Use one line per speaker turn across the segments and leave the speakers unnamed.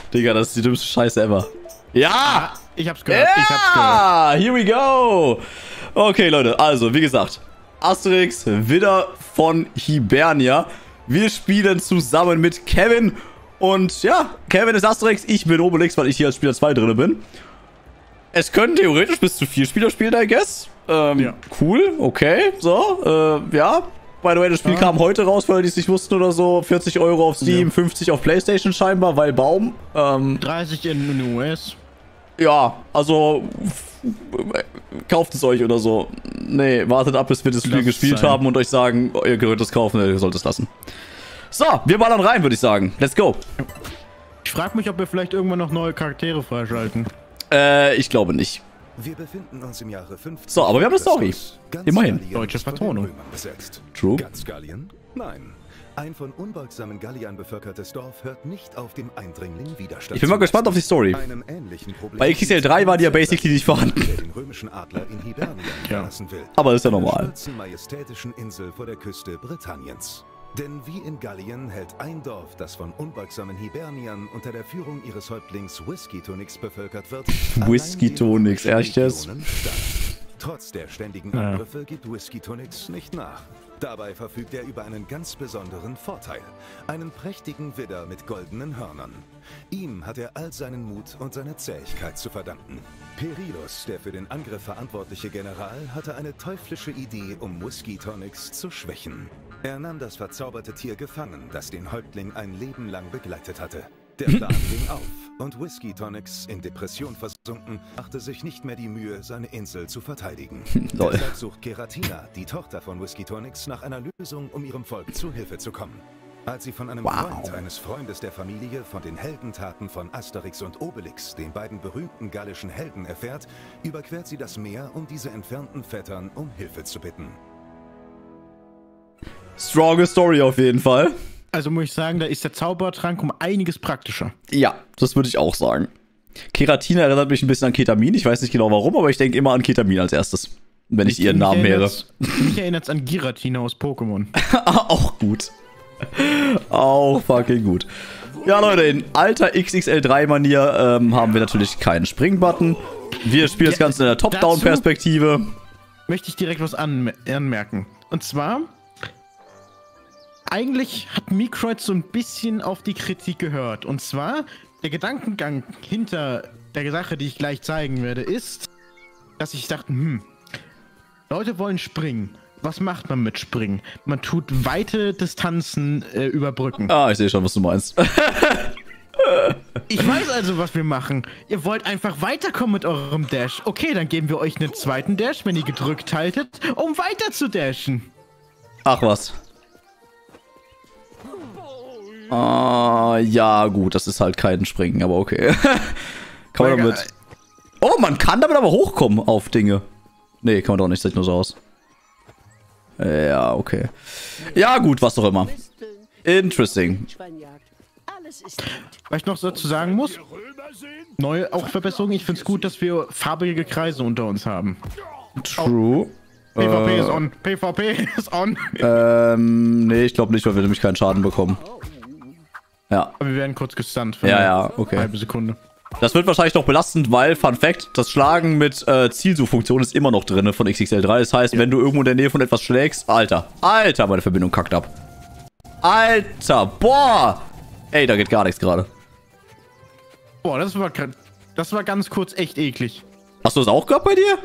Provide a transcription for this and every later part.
Digga, das ist die dümmste Scheiße ever. Ja!
Ich hab's gehört,
Ja! Here we go! Okay, Leute, also, wie gesagt, Asterix, Widder von Hibernia. Wir spielen zusammen mit Kevin. Und ja, Kevin ist Asterix, ich bin Obelix, weil ich hier als Spieler 2 drin bin. Es können theoretisch bis zu 4 Spieler spielen, I guess. Ja. Cool, okay, so, ja. By the way, das Spiel kam heute raus, weil die es nicht wussten oder so. 40 Euro auf Steam, 50 auf PlayStation scheinbar, weil Baum.
30 in den US.
Ja, also kauft es euch oder so. Nee, wartet ab, bis wir das Spiel gespielt haben und euch sagen, ihr könnt es kaufen, ihr sollt es lassen. So, wir ballern rein, würde ich sagen. Let's go.
Ich frage mich, ob wir vielleicht irgendwann noch neue Charaktere freischalten.
Ich glaube nicht.
Wir befinden uns im Jahre 50.
So, aber wir haben eine Story. Immerhin.
Deutsche Vertonung.
True.
Ganz Gallien? Nein. Ein von unbeugsamen Galliern bevölkertes Dorf hört nicht auf dem Eindringling Widerstand.
Ich bin mal gespannt auf die Story.
Einem ähnlichen Problem
Bei XXL 3 war die ja basically nicht vorhanden.
der den römischen Adler in Hibernia verlassen will.
Aber das ist ja normal.
Der majestätischen Insel vor der Küste Britanniens. Denn wie in Gallien hält ein Dorf, das von unbeugsamen Hiberniern unter der Führung ihres Häuptlings Whisky-Tonix bevölkert wird,
Whisky-Tonix, erstes.
Trotz der ständigen Angriffe gibt Whisky-Tonix nicht nach. Dabei verfügt er über einen ganz besonderen Vorteil. Einen prächtigen Widder mit goldenen Hörnern. Ihm hat er all seinen Mut und seine Zähigkeit zu verdanken. Perillus, der für den Angriff verantwortliche General, hatte eine teuflische Idee, um Whisky-Tonix zu schwächen. Er nahm das verzauberte Tier gefangen, das den Häuptling ein Leben lang begleitet hatte. Der Plan ging auf und Whisky-Tonix, in Depression versunken, machte sich nicht mehr die Mühe, seine Insel zu verteidigen. Deshalb sucht Keratina, die Tochter von Whisky-Tonix, nach einer Lösung, um ihrem Volk zu Hilfe zu kommen. Als sie von einem Freund eines Freundes der Familie von den Heldentaten von Asterix und Obelix, den beiden berühmten gallischen Helden, erfährt, überquert sie das Meer, um diese entfernten Vettern um Hilfe zu bitten.
Stronge Story auf jeden Fall.
Also muss ich sagen, da ist der Zaubertrank um einiges praktischer.
Ja, das würde ich auch sagen. Keratina erinnert mich ein bisschen an Ketamin. Ich weiß nicht genau warum, aber ich denke immer an Ketamin als erstes, wenn ich ihren Namen höre.
Mich erinnert es an Giratina aus Pokémon.
Auch gut. Auch fucking gut. Ja, Leute, in alter XXL3-Manier haben wir natürlich keinen Springbutton. Wir spielen das Ganze in der Top-Down-Perspektive.
Möchte ich direkt was anmerken. Und zwar, eigentlich hat Mikroid so ein bisschen auf die Kritik gehört. Und zwar, der Gedankengang hinter der Sache, die ich gleich zeigen werde, ist, dass ich dachte, Leute wollen springen. Was macht man mit Springen? Man tut weite Distanzen überbrücken.
Ah, ich sehe schon, was du meinst.
Ich weiß also, was wir machen. Ihr wollt einfach weiterkommen mit eurem Dash. Okay, dann geben wir euch einen zweiten Dash, wenn ihr gedrückt haltet, um weiter zu dashen.
Ach was. Ja, gut, das ist halt kein Springen, aber okay. Kann man damit... Oh, man kann damit aber hochkommen auf Dinge. Nee, kann man doch nicht, sieht nur so aus. Ja, okay. Ja, gut, was auch immer. Interesting.
Was ich noch dazu sagen muss, neue auch Verbesserungen. Ich finde es gut, dass wir farbige Kreise unter uns haben.
True.
PvP ist on. PvP ist on.
Nee, ich glaube nicht, weil wir nämlich keinen Schaden bekommen. Ja.
Aber wir werden kurz gestunt für
ja, okay.
eine halbe Sekunde.
Das wird wahrscheinlich noch belastend, weil, Fun Fact, das Schlagen mit Zielsuchfunktion ist immer noch drin von XXL3. Das heißt, wenn du irgendwo in der Nähe von etwas schlägst, Alter, meine Verbindung kackt ab. Alter, boah! Ey, da geht gar nichts gerade.
Boah, das war ganz kurz echt eklig.
Hast du das auch gehabt bei dir?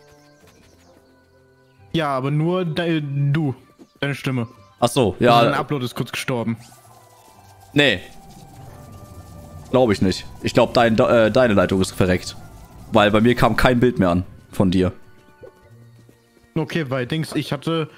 Ja, aber nur deine Stimme.
Ach so, ja.
Dein Upload ist kurz gestorben.
Nee. Glaube ich nicht. Ich glaube, deine Leitung ist verreckt. Weil bei mir kam kein Bild mehr an von dir.
Okay, weil ich hatte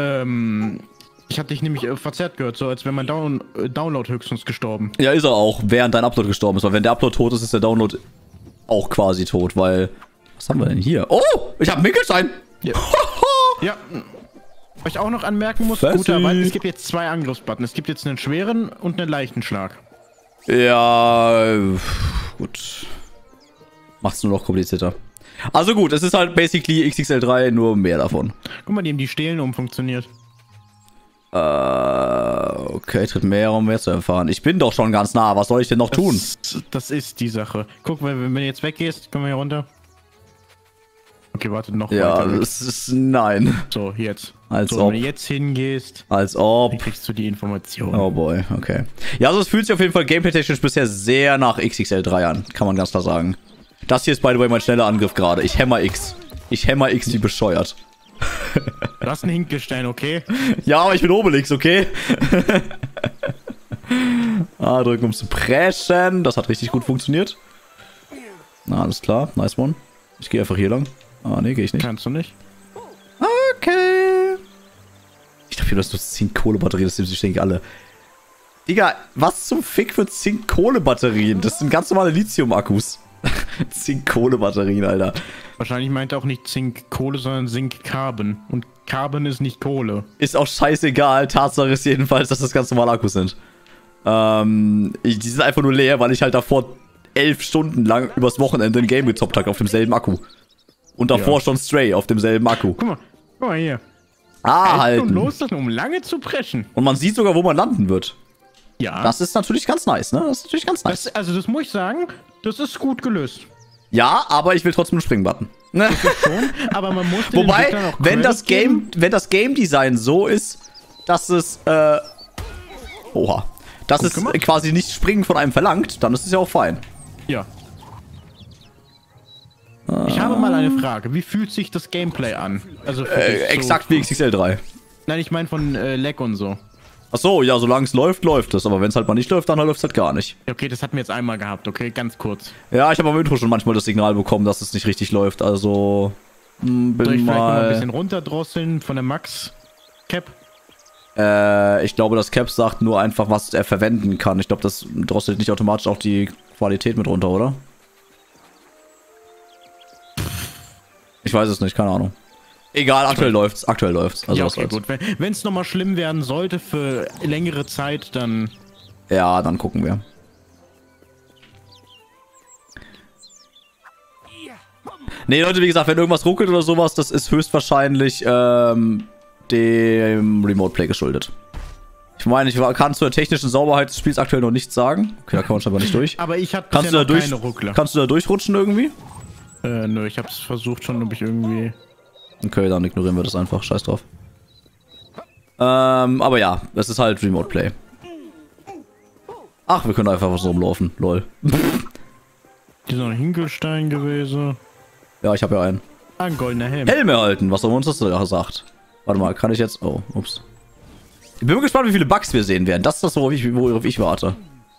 dich nämlich verzerrt gehört, so als wäre mein Download höchstens gestorben.
Ja, ist er auch, während dein Upload gestorben ist. Weil wenn der Upload tot ist, ist der Download auch quasi tot, weil... Was haben wir denn hier? Oh, ich habe Mickelstein!
Ja. Ja. Was ich auch noch anmerken muss, guterweise, es gibt jetzt 2 Angriffsbutton. Es gibt jetzt einen schweren und einen leichten Schlag.
Ja, gut. Macht's nur noch komplizierter. Also gut, es ist halt basically XXL3, nur mehr davon.
Guck mal, die haben die Stelen umfunktioniert.
Ja, ist er auch, während dein Upload gestorben ist. Weil wenn der Upload tot ist, ist der Download auch quasi tot, weil... Was haben wir denn hier? Oh, ich hab Mickelstein! Ja. Was ich auch noch anmerken muss, guterweise, es gibt jetzt 2 Angriffsbutton. Es gibt jetzt einen schweren und einen leichten Schlag. Also gut, es ist halt basically XXL3, nur mehr davon.
Guck mal, die haben die Stelen umfunktioniert.
Okay, tritt mehr, um mehr zu erfahren. Ich bin doch schon ganz nah. Was soll ich denn noch tun?
Das ist die Sache. Guck, wenn du jetzt weggehst, können wir hier runter. Okay, warte, noch
Ja,
weiter.
das ist... Nein.
So, jetzt.
Als
so,
ob.
wenn du jetzt hingehst,
Als ob.
dann kriegst du die Information.
Oh boy, okay. Ja, also es fühlt sich auf jeden Fall gameplay-technisch bisher sehr nach XXL3 an. Kann man ganz klar sagen. Das hier ist, by the way, mein schneller Angriff gerade. Ich hämmer X. Ich hämmer X wie bescheuert.
Du hast einen Hinkelstein, okay?
Ja, aber ich bin Obelix, okay? Drücken, um zu preschen. Das hat richtig gut funktioniert. Na, alles klar. Nice one. Ich gehe einfach hier lang. Nee, gehe ich nicht.
Kannst du nicht.
Okay. Ich glaube, hier hast du Zink-Kohle-Batterien. Das sind denke ich alle. Digga, was zum Fick für Zink-Kohle-Batterien? Das sind ganz normale Lithium-Akkus. Zink-Kohle-Batterien, Alter.
Wahrscheinlich meint er auch nicht Zink-Kohle, sondern Zink-Carbon. Und Carbon ist nicht Kohle.
Ist auch scheißegal. Tatsache ist jedenfalls, dass das ganz normale Akkus sind. Die sind einfach nur leer, weil ich halt davor 11 Stunden lang übers Wochenende ein Game gezockt habe auf demselben Akku. Und davor schon Stray auf demselben Akku.
Guck mal hier.
Halten.
Und loslassen, um lange zu preschen.
Und man sieht sogar, wo man landen wird.
Ja.
Das ist natürlich ganz nice, ne? Das ist natürlich ganz nice.
Das muss ich sagen, das ist gut gelöst.
Ja, aber ich will trotzdem einen Springen-Button.
Schon, aber man muss den
Wobei,
Entwicklern auch
wenn das
Credit geben.
Game Design so ist, dass es, oha, dass es
gemacht.
quasi nicht Springen von einem verlangt, dann ist es ja auch fein.
Ja. Ich habe mal eine Frage. Wie fühlt sich das Gameplay an? Also für dich so-
Exakt wie XXL3.
Nein, ich meine von Lag und so.
Achso, ja, solange es läuft, läuft es. Aber wenn es halt mal nicht läuft, dann läuft es halt gar nicht.
Okay, das hatten wir jetzt einmal gehabt, okay? Ganz kurz.
Ja, ich habe am Intro schon manchmal das Signal bekommen, dass es nicht richtig läuft. Also,
Soll
bin
ich vielleicht noch ein
mal...
bisschen runterdrosseln von der Max-Cap?
Ich glaube, das Cap sagt nur einfach, was er verwenden kann. Ich glaube, das drosselt nicht automatisch auch die Qualität mit runter, oder? Ich weiß es nicht, keine Ahnung. Egal, aktuell läuft's. Aktuell läuft's. Also
Ja,
was
okay,
soll's.
gut. Wenn es nochmal schlimm werden sollte für längere Zeit, dann...
Ja, dann gucken wir. Nee, Leute, wie gesagt, wenn irgendwas ruckelt oder sowas, das ist höchstwahrscheinlich dem Remote Play geschuldet. Ich meine, ich kann zur technischen Sauberheit des Spiels aktuell noch nichts sagen. Okay, da kann man scheinbar nicht durch.
Aber ich hatte
Kannst du da durch?
keine Ruckler.
Kannst du da durchrutschen irgendwie?
Nö, ich hab's versucht schon, ob ich irgendwie...
Okay, dann ignorieren wir das einfach. Scheiß drauf. Aber ja, es ist halt Remote Play. Ach, wir können einfach so rumlaufen. Lol.
Hier ist noch ein Hinkelstein gewesen.
Ja, ich habe ja einen.
Ein goldener Helm.
Helm erhalten, was er uns das da sagt. Warte mal, kann ich jetzt... Oh, ups. Ich bin gespannt, wie viele Bugs wir sehen werden. Das ist das, worauf ich warte.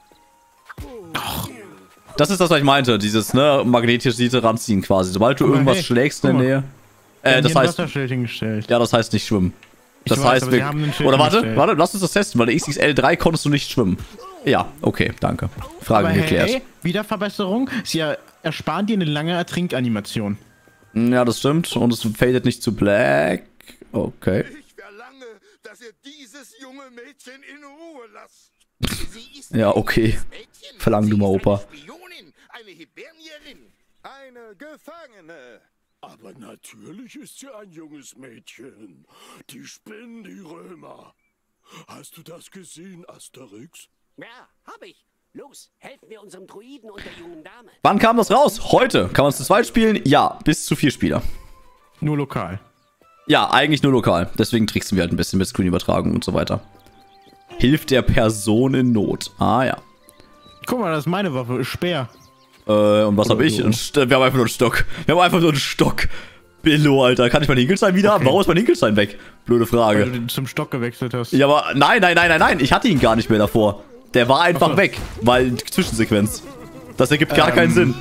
Das ist das, was ich meinte. Dieses, ne, magnetische ranziehen quasi. Sobald du
Guck mal,
irgendwas
hey,
schlägst in
guck
der
mal.
Nähe... das heißt...
Wasserschild hingestellt.
Ja, das heißt nicht schwimmen. Das
Ich weiß,
heißt,
aber sie haben ein Schild
oder warte,
hingestellt.
lass uns das testen, weil der XXL3 konntest du nicht schwimmen. Ja, okay, danke. Frage
Aber
geklärt.
hey, wieder Verbesserung. Sie ersparen dir eine lange Ertrinkanimation.
Ja, das stimmt. Und es fadet nicht zu Black. Okay.
Ich verlange, dass ihr dieses junge Mädchen in Ruhe lasst. Sie ist
Ja, okay.
ein Mädchen.
Verlang du
Sie
mal,
ist
Opa.
Eine Spionin, eine Hibernierin.
Eine Gefangene.
Aber natürlich ist sie ein junges Mädchen. Die spinnen, die Römer. Hast du das gesehen, Asterix?
Ja, hab ich. Los, helfen wir unserem Druiden und der jungen Dame.
Wann kam das raus? Heute. Kann man es zu zweit spielen? Ja, bis zu 4 Spieler.
Nur lokal.
Ja, eigentlich nur lokal. Deswegen tricksen wir halt ein bisschen mit Screen-Übertragung und so weiter. Hilft der Person in Not. Ah, ja.
Guck mal, das ist meine Waffe. Speer.
Und was habe ich?
so.
Wir haben einfach nur einen Stock. Wir haben einfach nur einen Stock. Billo, Alter. Kann ich meinen Hinkelstein wieder haben? Warum ist mein Hinkelstein weg? Blöde Frage.
Weil du den zum Stock gewechselt hast.
Ja, aber nein. Ich hatte ihn gar nicht mehr davor. Der war einfach
Ach so.
weg, weil Zwischensequenz. Das ergibt gar keinen Sinn.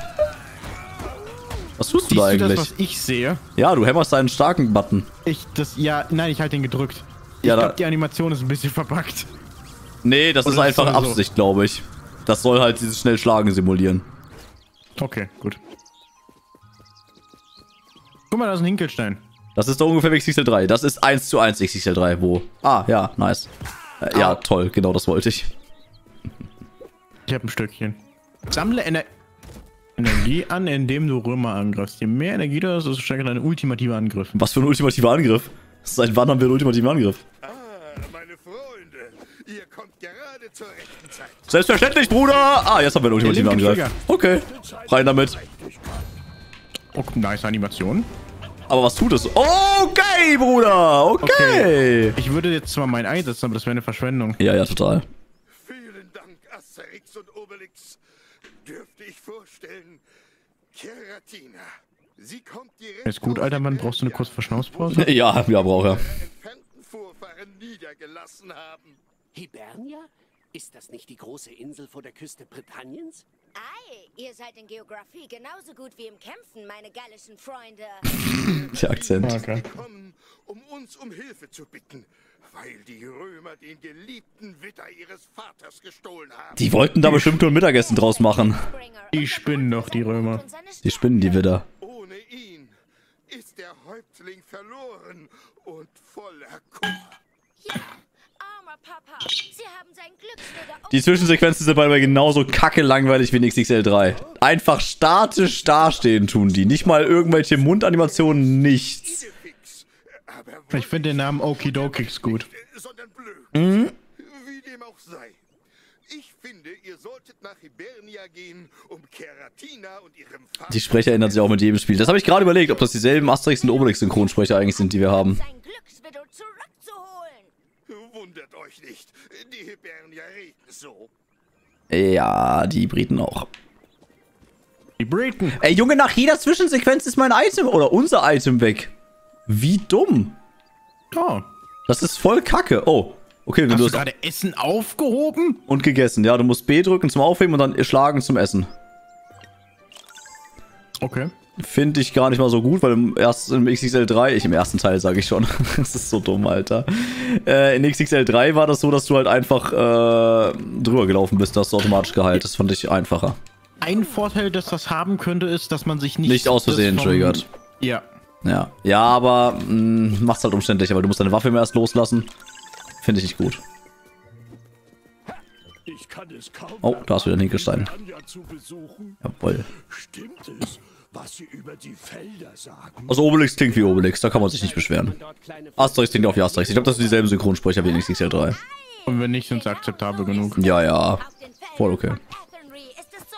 Was tust du
Siehst
da
du das,
eigentlich?
was ich sehe?
Ja, du hämmerst deinen starken Button.
Nein, ich halte den gedrückt.
Ja,
Ich
da-
glaube, die Animation ist ein bisschen verpackt.
Nee, das ist
Oder ist
einfach
das so?
Absicht, glaube ich. Das soll halt dieses schnell Schlagen simulieren.
Okay, gut. Guck mal, da ist ein Hinkelstein.
Das ist doch ungefähr wie XXL3. Das ist 1:1 XXL3, wo... Ah, ja, nice. Ja, toll, genau das wollte ich.
Ich habe ein Stückchen. Sammle Energie an, indem du Römer angreifst. Je mehr Energie du hast, desto stärker dein ultimativer Angriff.
Was für ein ultimativer Angriff. Seit wann haben wir einen ultimativen Angriff?
zur rechten Zeit.
Selbstverständlich, Bruder! Ah, jetzt haben wir einen ultimativen
linke
Angriff. Okay, rein damit.
Oh, nice Animation.
Aber was tut es? Okay, Bruder! Okay!
Ich würde jetzt zwar meinen einsetzen, aber das wäre eine Verschwendung.
Ja, ja, total.
Vielen Dank, Asterix und Obelix. Dürfte ich vorstellen, Keratina. Sie kommt direkt
Ist gut,
aus
alter Mann. Brauchst du eine kurze Verschnaufspause?
Ja, braucht er.
ihre entfernten Vorfahren niedergelassen haben.
Hibernia? Ist das nicht die große Insel vor der Küste Britanniens?
Ei, ihr seid in Geografie genauso gut wie im Kämpfen, meine gallischen Freunde.
Der Akzent.
Okay.
Kommen, um uns um Hilfe zu bitten, weil die Römer den geliebten Widder ihres Vaters gestohlen haben.
Die wollten da bestimmt nur ein Mittagessen draus machen.
Die spinnen doch, die Römer.
Die spinnen die wieder.
Ohne ihn ist der Häuptling verloren und voller Kummer.
Ja, armer Papa. Sie haben sein Glücksritter.
Die Zwischensequenzen sind bei mir genauso kacke langweilig wie in XXL 3. Einfach statisch dastehen tun die. Nicht mal irgendwelche Mundanimationen, nichts.
Idefix, aber
Ich finde den Namen Okidokix gut.
sondern blöd. Wie dem auch sei. Ich finde, ihr solltet nach Hibernia gehen, um Keratina und ihrem Vater...
Die Sprecher ändern sich auch mit jedem Spiel. Das habe ich gerade überlegt, ob das dieselben Asterix und Obelix Synchronsprecher eigentlich sind, die wir haben.
Sein Glücksritter zurückzuholen.
Wundert euch nicht, die Hibernia reden so.
Ja, die Briten auch.
Die Briten.
Ey, Junge, nach jeder Zwischensequenz ist mein Item oder unser Item weg. Wie dumm.
Oh.
Das ist voll kacke. Oh, okay, wenn
Hast
du
du
das
gerade Essen aufgehoben?
und gegessen. Ja, du musst B drücken zum Aufheben und dann schlagen zum Essen.
Okay.
Finde ich gar nicht mal so gut, weil im XXL 3, im ersten Teil sage ich schon, das ist so dumm, Alter. In XXL 3 war das so, dass du halt einfach drüber gelaufen bist, da hast du automatisch geheilt. Das fand ich einfacher.
Ein Vorteil, dass das haben könnte, ist, dass man sich
Nicht aus Versehen
das vom-
triggert.
Ja.
Ja, ja, aber macht's halt umständlicher, weil du musst deine Waffe immer erst loslassen. Finde ich nicht gut.
Ich kann es kaum
Oh, da ist wieder ein Hinkelstein.
Hibernia zu besuchen.
Jawohl.
Stimmt es, was sie über die Felder sagen?
Also Obelix klingt wie Obelix, da kann man sich nicht beschweren.
Dort kleine
Asterix klingt auch wie Asterix. Ich glaube, das sind dieselben Synchronsprecher wie in XXL 3.
Und wenn nicht, sind sie akzeptabel genug.
Ja, ja.
Auf den Feldern
Voll okay.
von Athenry ist es so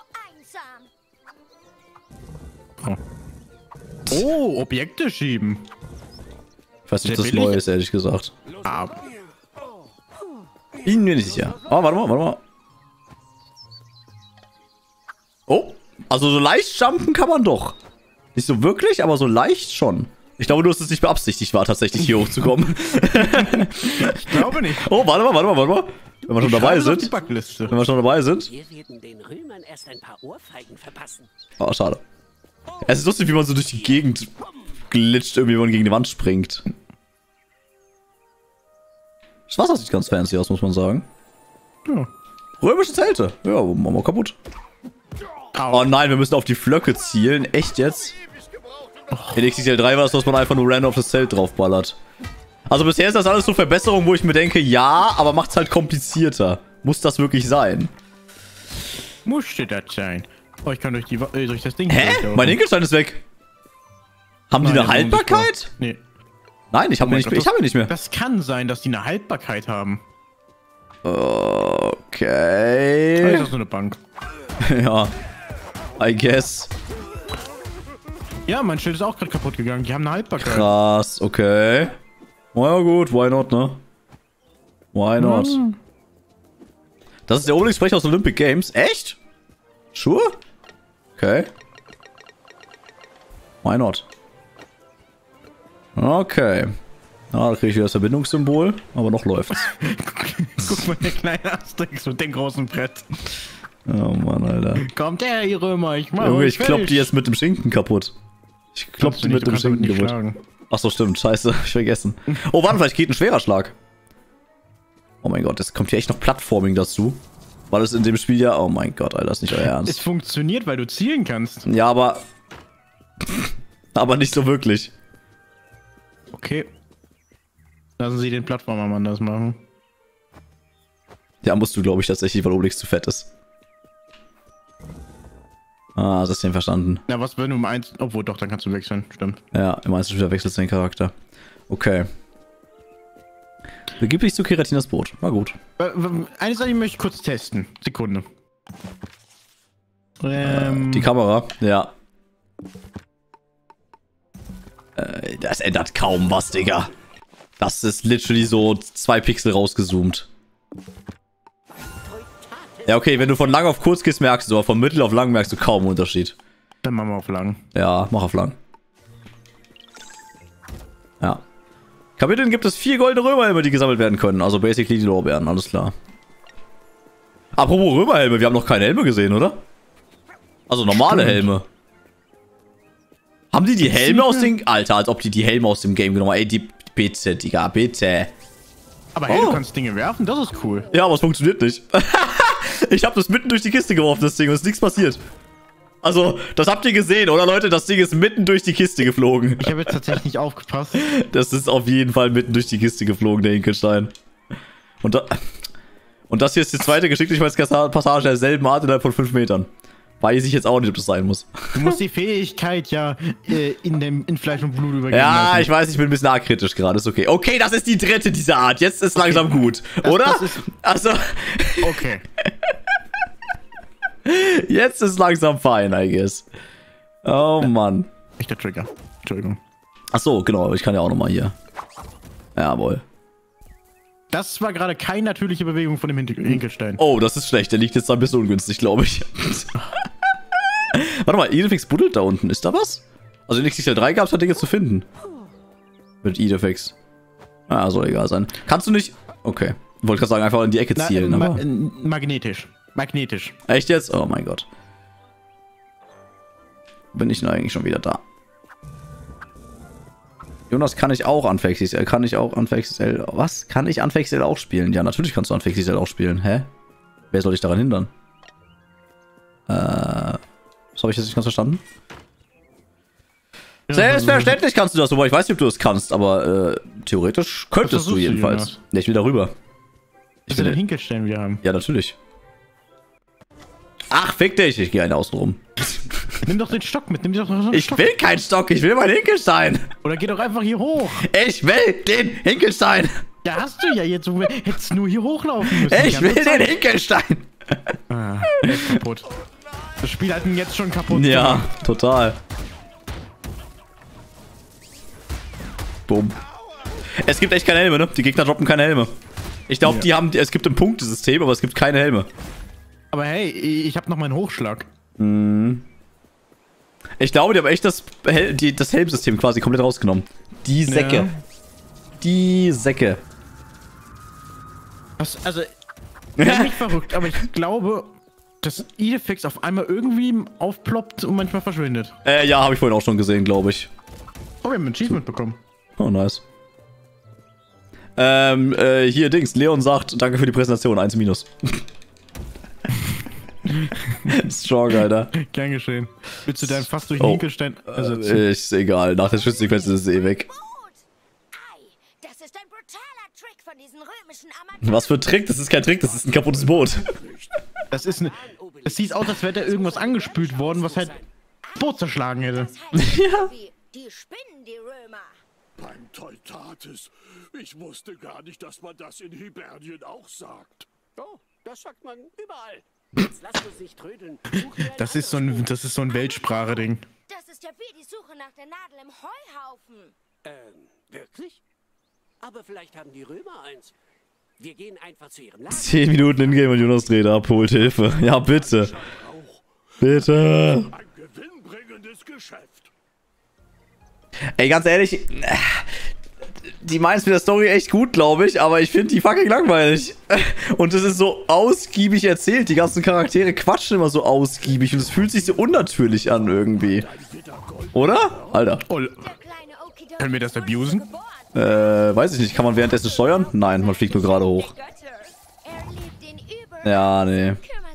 einsam.
Oh, Objekte schieben.
Ich weiß nicht, ob das
Sehr billig.
neu ist, ehrlich gesagt.
Ah,
Bin mir nicht sicher. Oh, warte mal. Oh, also so leicht jumpen kann man doch. Nicht so wirklich, aber so leicht schon. Ich glaube, du hast es nicht beabsichtigt, war tatsächlich hier hochzukommen.
ich glaube nicht.
Oh, warte mal. Wenn wir schon dabei
Schau auf die
sind.
Backliste.
Wenn wir schon dabei sind.
Wir werden den Römern erst ein paar Ohrfeigen verpassen.
Oh, schade. Es ist lustig, wie man so durch die Gegend glitscht, irgendwie, wenn man gegen die Wand springt. Das Wasser sieht ganz fancy aus, muss man sagen.
Ja.
Römische Zelte. Ja, machen wir kaputt. Oh nein, wir müssen auf die Flöcke zielen. Echt jetzt? In XXL 3 war es, dass man einfach nur random auf das Zelt draufballert. Also bisher ist das alles so Verbesserung, wo ich mir denke, ja, aber macht's halt komplizierter. Muss das wirklich sein?
Musste das sein. Oh, ich kann durch das Ding
Hä?
durchlaufen.
Mein Hinkelstein ist weg. Haben die
Nein,
eine
der ist unsichtbar.
Haltbarkeit?
Nee.
Nein, ich habe
Oh mein
nicht,
Gott,
ich habe ihn nicht mehr.
Das kann sein, dass die eine Haltbarkeit haben.
Okay.
Ist das so eine Bank?
Ja. I guess.
Ja, mein Schild ist auch gerade kaputt gegangen. Die haben eine Haltbarkeit.
Krass, okay. Na ja, gut, why not, ne? Why not? Das ist der Obelix-Sprecher aus Olympic Games. Echt? Sure? Okay. Why not? Okay. Ah, da kriege ich wieder das Verbindungssymbol, aber noch läuft's.
Guck mal, der kleine Asterix mit dem großen Brett.
Oh Mann, Alter.
Kommt her, ihr Römer, ich mach
Junge,
euch
ich klopp die
fertig.
jetzt mit dem Schinken kaputt. Ich klopp
Kannst
die
du
mit
nicht, du
dem
kannst damit
Schinken
nicht
kaputt.
schlagen.
Ach so, stimmt. Scheiße, hab ich vergessen. Oh, warte, vielleicht geht ein schwerer Schlag. Oh mein Gott, jetzt kommt hier echt noch Plattforming dazu. Weil es in dem Spiel ja... Oh mein Gott, Alter, ist nicht euer
Es
Ernst.
funktioniert, weil du zielen kannst.
Ja, aber... aber nicht so wirklich.
Okay. Lassen Sie den Plattformermann das machen.
Ja, musst du, glaube ich, tatsächlich, weil Obelix zu fett ist. Ah, System verstanden.
Na, was, wenn du im Eins... Obwohl, doch, dann kannst du wechseln. Stimmt.
Ja, im Einzelspieler wechselt den Charakter. Okay. Begib dich zu Keratinas Boot. War gut.
Eine Sache möchte ich kurz testen. Sekunde.
Die Kamera, ja. Das ändert kaum was, Digga. Das ist literally so 2 Pixel rausgezoomt. Ja, okay, wenn du von lang auf kurz gehst, merkst du, aber von mittel auf lang merkst du kaum einen Unterschied.
Dann machen wir auf lang.
Ja, mach auf lang. Ja. Kapiteln gibt es 4 goldene Römerhelme, die gesammelt werden können. Also basically die Lorbeeren, alles klar. Apropos Römerhelme, wir haben noch keine Helme gesehen, oder? Also normale Helme. Haben die Helme aus dem... Alter, als ob die Helme aus dem Game genommen haben. Ey, die... Bitte, Digga, bitte.
Aber hey, du kannst Dinge werfen, das ist cool.
Ja, aber es funktioniert nicht. Ich habe das mitten durch die Kiste geworfen, das Ding, und es ist nichts passiert. Also, das habt ihr gesehen, oder Leute? Das Ding ist mitten durch die Kiste geflogen.
Ich habe jetzt tatsächlich nicht aufgepasst.
Das ist auf jeden Fall mitten durch die Kiste geflogen, der Hinkelstein. Und das hier ist die zweite Geschicklichkeitspassage derselben Art innerhalb von 5 Metern. Weiß ich jetzt auch nicht, ob das sein muss.
Du musst die Fähigkeit ja in Fleisch und Blut übergehen
Ja,
lassen.
ich weiß, ich bin ein bisschen arg kritisch gerade, ist okay. Okay, das ist die dritte dieser Art, jetzt ist langsam gut, oder?
Das ist,
Also,
okay.
jetzt ist langsam fein, I guess. Oh, Mann.
Echter Trigger. Entschuldigung.
Ach so, genau, ich kann ja auch nochmal hier. Jawohl.
Das war gerade keine natürliche Bewegung von dem Hinkelstein.
Oh, das ist schlecht, der liegt jetzt da ein bisschen ungünstig, glaube ich. Warte mal, Idefix buddelt da unten. Ist da was? Also in XXL 3 gab es da Dinge zu finden. Mit Idefix. Ah, soll egal sein. Kannst du nicht... Okay. Wollte gerade sagen, einfach in die Ecke zielen, aber...
Magnetisch. Magnetisch.
Echt jetzt? Oh mein Gott. Bin ich denn eigentlich schon wieder da? Jonas, kann ich auch Unfair XXL? Kann ich auch Unfair XXL... Was? Kann ich Unfair XXL auch spielen? Ja, natürlich kannst du Unfair XXL auch spielen. Hä? Wer soll dich daran hindern? Das habe ich jetzt nicht ganz verstanden. Ja, selbstverständlich kannst du das, wobei ich weiß nicht, ob du das kannst, aber theoretisch könntest du jedenfalls. Ne, ich will darüber.
Ich will den Hinkelstein wieder haben.
Ja, natürlich. Ach, fick dich, ich gehe einen außen rum.
Nimm doch den Stock mit, nimm doch den Stock.
Ich will keinen Stock, ich will meinen Hinkelstein.
Oder geh doch einfach hier hoch.
Ich will den Hinkelstein.
Ja, hast du ja jetzt. Du hättest nur hier hochlaufen müssen.
Ich will den Hinkelstein.
Ah, der ist kaputt. Das Spiel hat ihn jetzt schon kaputt.
Ja, total. Bumm. Es gibt echt keine Helme, ne? Die Gegner droppen keine Helme. Ich glaube, die haben... Es gibt ein Punktesystem, aber es gibt keine Helme.
Aber hey, ich habe noch meinen Hochschlag.
Ich glaube, die haben echt das Helmsystem quasi komplett rausgenommen. Die Säcke.
Ja.
Die Säcke.
Was, also, ich bin nicht verrückt, aber ich glaube, dass Idefix auf einmal irgendwie aufploppt und manchmal verschwindet.
Ja, habe ich vorhin auch schon gesehen, glaube ich.
Oh, wir haben ein Achievement bekommen.
Oh, nice. Hier, Dings. Leon sagt, danke für die Präsentation, 1-. Strong, Alter.
Gern geschehen. Willst du deinen fast durch den Hinkelstein ersetzen?
Ist egal. Nach der Schützensequenz ist es eh weg.
Das ist ein brutaler Trick von diesen römischen Amateuren.
Was für ein Trick? Das ist kein Trick, das ist ein kaputtes Boot.
Das ist eine... Es sieht aus, als wäre da irgendwas angespült worden, was halt Boot zerschlagen hätte.
Ja. Die spinnen, die Römer.
Beim Teutates. Ich wusste gar nicht, dass man das in Hibernien auch sagt.
Oh, das sagt man überall. Jetzt lasst uns nicht trödeln.
Das ist so ein Weltsprache-Ding.
Das ist ja wie die Suche nach der Nadel im Heuhaufen.
Wirklich? Aber vielleicht haben die Römer eins. Wir gehen einfach zu ihrem Lager.
10 Minuten in-game und Jonas dreht ab, holt Hilfe. Ja, bitte. Bitte.
Ein gewinnbringendes Geschäft.
Ey, ganz ehrlich, die meinen es mit der Story echt gut, glaube ich, aber ich finde die fucking langweilig. Und es ist so ausgiebig erzählt. Die ganzen Charaktere quatschen immer so ausgiebig und es fühlt sich so unnatürlich an irgendwie. Oder? Alter.
Können wir das abusen?
Weiß ich nicht. Kann man währenddessen steuern? Nein, man fliegt nur gerade hoch. Ja, nee.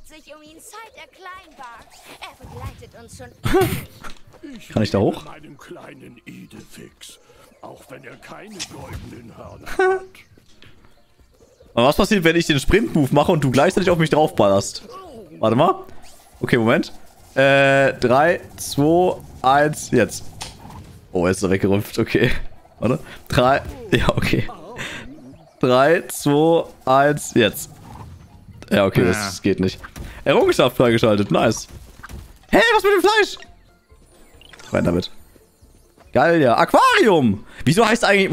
Kann ich da hoch?
Meinem kleinen Idefix, auch wenn er keine goldenen Hörner hat.
Aber was passiert, wenn ich den Sprint-Move mache und du gleichzeitig auf mich draufballerst? Warte mal. Okay, Moment. 3, 2, 1, jetzt. Oh, jetzt ist er weggerümpft. Okay. Warte. 3. Ja, okay. 3, 2, 1, jetzt. Ja, okay, das geht nicht. Errungenschaft freigeschaltet, nice. Hey, was mit dem Fleisch? Rein damit. Geil, ja. Aquarium! Wieso heißt eigentlich...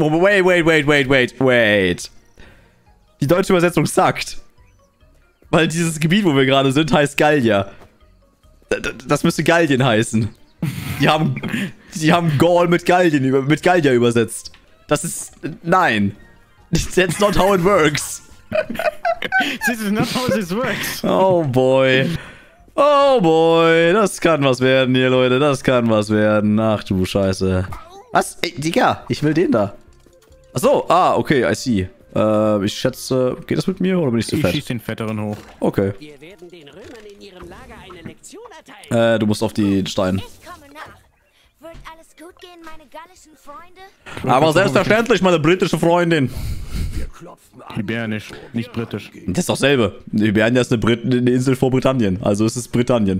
Wait. Die deutsche Übersetzung sagt. Weil dieses Gebiet, wo wir gerade sind, heißt Gallia. Das müsste Gallien heißen. Die haben Gaul mit Gallia übersetzt. Das ist... Nein. That's not how it works.
This is not how this works.
Oh boy. Oh boy. Das kann was werden hier, Leute. Das kann was werden. Ach du Scheiße. Was? Ey, Digga. Ich will den da. Achso. Ah, okay. I see. Ich schätze... Geht das mit mir oder bin ich zu fett?
Ich schieß den Fetteren hoch.
Okay.
Wir werden den Römern in ihrem Lager eine Lektion erteilen.
Du musst auf die Steine.
Ich komme nach. Wird alles gut gehen, meine gallischen Freunde?
Aber selbstverständlich, meine britische Freundin.
Hibernisch, nicht britisch.
Das ist doch dasselbe. Hibernia ist eine Insel vor Britannien. Also es ist Britannien.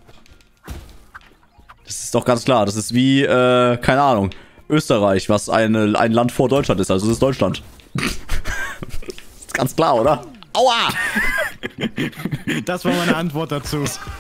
Das ist doch ganz klar. Das ist wie, keine Ahnung, Österreich, was ein Land vor Deutschland ist. Also es ist Deutschland. Ist ganz klar, oder? Aua!
Das war meine Antwort dazu.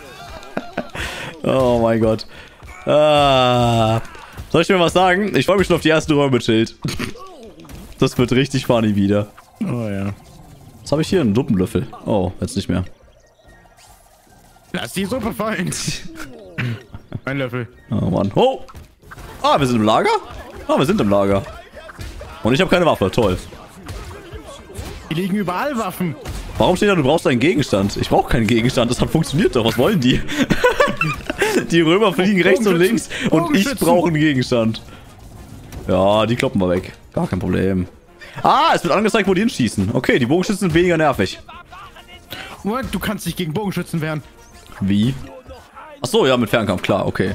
Oh mein Gott. Soll ich mir was sagen? Ich freue mich schon auf die ersten Räume mit Schild. Das wird richtig funny wieder.
Oh ja.
Was habe ich hier? Einen Suppenlöffel. Oh, jetzt nicht mehr.
Lass die Suppe fallen. Ein Löffel.
Oh Mann. Oh! Ah, wir sind im Lager? Ah, wir sind im Lager. Und ich habe keine Waffe. Toll.
Hier liegen überall Waffen.
Warum steht da, du brauchst einen Gegenstand? Ich brauche keinen Gegenstand. Das hat funktioniert doch. Was wollen die? Die Römer fliegen rechts und links und ich brauche einen Gegenstand. Ja, die kloppen wir weg. Gar kein Problem. Ah, es wird angezeigt, wo die hinschießen. Okay, die Bogenschützen sind weniger nervig.
Moment, du kannst dich gegen Bogenschützen wehren.
Wie? Achso, ja, mit Fernkampf, klar, okay.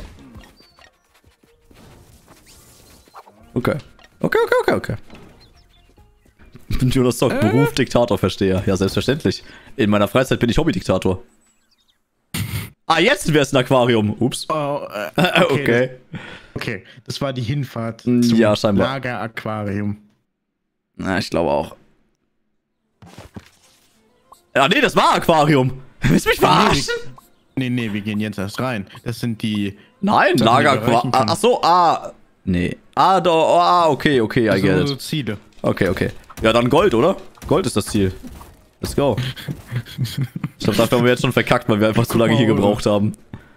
Okay. Okay. Ich bin Jonas Zock, Beruf Diktator-Versteher. Ja, selbstverständlich. In meiner Freizeit bin ich Hobby-Diktator. Ah, jetzt wäre es ein Aquarium. Ups.
Oh,
okay.
Okay, das war die Hinfahrt
zum scheinbar.
Lager-Aquarium.
Na, ich glaube auch. Ja, nee, das war Aquarium. Willst du mich verarschen?
Nee, wir gehen jetzt erst rein. Das sind die...
Nein, Lager-Aquarium. Achso, nee. Okay, I get it.
Ziele.
Okay. Ja, dann Gold, oder? Gold ist das Ziel. Let's go. Ich glaube, dafür haben wir jetzt schon verkackt, weil wir einfach zu lange hier gebraucht haben.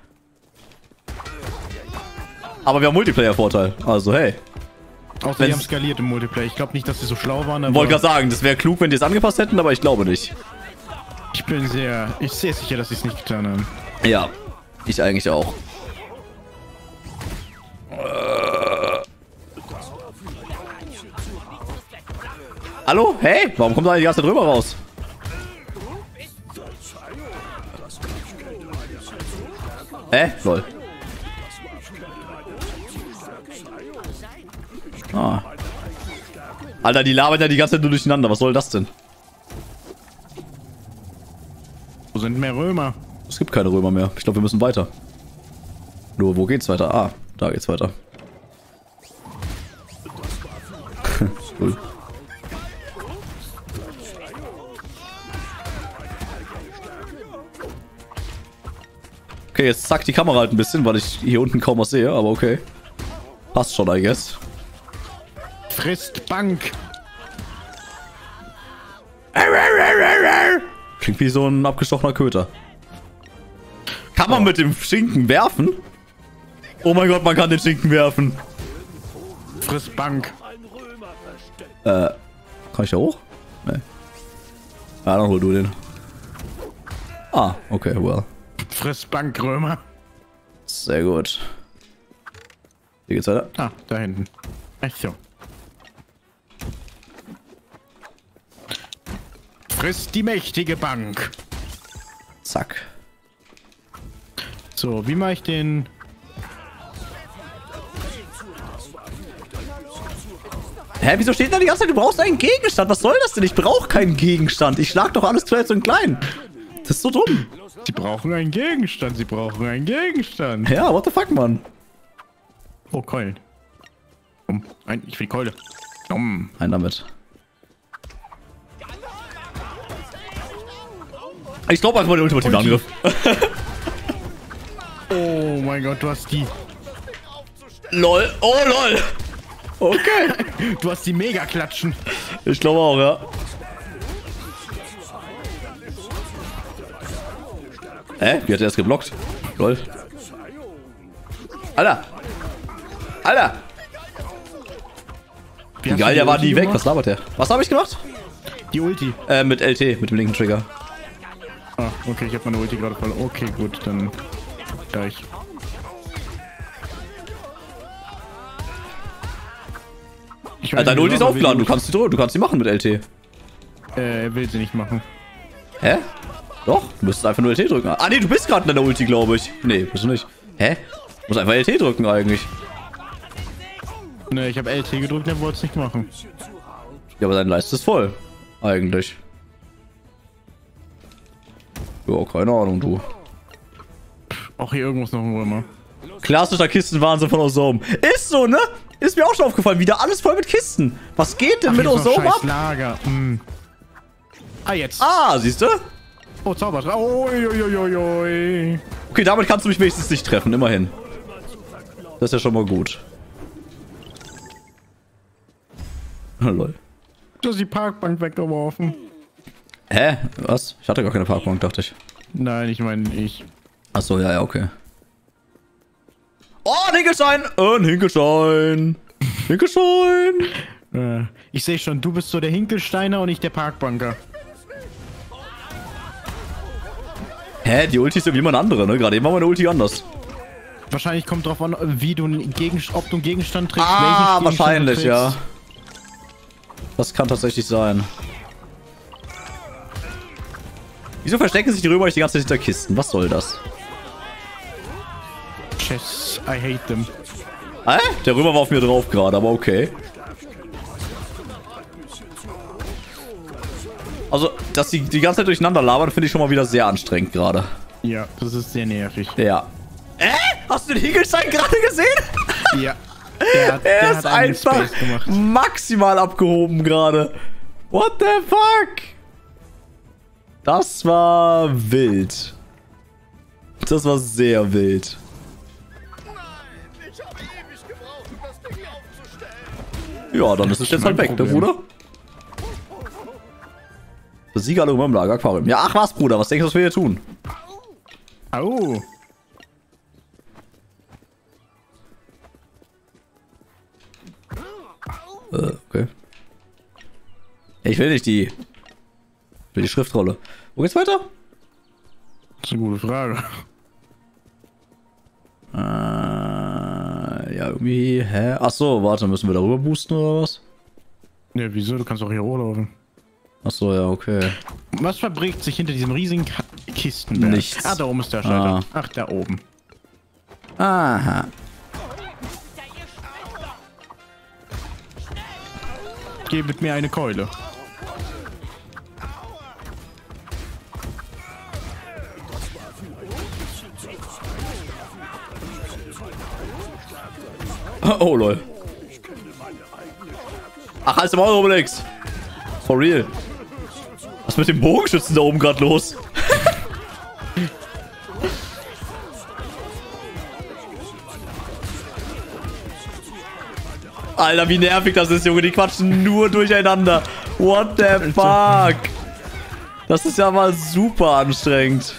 Aber wir haben Multiplayer-Vorteil. Also, hey.
Außer die haben skaliert im Multiplayer. Ich glaube nicht, dass sie so schlau waren, aber...
Wollte gerade sagen, das wäre klug, wenn die es angepasst hätten, aber ich glaube nicht.
Ich bin sehr sicher, dass sie es nicht getan haben.
Ja, ich eigentlich auch. Hallo? Hey? Warum kommt da die ganze Zeit drüber raus? Lol. Ah. Alter, die labern ja die ganze Zeit nur durcheinander. Was soll das denn?
Wo sind mehr Römer?
Es gibt keine Römer mehr. Ich glaube, wir müssen weiter. Nur, wo geht's weiter? Ah, da geht's weiter. Cool. Okay, jetzt zackt die Kamera halt ein bisschen, weil ich hier unten kaum was sehe, aber okay. Passt schon, I guess.
Frisst Bank.
Klingt wie so ein abgestochener Köter. Kann man mit dem Schinken werfen? Oh mein Gott, man kann den Schinken werfen.
Frisst Bank.
Kann ich da hoch? Nee. Ja, dann hol du den. Ah, okay, well.
Frisst Bank, Römer.
Sehr gut. Hier geht's weiter.
Ah, da hinten. Ach so. Frisst die mächtige Bank.
Zack.
So, wie mache ich den...
Hä, wieso steht da die ganze Zeit, du brauchst einen Gegenstand? Was soll das denn? Ich brauche keinen Gegenstand. Ich schlag doch alles klein und klein. Das ist so dumm.
Sie brauchen einen Gegenstand. Sie brauchen einen Gegenstand.
Ja, what the fuck, Mann?
Oh, Keulen. Ich will Keule.
Ein damit. Ich glaube einfach mal den ultimativen Angriff.
Oh mein Gott, du hast die...
LOL. Oh, LOL. Okay.
Du hast die Mega-Klatschen.
Ich glaube auch, ja. Wie hat er das geblockt? LOL. Alter. Alter. Egal, der war nie weg. Was labert der? Was habe ich gemacht?
Die Ulti.
Mit LT, mit dem linken Trigger.
Ah, okay, ich habe meine Ulti gerade verloren. Okay, gut, dann gleich.
Deine Ulti ist aufgeladen, du kannst die machen mit LT.
Er will sie nicht machen.
Hä? Doch, du müsstest einfach nur LT drücken. Ah, nee, du bist gerade in deiner Ulti, glaube ich. Nee, bist du nicht. Hä? Du musst einfach LT drücken eigentlich.
Ne, ich habe LT gedrückt, er wollte es nicht machen.
Ja, aber deine Leiste ist voll. Eigentlich. Ja, keine Ahnung, du.
Auch hier irgendwas noch ein Römer.
Klassischer Kistenwahnsinn von Ozome. Ist so, ne? Ist mir auch schon aufgefallen. Wieder alles voll mit Kisten. Was geht denn mit Ozome ab?
Lager. Hm. Ah, jetzt.
Ah, siehst du?
Oh, Zaubertrag. Oh, oi.
Okay, damit kannst du mich wenigstens nicht treffen. Immerhin. Das ist ja schon mal gut. Lol.
Du hast die Parkbank weggeworfen.
Hä? Was? Ich hatte gar keine Parkbank, dachte ich.
Nein, ich meine ich.
Achso, ja, okay. Oh, ein Hinkelstein! Ein Hinkelstein! Hinkelstein!
Ich sehe schon, du bist so der Hinkelsteiner und ich der Parkbanker.
Hä? Die Ulti ist irgendwie immer eine andere, ne? Gerade eben war meine Ulti anders.
Wahrscheinlich kommt drauf an, wie du ob du einen Gegenstand trägst.
Ah,
welchen Gegenstand
wahrscheinlich,
du trägst.
ja. Das kann tatsächlich sein. Wieso verstecken sich die Römer nicht die ganze Zeit hinter Kisten? Was soll das?
Chess, I hate them.
Der Römer war auf mir drauf gerade, aber okay. Also, dass sie die ganze Zeit durcheinander labern, finde ich schon mal wieder sehr anstrengend gerade.
Ja, das ist sehr nervig.
Ja. Hast du den Hinkelstein gerade gesehen?
Ja.
Der ist einfach maximal abgehoben gerade. What the fuck? Das war wild. Das war sehr wild. Ja, dann ist es jetzt halt weg, der Bruder. Besiege alle Römer im Lager Aquarium. Ja, ach was, Bruder, was denkst du, was wir hier tun?
Au.
Okay. Ich will nicht die... Ich will die Schriftrolle. Wo geht's weiter?
Das ist eine gute Frage.
Ja, irgendwie... Hä? Achso, warte, müssen wir darüber boosten oder was?
Ja, wieso? Du kannst doch hier hochlaufen.
Achso, ja, okay.
Was verbirgt sich hinter diesem riesigen Kistenberg?
Nichts.
Ah, da oben ist der Schalter. Ach, da oben.
Aha.
Geh mit mir eine Keule.
Oh, lol. Ach, halt's mal, Obelix. For real. Was ist mit dem Bogenschützen da oben gerade los? Alter, wie nervig das ist, Junge. Die quatschen nur durcheinander. What the fuck? Das ist ja mal super anstrengend.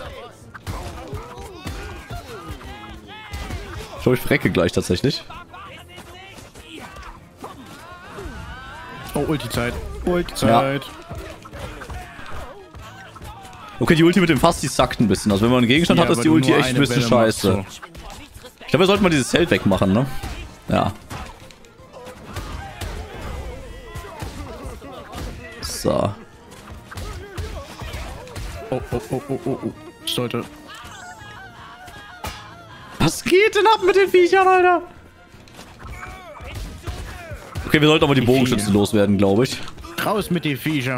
Ich glaube, ich verrecke gleich tatsächlich.
Oh, Ulti-Zeit. Ulti-Zeit.
Ja. Okay, die Ulti mit dem Fass, die sackt ein bisschen. Also wenn man einen Gegenstand hat, ist die Ulti echt ein bisschen scheiße. Ich glaube, wir sollten mal dieses Zelt wegmachen, ne? Ja. So.
Oh. Sollte.
Was geht denn ab mit den Viechern, Alter? Okay, wir sollten aber die Bogenschützen loswerden, glaube ich.
Raus mit den Viecher.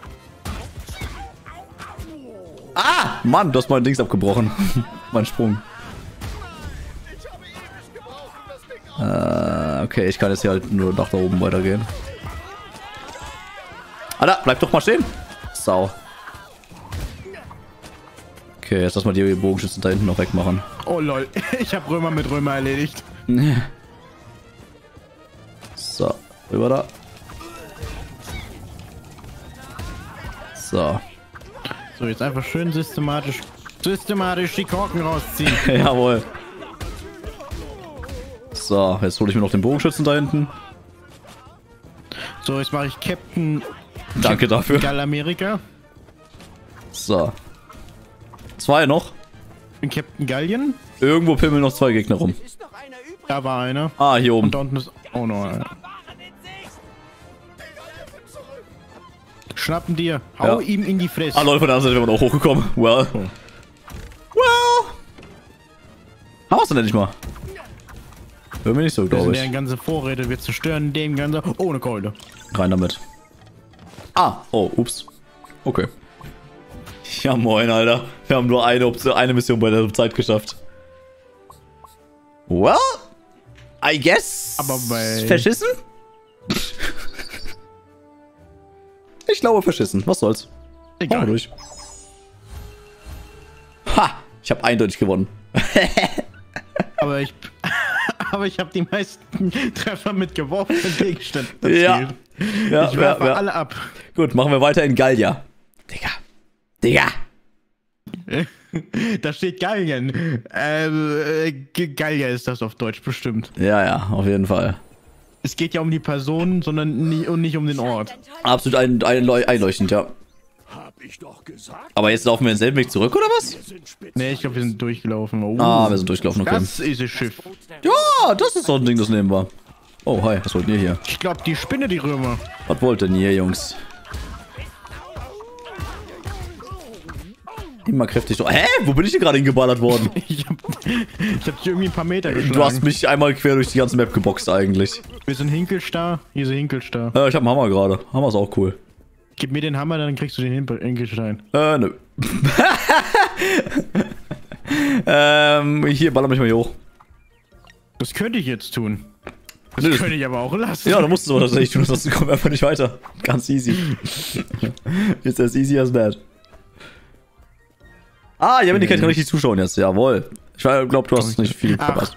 Ah! Mann, du hast mein Dings abgebrochen. Mein Sprung. Okay, ich kann jetzt hier halt nur nach da oben weitergehen. Alter, bleib doch mal stehen. Sau. Okay, jetzt lass mal die Bogenschützen da hinten noch wegmachen.
Oh lol, ich habe Römer mit Römer erledigt.
So, rüber da. So.
So, jetzt einfach schön systematisch die Korken rausziehen.
Jawohl. So, jetzt hole ich mir noch den Bogenschützen da hinten.
So, jetzt mache ich Captain
Danke dafür.
Gallamerika.
So. 2 noch.
Ich bin Captain Gallien.
Irgendwo pimmeln noch 2 Gegner rum.
Ist noch einer übrig?
Da war einer.
Ah, hier oben.
Und da unten ist auch noch einer. Schnappen dir. Hau
Ja.
ihm in die Fresse.
Ah, Leute, von der anderen Seite wären wir noch hochgekommen. Well. Haben wir's denn endlich mal? Hör mir nicht so,
Wir
glaube
sind
ich.
deren ganze Vorräte. Wir zerstören den ganzen... Ohne Keule.
Rein damit. Ah, oh, ups. Okay. Ja, moin, Alter. Wir haben nur eine Mission bei der Zeit geschafft. Well, I guess.
Aber bei...
Verschissen? Ich glaube verschissen. Was soll's?
Egal.
Durch. Ha! Ich habe eindeutig gewonnen.
Aber ich habe die meisten Treffer mit geworfenen Gegenständen
Ja.
erzielt.
Ja,
Ich werfe alle ab.
Gut, machen wir weiter in Gallia. Digga.
Da steht Gallien. Gallia ist das auf Deutsch bestimmt.
Ja, auf jeden Fall.
Es geht ja um die Person, sondern nicht um den Ort.
Absolut einleuchtend, ja.
Hab ich doch gesagt,
Aber jetzt laufen wir denselben Weg zurück, oder was?
wir sind spitz.
Ne, ich glaube, wir sind durchgelaufen. Oh,
Ah, wir sind durchgelaufen, okay.
das ist das Schiff.
Ja, das ist so ein Ding, das nehmen wir. Oh, hi, was wollt ihr hier?
Ich glaube, die Spinne, die Römer.
Was wollt denn ihr, Jungs? Immer kräftig. Hä? Wo bin ich denn gerade hingeballert worden?
Ich hab dich irgendwie ein paar Meter geschlagen.
Du hast mich einmal quer durch die ganze Map geboxt eigentlich.
Wir sind Hinkelstar. Hier ist Hinkelstar.
Ich hab einen Hammer gerade. Hammer ist auch cool.
Gib mir den Hammer, dann kriegst du den Hinkelstein.
Nö. Hier, baller mich mal hier hoch.
Das könnte ich jetzt tun. Das
Nö, das-
könnte ich aber auch lassen.
Ja, da musst du aber tatsächlich tun, sonst kommen wir einfach nicht weiter. Ganz easy. Ist as easy as that. Ah, ja, Wendigkeit kann richtig zuschauen jetzt. Jawohl. Ich glaube, du hast nicht viel verpasst.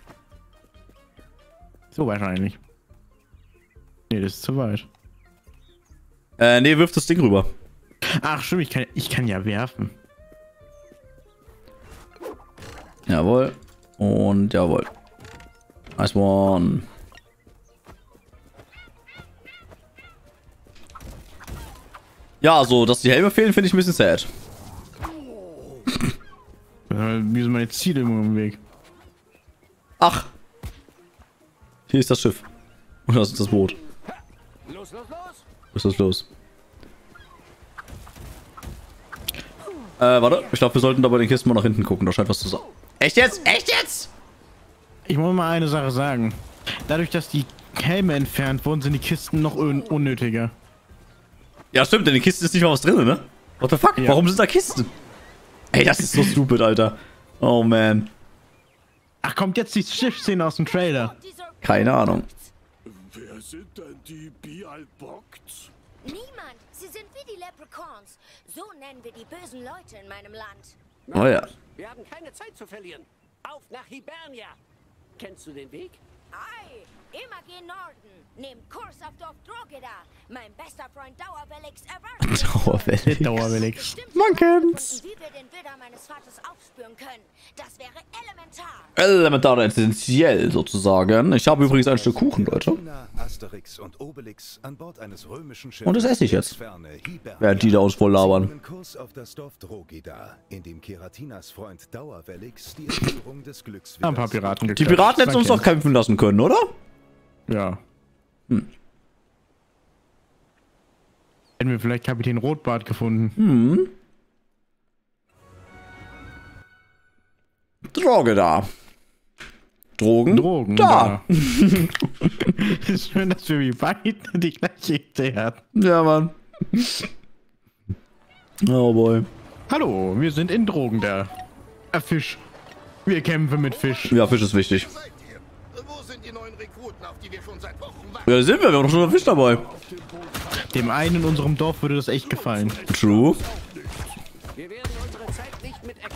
So wahrscheinlich. Nee, das ist zu weit.
Nee, wirf das Ding rüber.
Ach stimmt, ich kann ja werfen.
Jawohl. Und jawohl. Nice one. Ja, also, dass die Helme fehlen, finde ich ein bisschen sad.
Wie sind meine Ziele immer im Weg?
Ach. Hier ist das Schiff. Und das ist das Boot.
Los, los, los!
Was ist los? Warte. Ich glaube, wir sollten da bei den Kisten mal nach hinten gucken. Da scheint was zu sein. Echt jetzt? Echt jetzt?
Ich muss mal eine Sache sagen. Dadurch, dass die Helme entfernt wurden, sind die Kisten noch unnötiger.
Ja, stimmt. In den Kisten ist nicht mal was drin, ne? What the fuck?
Ja.
Warum sind da Kisten? Ey, das ist so stupid, Alter. Oh, man.
Ach, kommt jetzt die Schiffsszene aus dem Trailer.
Keine Ahnung.
Wer sind denn die Bialbocts?
Niemand. Sie sind wie die Leprechauns. So nennen wir die bösen Leute in meinem Land.
Oh ja.
Wir haben keine Zeit zu verlieren. Auf nach Hibernia. Kennst du den Weg?
Ei, immer gehen Norden. Nehmt Kurs auf Dorf Drogeda. Mein bester Freund Dauerwelix erwartet.
Dauerwelix.
Man kennt's.
Und wie wir den Widder meines Vaters aufspüren können, das wäre elementar.
Elementar essentiell, sozusagen. Ich habe übrigens ein Stück Kuchen, Leute.
China, Asterix und Obelix an Bord eines römischen Schiffes.
Und das esse ich jetzt.
Ferne Hibernia.
Während die da uns voll labern.
Sie nehmen Kurs auf das Dorf Drogeda, in dem Keratinas Freund Dauerwelix die Entführung des Glücks
Ein paar Piraten
Die
geklatscht.
Piraten hätten uns doch kämpfen lassen können, oder?
Ja. Hätten wir vielleicht Kapitän Rotbart gefunden.
Droge da. Drogen?
Drogen.
Da.
Ist schön, dass wir wie beide die gleiche Idee hatten.
Ja, Mann. Oh boy.
Hallo, wir sind in Drogen da. Fisch. Wir kämpfen mit Fisch.
Ja, Fisch ist wichtig.
Seid ihr? Wo sind die neuen Rekruten, auf die wir schon seit Wochen warten?
Ja, sind wir. Wir haben doch schon einen Fisch dabei.
Dem einen in unserem Dorf würde das echt gefallen.
True.
Wir werden unsere Zeit nicht mit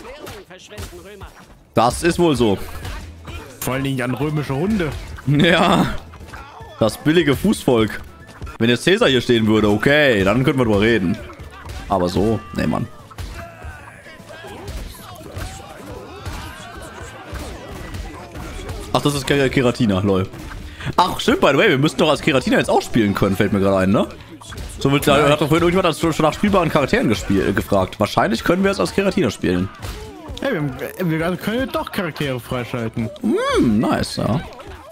verschwenden, Römer.
Das ist wohl so.
Vor allen Dingen an römische Hunde.
Ja. Das billige Fußvolk. Wenn jetzt Caesar hier stehen würde, okay, dann könnten wir drüber reden. Aber so, nee, Mann. Ach, das ist Keratina, lol. Ach, stimmt, by the way, wir müssten doch als Keratina jetzt auch spielen können, fällt mir gerade ein, ne? So wird, da hat doch vorhin irgendjemand schon nach spielbaren Charakteren gefragt. Wahrscheinlich können wir jetzt als Keratina spielen.
Hey, wir können doch Charaktere freischalten.
Nice, ja.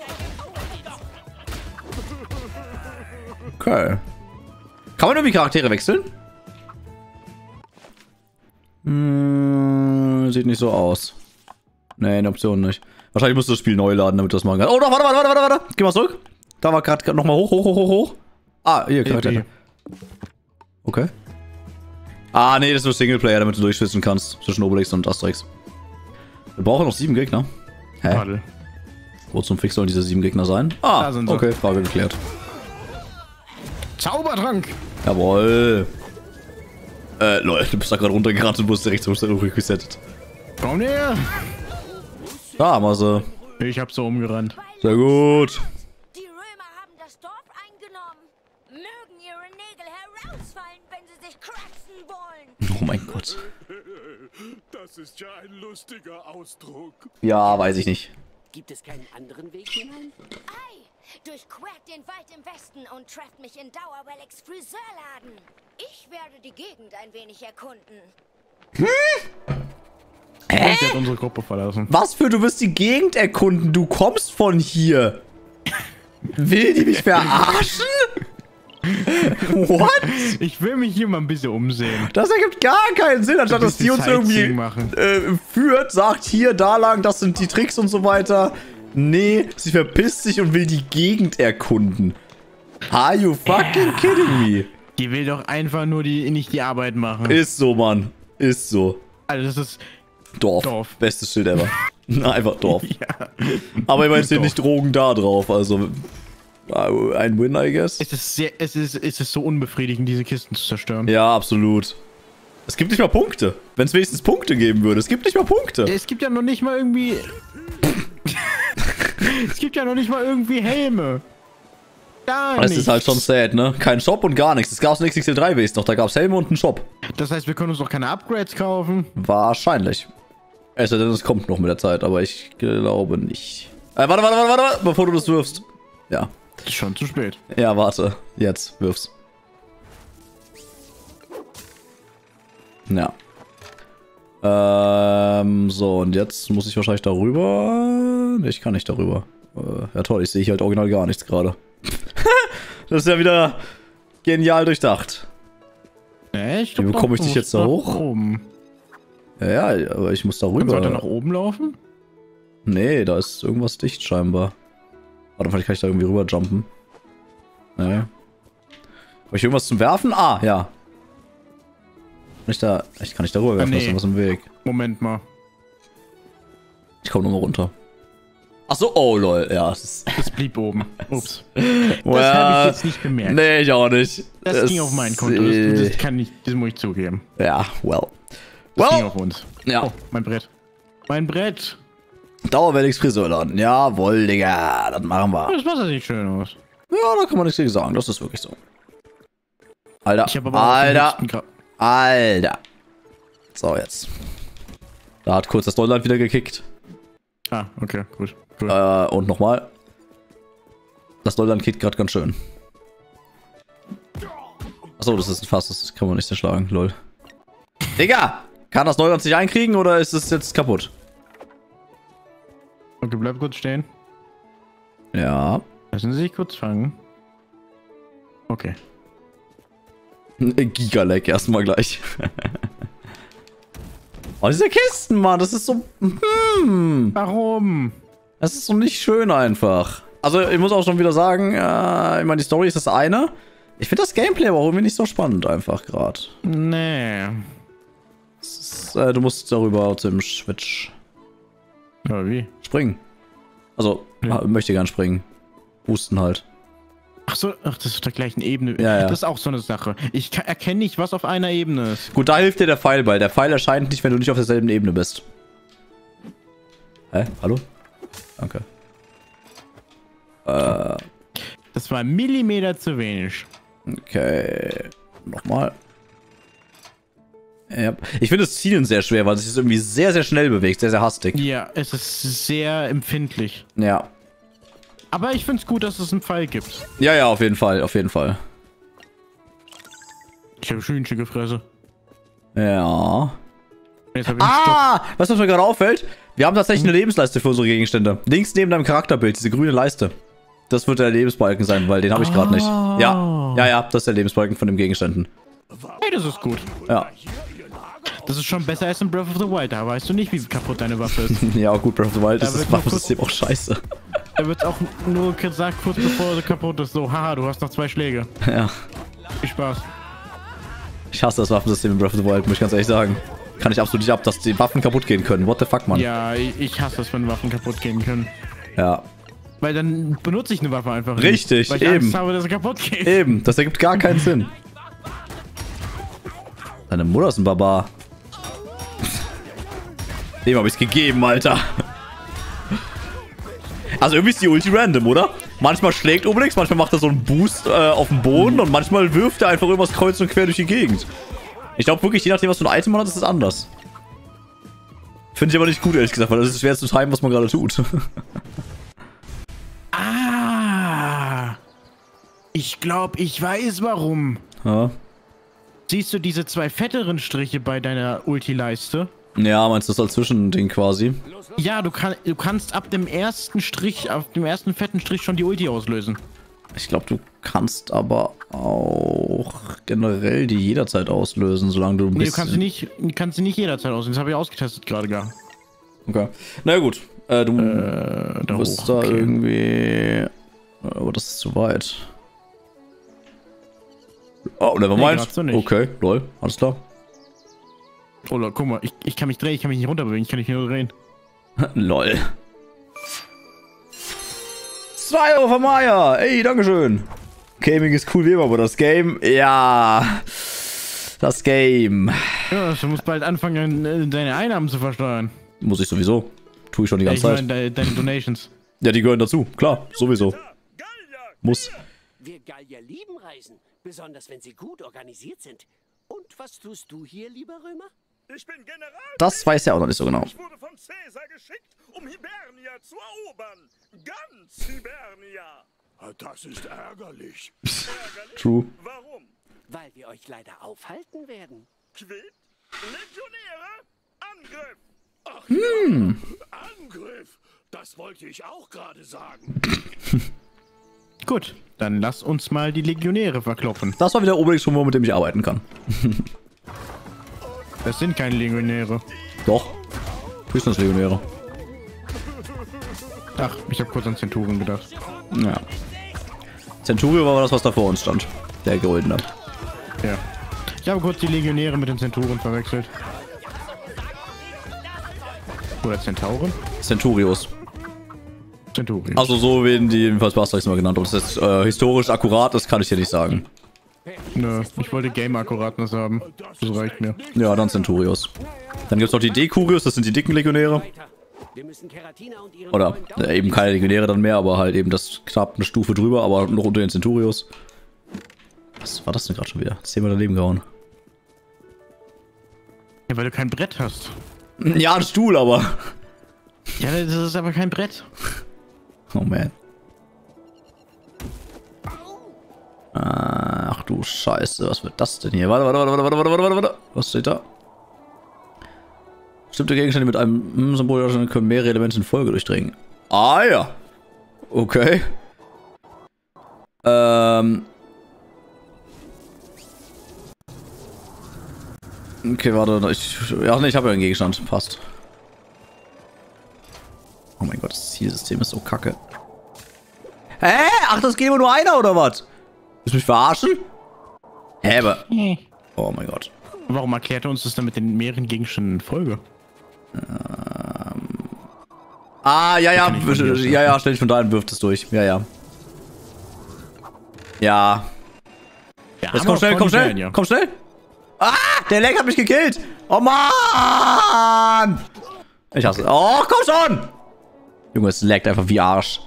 Okay. Kann man irgendwie Charaktere wechseln? Sieht nicht so aus. Nee, eine Option nicht. Wahrscheinlich musst du das Spiel neu laden, damit du das machen kannst. Oh, doch, warte. Geh mal zurück. Da war gerade nochmal hoch. Ah, hier, Charaktere. Okay. Ah, nee, das ist nur Singleplayer, damit du durchschwitzen kannst. Zwischen Obelix und Asterix. Wir brauchen noch 7 Gegner. Hä?
Warte.
Wo zum Fix sollen diese 7 Gegner sein? Ah,
Da sind sie.
okay, Frage geklärt.
Zaubertrank!
Jawohl. Lol, du bist da gerade runtergerannt und wurdest direkt zum resettet.
Komm näher!
Da haben wir sie.
Ich hab so umgerannt.
Sehr gut.
Die Römer haben das Dorf eingenommen. Mögen ihre Nägel herausfallen, wenn sie sich kratzen wollen.
Oh mein Gott.
Das ist ja ein lustiger Ausdruck.
Ja, weiß ich nicht.
Gibt es keinen anderen Weg hinein?
Ei, durchquert den Wald im Westen und trefft mich in Dauerwellex Friseurladen. Ich werde die Gegend ein wenig erkunden.
Und sie hat unsere Gruppe verlassen.
Was für, du wirst die Gegend erkunden, du kommst von hier. Will die mich verarschen? What?
Ich will mich hier mal ein bisschen umsehen.
Das ergibt gar keinen Sinn, anstatt dass die uns irgendwie führt, sagt hier, da lang, das sind die Tricks und so weiter. Nee, sie verpisst sich und will die Gegend erkunden. Are you fucking kidding me?
Die will doch einfach nur nicht die Arbeit machen.
Ist so, Mann. Ist so.
Also das ist...
Dorf. Bestes Schild ever. Einfach Dorf.
Ja.
Aber ich meine, es stehen nicht Drogen da drauf, also... Ein Win, I guess.
Es ist so unbefriedigend, diese Kisten zu zerstören.
Ja, absolut. Es gibt nicht mal Punkte. Wenn es wenigstens Punkte geben würde. Es gibt nicht mal Punkte.
Es gibt ja noch nicht mal irgendwie... Es gibt ja noch nicht mal irgendwie Helme. Gar
Das
nichts.
ist halt schon sad, ne? Kein Shop und gar nichts. Das gab es in XXL3 Base noch. Da gab es Helme und einen Shop.
Das heißt, wir können uns noch keine Upgrades kaufen.
Wahrscheinlich. Es sei denn, es kommt noch mit der Zeit, aber ich glaube nicht. Warte, bevor du das wirfst. Ja.
Ist schon zu spät.
Ja, warte. Jetzt, wirf's. Ja. So, und jetzt muss ich wahrscheinlich darüber... Nee, ich kann nicht darüber. Ja toll, ich sehe halt original gar nichts gerade. Das ist ja wieder genial durchdacht.
Echt?
Wie bekomme ich dich jetzt da hoch?
Oben.
Ja, aber ich muss darüber.
Sollte nach oben laufen?
Nee, da ist irgendwas dicht scheinbar. Warte, vielleicht kann ich da irgendwie rüber jumpen. Nee. Habe ich irgendwas zum Werfen? Ah, ja. Ich kann nicht darüber werfen, da ist irgendwas im Weg.
Moment mal.
Ich komme nochmal runter. Achso, oh lol, ja.
Das blieb oben. Ups.
Das
habe ich jetzt nicht bemerkt.
Nee, ich auch nicht.
Das ging auf mein Konto. Das muss ich zugeben.
Ja, well.
Das ging auf uns.
Ja.
Oh, mein Brett. Mein Brett.
Dauerwellex Friseurladen. Jawohl, Digga. Das machen wir.
Das Wasser sieht schön aus.
Ja, da kann man nichts gegen sagen. Das ist wirklich so. Alter.
Ich habe aber
Alter. So, jetzt. Da hat kurz das Neuland wieder gekickt.
Ah, okay, gut. Cool.
Und nochmal. Das Neuland kickt gerade ganz schön. Achso, das ist ein Fass. Das kann man nicht zerschlagen. Lol. Digga! Kann das Neuland sich einkriegen oder ist es jetzt kaputt?
Okay, bleib kurz stehen.
Ja.
Lassen Sie sich kurz fangen. Okay.
Giga-Lag erstmal gleich. Oh, diese Kisten, Mann, das ist so...
Warum?
Das ist so nicht schön einfach. Also, ich muss auch schon wieder sagen, ich meine, die Story ist das eine. Ich finde das Gameplay aber auch irgendwie nicht so spannend einfach gerade.
Nee.
Du musst darüber zum Switch
Ja, wie?
springen. Also, möchte gern springen. Husten halt.
Ach so, ach, das ist auf der gleichen Ebene.
Ja, ja.
Das ist auch so eine Sache. Ich erkenne nicht, was auf einer Ebene ist.
Gut, da hilft dir der Pfeilball. Der Pfeil erscheint nicht, wenn du nicht auf derselben Ebene bist. Hä? Hallo? Danke.
Das war ein Millimeter zu wenig.
Okay. Nochmal. Ja. Ich finde das Zielen sehr schwer, weil es sich irgendwie sehr, sehr schnell bewegt. Sehr, sehr hastig.
Ja, es ist sehr empfindlich.
Ja.
Aber ich finde es gut, dass es einen Pfeil gibt.
Ja, ja, auf jeden Fall. Auf jeden Fall.
Ich habe Hühnchen gefressen.
Ja.
Jetzt hab ich einen Stock.
Weißt du, was mir gerade auffällt? Wir haben tatsächlich eine Lebensleiste für unsere Gegenstände. Links neben deinem Charakterbild, diese grüne Leiste. Das wird der Lebensbalken sein, weil den habe ich gerade nicht. Ja, ja, ja, das ist der Lebensbalken von den Gegenständen.
Hey, das ist gut.
Ja.
Das ist schon besser als in Breath of the Wild. Da weißt du nicht, wie kaputt deine Waffe ist.
Ja, gut, Breath of the Wild ist das
wird
Waffensystem auch scheiße.
Da wird auch nur gesagt, kurz bevor sie kaputt ist, so, haha, du hast noch 2 Schläge.
Ja.
Viel Spaß.
Ich hasse das Waffensystem in Breath of the Wild, muss ich ganz ehrlich sagen. Kann ich absolut nicht ab, dass die Waffen kaputt gehen können. What the fuck, Mann?
Ja, ich hasse es, wenn Waffen kaputt gehen können.
Ja.
Weil dann benutze ich eine Waffe einfach nicht.
Richtig,
weil ich
eben.
Angst habe, dass sie kaputt geht.
Eben, das ergibt gar keinen Sinn. Deine Mutter ist ein Barbar. Dem habe ich's gegeben, Alter. Also irgendwie ist die Ulti random, oder? Manchmal schlägt Obelix, manchmal macht er so einen Boost auf den Boden und manchmal wirft er einfach irgendwas kreuz und quer durch die Gegend. Ich glaube wirklich, je nachdem, was für ein Item man hat, ist es anders. Finde ich aber nicht gut, ehrlich gesagt, weil das ist schwer zu timen, was man gerade tut.
Ah. Ich glaube, ich weiß warum.
Ja.
Siehst du diese 2 fetteren Striche bei deiner Ulti-Leiste?
Ja, meinst du das als Zwischending quasi?
Ja, du kannst ab dem ersten Strich, auf dem ersten fetten Strich schon die Ulti auslösen.
Ich glaube, du kannst aber auch generell die jederzeit auslösen, solange du ein
Nee,
bisschen...
du kannst sie nicht jederzeit auslösen. Das habe ich ausgetestet gerade gar.
Okay. Na ja, gut. Du
Da
musst
hoch,
da
okay.
irgendwie... Aber das ist zu weit. Oh, nevermind.
grad so nicht.
Okay, lol. Alles klar.
Oh, guck mal, ich kann mich drehen, ich kann mich nicht runterbewegen, ich kann mich nur drehen.
Lol. 2 Euro von Maya. Ey, dankeschön. Gaming ist cool wie immer, aber das Game... Ja... Das Game...
Ja, du musst bald anfangen, deine Einnahmen zu versteuern.
Muss ich sowieso. Tue ich schon die ganze
Ich
Zeit.
meine, deine Donations.
Ja, die gehören dazu. Klar, sowieso. Muss.
Wir Gallier lieben Reisen, besonders wenn sie gut organisiert sind. Und was tust du hier, lieber Römer?
Ich bin General.
Das weiß er auch noch nicht so genau.
Ich wurde von Caesar geschickt, um Hibernia zu erobern. Ganz Hibernia.
Das ist ärgerlich.
Ärgerlich?
True.
Warum?
Weil wir euch leider aufhalten werden.
Quid? Legionäre? Angriff!
Ach ja, Angriff. Das wollte ich auch gerade sagen.
Gut, dann lass uns mal die Legionäre verkloppen.
Das war wieder Obelix-Humor, mit dem ich arbeiten kann.
Das sind keine Legionäre.
Doch. Höchstens-Legionäre.
Ach, ich habe kurz an Zenturen gedacht.
Ja. Centurio war das, was da vor uns stand. Der Goldene.
Ja. Ich habe kurz die Legionäre mit den Zenturen verwechselt. Oder Zentauren?
Centurios.
Centurion.
Also so werden die jedenfalls bei Asterix mal genannt. Ob das jetzt historisch akkurat ist, kann ich dir nicht sagen.
Nö, ich wollte Game-Akkuratness haben. Das reicht mir.
Ja, dann Centurios. Dann gibt es noch die Dekurios, das sind die dicken Legionäre.
Weiter. Wir müssen Keratina und ihren
Oder
Freund Dauer-
eben keine Legionäre dann mehr, aber halt eben das knapp eine Stufe drüber, aber noch unter den Centurios. Was war das denn gerade schon wieder? 10-mal daneben gehauen.
Ja, weil du kein Brett hast.
Ja, ein Stuhl, aber...
Ja, das ist aber kein Brett.
Oh man. Ach du Scheiße, was wird das denn hier? Warte. Was steht da? Bestimmte Gegenstände mit einem Symbol können mehrere Elemente in Folge durchdringen. Ah ja. Okay. Okay, warte. Ich habe ja einen Gegenstand. Passt. Oh mein Gott, das Zielsystem ist so kacke. Hä? Ach, das geht immer nur einer, oder was? Willst du mich verarschen? Hä, aber... Oh mein Gott.
Warum erklärt er uns das dann mit den mehreren Gegenständen in Folge?
Ah, ja,
Kann ich von dir aus
ja, stell dich von da und wirft es durch. Ja.
Ja,
Jetzt komm schnell. Ah, der Leg hat mich gekillt. Oh Mann. Ich hasse. Oh, komm schon. Junge, es laggt einfach wie Arsch.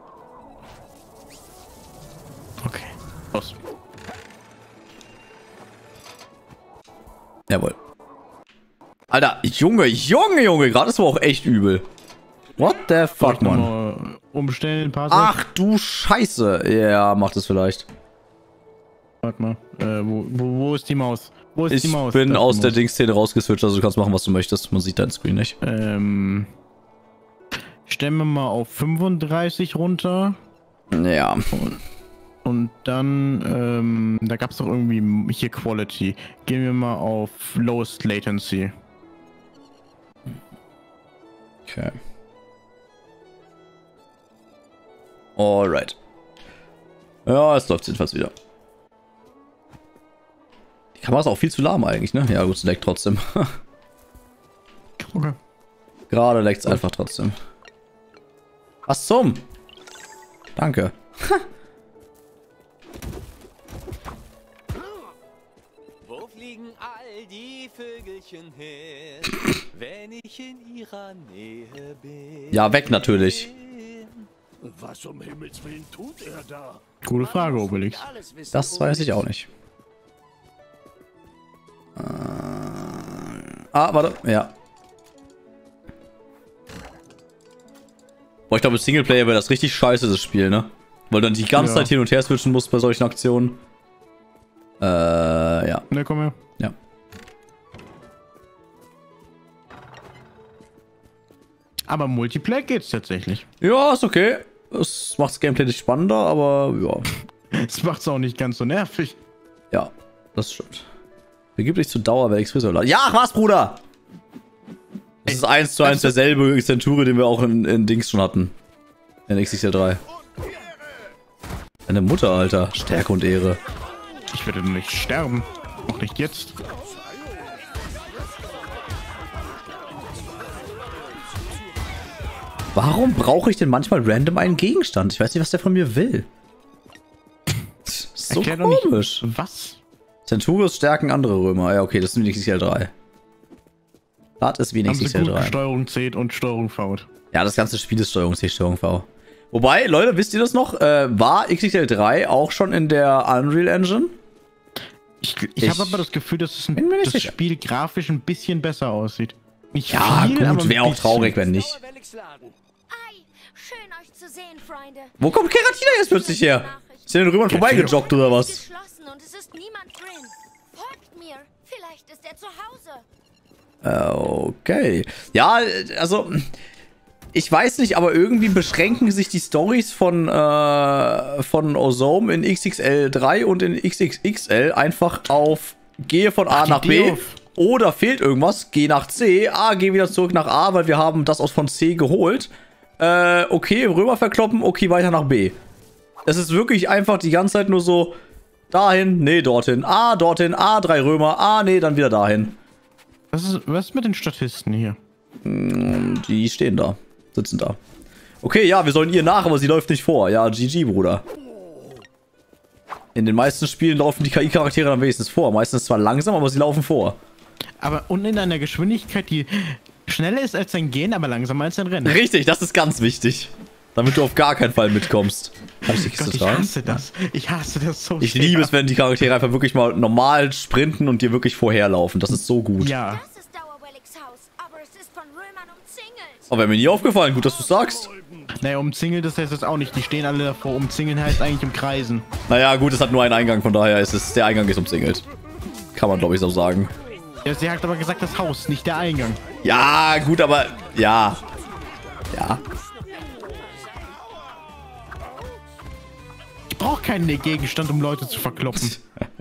Okay. Los.
Jawohl. Alter, Junge, gerade ist aber auch echt übel. What the fuck, Mann?
Umstellen, ein paar
Ach du Scheiße. Ja, mach das vielleicht.
Warte mal. Wo ist die Maus? Wo ist die Maus?
Ich bin aus der Dingsszene rausgeswitcht, also du kannst machen, was du möchtest. Man sieht deinen Screen nicht.
Stellen wir mal auf 35 runter.
Ja.
Und dann, da gab es doch irgendwie hier Quality. Gehen wir mal auf Lowest Latency.
Okay. Alright. Ja, es läuft jedenfalls wieder. Die Kamera ist auch viel zu lahm eigentlich, ne? Ja gut, es leckt trotzdem.
Okay.
Gerade leckt es einfach trotzdem. Was zum? Danke.
Wo fliegen all die Vögelchen her, wenn ich in ihrer Nähe bin?
Ja, weg natürlich.
Was um Himmels Willen tut er da?
Gute Frage, Obelix.
Das weiß ich auch nicht. Warte. Ja. Boah, ich glaube, im Singleplayer wäre das richtig scheiße, das Spiel, ne? Weil du dann die ganze Zeit hin und her switchen musst bei solchen Aktionen. Ja.
Ne, komm her.
Ja.
Aber Multiplayer geht's tatsächlich.
Ja, ist okay. Es macht das Gameplay nicht spannender, aber ja.
Es macht's auch nicht ganz so nervig.
Ja, das stimmt. Begib dich zu Dauerwelks Friseur. Ja, ach was, Bruder! Das ist 1:1 derselbe Zenture, den wir auch in Dings schon hatten. In XXL 3. Deine Mutter, Alter. Stärke und Ehre.
Ich werde nicht sterben. Auch nicht jetzt.
Warum brauche ich denn manchmal random einen Gegenstand? Ich weiß nicht, was der von mir will. So komisch.
Was?
Centurios stärken andere Römer. Ja, okay, das ist wenigstens XXL 3. Das ist wenigstens XXL 3.
Steuerung C und Steuerung V. Ja,
das ganze Spiel ist Steuerung C, Steuerung V. Wobei, Leute, wisst ihr das noch? War XXL 3 auch schon in der Unreal Engine?
Ich habe aber das Gefühl, dass das Spiel grafisch ein bisschen besser aussieht. Nicht
ja,
viel,
gut, wäre auch traurig, wenn nicht.
Schön euch zu sehen, Freunde.
Wo kommt Keratina jetzt plötzlich her? Ist der den Römern vorbeigejoggt oder was?
Geschlossen und es ist niemand drin. Folgt mir. Vielleicht ist er zu Hause.
Okay. Ja, also ich weiß nicht, aber irgendwie beschränken sich die Storys von Ozome in XXL 3 und in XXXL einfach auf gehe von A nach B oder fehlt irgendwas, geh nach C, geh wieder zurück nach A, weil wir haben das von C geholt. Okay, Römer verkloppen, okay, weiter nach B. Es ist wirklich einfach die ganze Zeit nur so dahin, nee, dorthin, dorthin, 3 Römer, nee, dann wieder dahin.
Was ist mit den Statisten hier?
Die stehen da. Sitzen da. Okay, ja, wir sollen ihr nach, aber sie läuft nicht vor. Ja, GG, Bruder. In den meisten Spielen laufen die KI-Charaktere dann wenigstens vor. Meistens zwar langsam, aber sie laufen vor.
Aber und in einer Geschwindigkeit, die schneller ist als dein Gehen, aber langsamer als dein Rennen.
Richtig, das ist ganz wichtig. Damit du auf gar keinen Fall mitkommst.
Ich hasse das. Ich hasse das so sehr.
Ich liebe es, wenn die Charaktere einfach wirklich mal normal sprinten und dir wirklich vorherlaufen. Das ist so gut.
Ja.
Aber wäre mir nie aufgefallen. Gut, dass du sagst.
Naja, umzingelt, das heißt das auch nicht. Die stehen alle davor. Umzingeln heißt eigentlich im Kreisen.
Naja, gut, es hat nur einen Eingang. Von daher ist es, der Eingang ist umzingelt. Kann man, glaube ich, so sagen.
Ja, sie hat aber gesagt, das Haus, nicht der Eingang.
Ja, gut, aber... Ja. Ja.
Ich brauche keinen Gegenstand, um Leute zu verkloppen.
Seht,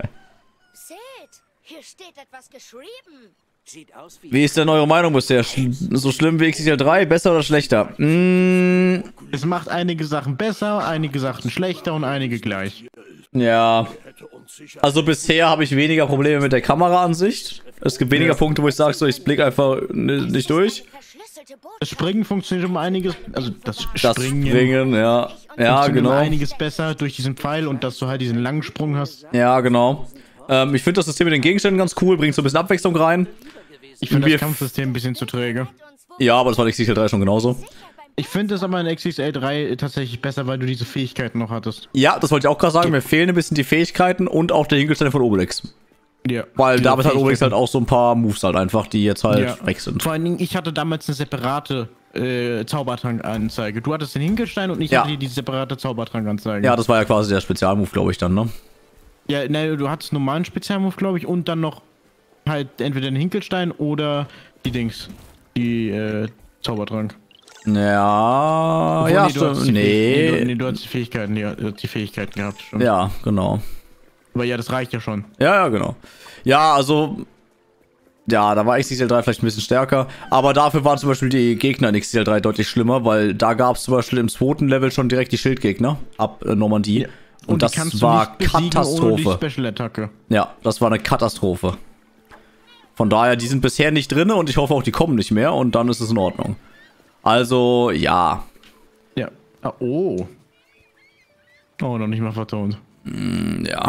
hier steht etwas geschrieben.
Sieht aus
Wie ist denn eure Meinung bisher? So schlimm wie XXL 3? Besser oder schlechter?
Es macht einige Sachen besser, einige Sachen schlechter und einige gleich.
Ja. Also bisher habe ich weniger Probleme mit der Kameraansicht. Es gibt weniger Punkte, wo ich sage, so, ich blicke einfach nicht durch.
Das Springen funktioniert um einiges, also das
Springen, ja. Ja, genau.
Um einiges besser durch diesen Pfeil und dass du halt diesen langen Sprung hast.
Ja, genau. Ich finde das System mit den Gegenständen ganz cool, bringt so ein bisschen Abwechslung rein.
Ich finde das Kampfsystem ein bisschen zu träge.
Ja, aber das war XXL 3 schon genauso.
Ich finde es aber in XXL 3 tatsächlich besser, weil du diese Fähigkeiten noch hattest.
Ja, das wollte ich auch gerade sagen. Mir fehlen ein bisschen die Fähigkeiten und auch der Hinkelstein von Obelix.
Ja.
Weil damit hat Obelix halt auch so ein paar Moves halt einfach, die jetzt halt weg sind.
Vor allen Dingen, ich hatte damals eine separate Zaubertrank-Anzeige. Du hattest den Hinkelstein und ich hatte die separate Zaubertrank-Anzeige.
Ja, das war ja quasi der Spezialmove, glaube ich, dann, ne?
Ja, ne, du hattest einen normalen Spezialmove, glaube ich, und dann noch halt entweder den Hinkelstein oder die Zaubertrank.
Ja,
Obwohl,
ja,
nee,
stimmt.
Nee, du hast die Fähigkeiten, die Fähigkeiten gehabt, stimmt.
Ja, genau.
Aber ja, das reicht ja schon.
Ja, genau. Ja, also, ja, da war XXL 3 vielleicht ein bisschen stärker, aber dafür waren zum Beispiel die Gegner in XXL 3 deutlich schlimmer, weil da gab es zum Beispiel im zweiten Level schon direkt die Schildgegner ab Normandie. Ja. Und das war Katastrophe.
Ohne die Special-Attacke.
Ja, das war eine Katastrophe. Von daher, die sind bisher nicht drin und ich hoffe auch, die kommen nicht mehr und dann ist es in Ordnung. Also, ja.
Ja. Ah, oh. Oh, noch nicht mal vertont.
Ja.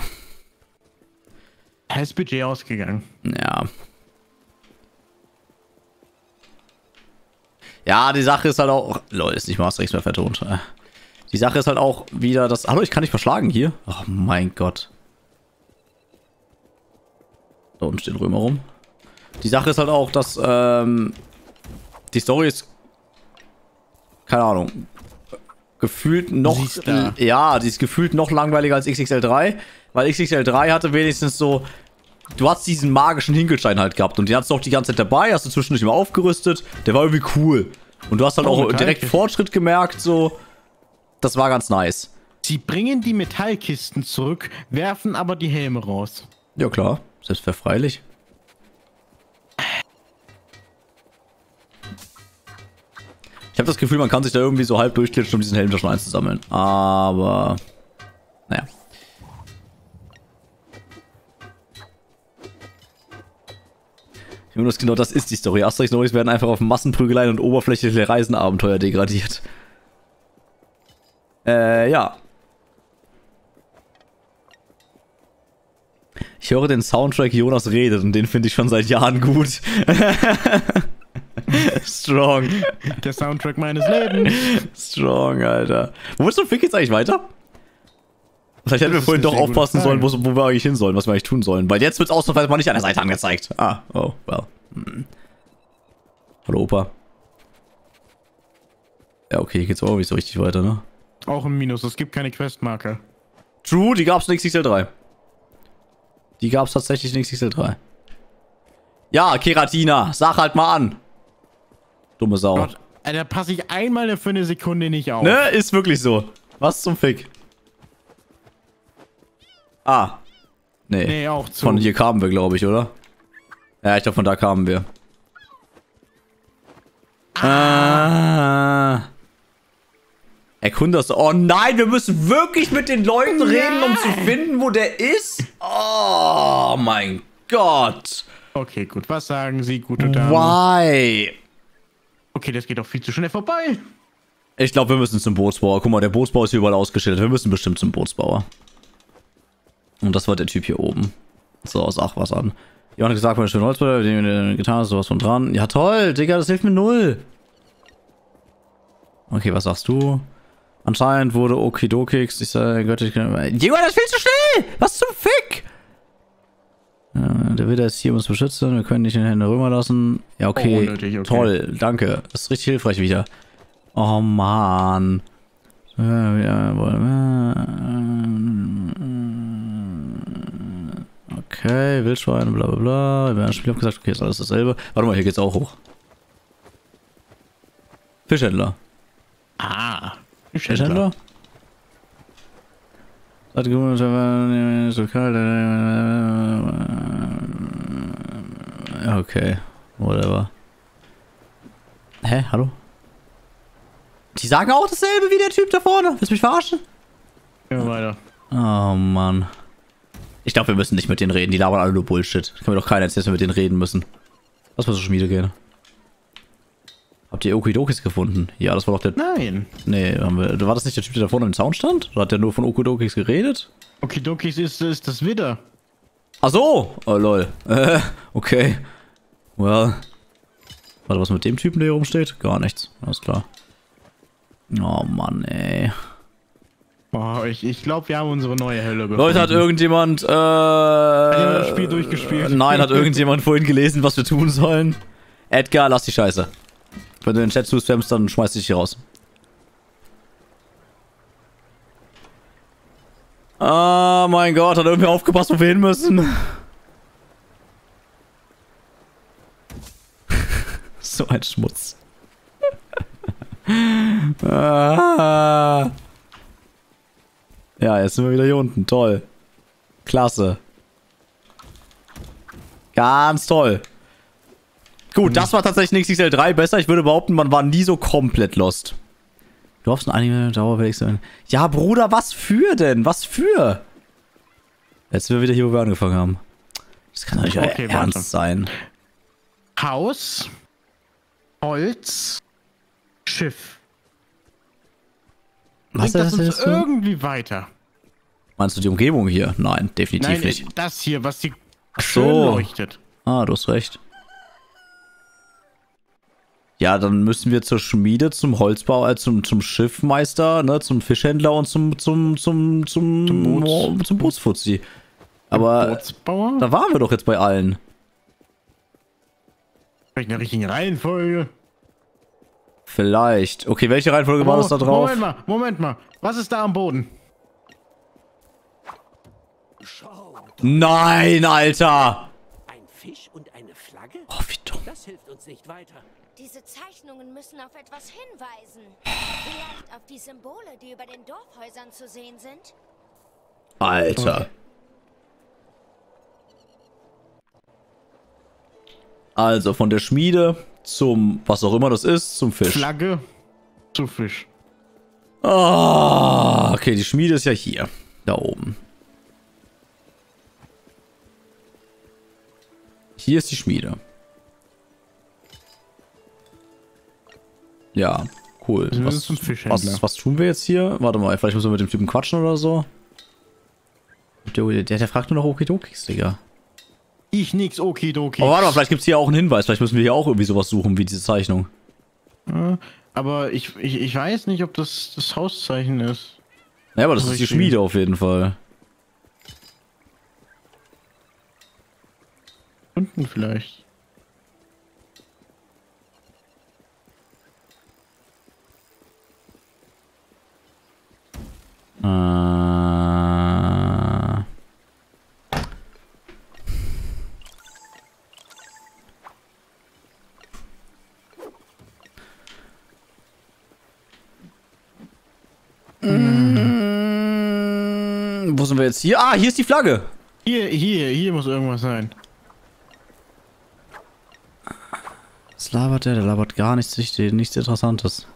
Da ist Budget ausgegangen.
Ja. Ja, die Sache ist halt auch... Leute, ist nicht mal Asterix mehr vertont. Die Sache ist halt auch wieder das... Hallo, ich kann nicht verschlagen hier. Oh mein Gott. Da unten stehen Römer rum. Die Sache ist halt auch, dass die Story ist... Keine Ahnung. Gefühlt noch... Ja, die ist gefühlt noch langweiliger als XXL 3. Weil XXL 3 hatte wenigstens so... Du hast diesen magischen Hinkelstein halt gehabt. Und den hast du auch die ganze Zeit dabei. Hast du zwischendurch mal aufgerüstet. Der war irgendwie cool. Und du hast halt auch direkt Fortschritt gemerkt, so... Das war ganz nice.
Sie bringen die Metallkisten zurück, werfen aber die Helme raus.
Ja klar, selbstverfreilich. Ich habe das Gefühl, man kann sich da irgendwie so halb durchklitschen, um diesen Helm da schon einzusammeln. Aber... Naja. Genau, das ist die Story. Asterix-Stories werden einfach auf Massenprügeleien und oberflächliche Reisenabenteuer degradiert. Ja. Ich höre den Soundtrack Jonas redet und den finde ich schon seit Jahren gut. Strong.
Der Soundtrack meines Lebens.
Strong, Alter. Wo ist der Fick jetzt eigentlich weiter? Vielleicht hätten wir vorhin doch aufpassen sollen, wo wir eigentlich hin sollen, was wir eigentlich tun sollen. Weil jetzt wird es ausnahmsweise mal nicht an der Seite angezeigt. Ah, oh, well. Hallo, Opa. Ja, okay, hier geht's auch nicht so richtig weiter, ne?
Auch im Minus, es gibt keine Questmarke.
True, die gab's in XXL 3. Die gab's tatsächlich in XXL 3. Ja, Keratina, sag halt mal an. Dumme Sau.
Gott, da passe ich einmal für eine Sekunde nicht auf.
Ne, ist wirklich so. Was zum Fick? Ah. Nee,
auch zu.
Von hier kamen wir, glaube ich, oder? Ja, ich glaube, von da kamen wir. Erkunde das. Oh nein, wir müssen wirklich mit den Leuten reden, um zu finden, wo der ist? Oh mein Gott.
Okay, gut. Was sagen Sie, gute Dame?
Why?
Okay, das geht doch viel zu schnell vorbei.
Ich glaube, wir müssen zum Bootsbauer. Guck mal, der Bootsbauer ist hier überall ausgestellt. Wir müssen bestimmt zum Bootsbauer. Und das war der Typ hier oben. So, sag was an. Johann hat gesagt, meine schöne Holzblätter, den getan hast, sowas von dran. Ja toll, Digga, das hilft mir null. Okay, was sagst du? Anscheinend wurde Okidokix, ich sage göttlich... Digga, das ist viel zu schnell! Was zum Fick? Der Widder ist hier, um uns zu beschützen. Wir können nicht in den Händen Römer lassen. Ja, okay.
Unnötig, okay.
Toll, danke. Das ist richtig hilfreich wieder. Oh, Mann. Okay, Wildschweine, bla bla bla. Wir haben das Spiel abgesagt, okay, ist alles dasselbe. Warte mal, hier geht's auch hoch. Fischhändler. Fischhändler? Okay, whatever. Hä, hallo? Die sagen auch dasselbe wie der Typ da vorne. Willst du mich verarschen?
Ja, weiter.
Oh, Mann. Ich glaube, wir müssen nicht mit denen reden. Die labern alle nur Bullshit. Kann mir doch keiner erzählen, dass wir mit denen reden müssen. Lass mal zur Schmiede gehen. Habt ihr Okidokis gefunden? Ja, das war doch der...
Nein.
Nee, war das nicht der Typ, der da vorne im Zaun stand? Oder hat der nur von Okidokis geredet?
Okidokis ist das Widder.
Ach so! Oh, lol. Okay. Well. Warte, was mit dem Typen, der hier rumsteht? Gar nichts. Alles klar. Oh Mann, ey.
Oh, ich glaube, wir haben unsere neue Hölle gefunden.
Leute, hat irgendjemand,
Hat jemand das Spiel durchgespielt?
Nein, hat irgendjemand vorhin gelesen, was wir tun sollen? Edgar, lass die Scheiße. Wenn du den Chat zuspamst, dann schmeiß dich hier raus. Ah, mein Gott, hat irgendwer aufgepasst, wo wir hin müssen? So ein Schmutz. Ah. Ja, jetzt sind wir wieder hier unten. Toll. Klasse. Ganz toll. Gut, das war tatsächlich nicht XXL 3 besser. Ich würde behaupten, man war nie so komplett lost. Du hoffst ein Anime Dauerweg sein. Ja, Bruder, was für denn? Was für? Jetzt sind wir wieder hier, wo wir angefangen haben. Das kann doch nicht ernst sein.
Haus, Holz, Schiff.
Was
Bringt das
ist
uns
das
irgendwie weiter?
Meinst du die Umgebung hier? Nein, definitiv
Nein,
nicht.
das hier, was die
Ach
schön
so.
leuchtet.
Ah, du hast recht. Ja, dann müssen wir zur Schmiede, zum Holzbau, zum Schiffmeister, ne, zum Fischhändler und zum Bootsfuzzi. Aber
Bootsbauer?
da waren wir doch jetzt bei allen.
Vielleicht in der richtigen Reihenfolge.
Vielleicht. Okay, welche Reihenfolge war das da drauf?
Moment mal. Was ist da am Boden?
Nein, Alter!
Ein Fisch und eine Flagge?
Oh, wie dumm.
Das hilft uns nicht weiter.
Diese Zeichnungen müssen auf etwas hinweisen. Vielleicht auf die Symbole, die über den Dorfhäusern zu sehen sind?
Alter. Also, von der Schmiede zum, was auch immer das ist, zum Fisch.
Flagge zu Fisch.
Ah, okay, die Schmiede ist ja hier. Da oben. Hier ist die Schmiede. Ja, cool. Was tun wir jetzt hier? Warte mal, vielleicht müssen wir mit dem Typen quatschen oder so. Der fragt nur noch Okidokis, Digga.
Ich nix, okidoki.
Aber warte mal, vielleicht gibt es hier auch einen Hinweis. Vielleicht müssen wir hier auch irgendwie sowas suchen, wie diese Zeichnung.
Aber ich weiß nicht, ob das das Hauszeichen ist.
Ja, aber das ist die Schmiede auf jeden Fall.
Unten vielleicht.
Wo sind wir jetzt hier? Ah, hier ist die Flagge.
Hier muss irgendwas sein.
Was labert der? Der labert gar nichts, nichts Interessantes.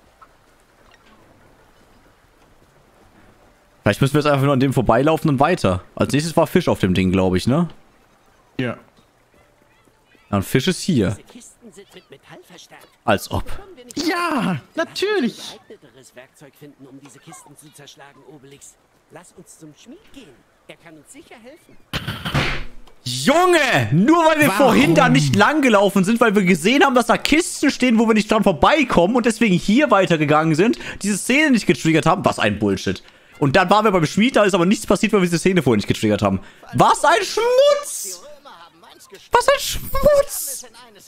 Vielleicht müssen wir jetzt einfach nur an dem vorbeilaufen und weiter. Als nächstes war Fisch auf dem Ding, glaube ich, ne?
Ja.
Ja, und Fisch ist hier.
Diese Kisten sind mit Metall verstärkt.
Als ob.
Ja, natürlich.
Ein geeigneteres Werkzeug finden, um diese Kisten zu zerschlagen, Obelix. Lass uns zum Schmied gehen. Er kann uns sicher helfen.
Junge! Nur weil wir vorhin da nicht lang gelaufen sind, weil wir gesehen haben, dass da Kisten stehen, wo wir nicht dran vorbeikommen und deswegen hier weitergegangen sind, diese Szene nicht getriggert haben. Was ein Bullshit. Und dann waren wir beim Schmied, da ist aber nichts passiert, weil wir diese Szene vorhin nicht getriggert haben. Was ein Schmutz! Was ein Schmutz!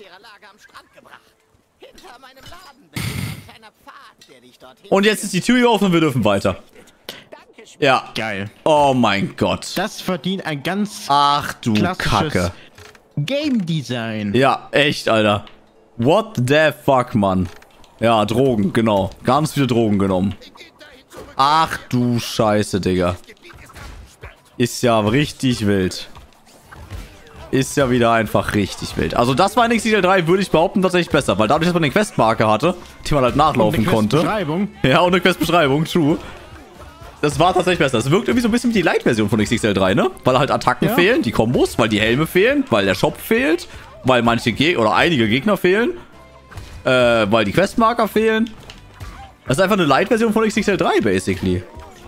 Und jetzt ist die Tür offen und wir dürfen weiter. Ja.
Geil.
Oh mein Gott.
Das verdient ein ganz
Ach du
klassisches
Kacke.
Game Design.
Ja, echt, Alter. What the fuck, Mann. Ja, Drogen, genau. Ganz viele Drogen genommen. Ach du Scheiße, Digga. Ist ja richtig wild. Ist ja wieder einfach richtig wild. Also das war in XXL 3, würde ich behaupten, tatsächlich besser. Weil dadurch, dass man eine Questmarke hatte, die man halt nachlaufen konnte. Ja, und eine Questbeschreibung, true. Das war tatsächlich besser. Es wirkt irgendwie so ein bisschen wie die Light-Version von XXL 3, ne? Weil halt Attacken fehlen, die Kombos, weil die Helme fehlen, weil der Shop fehlt, weil manche oder einige Gegner fehlen, weil die Questmarker fehlen. Das ist einfach eine Light-Version von XXL 3, basically.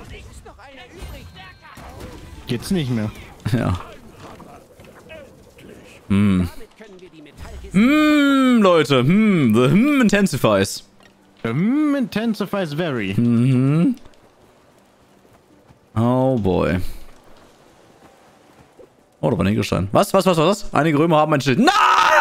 Jetzt nicht mehr.
Ja. Leute, the intensifies.
Intensifies very.
Mhm. Oh boy. Oh, da war ein Hinkelstein. Was? Einige Römer haben ein Schild. Nein!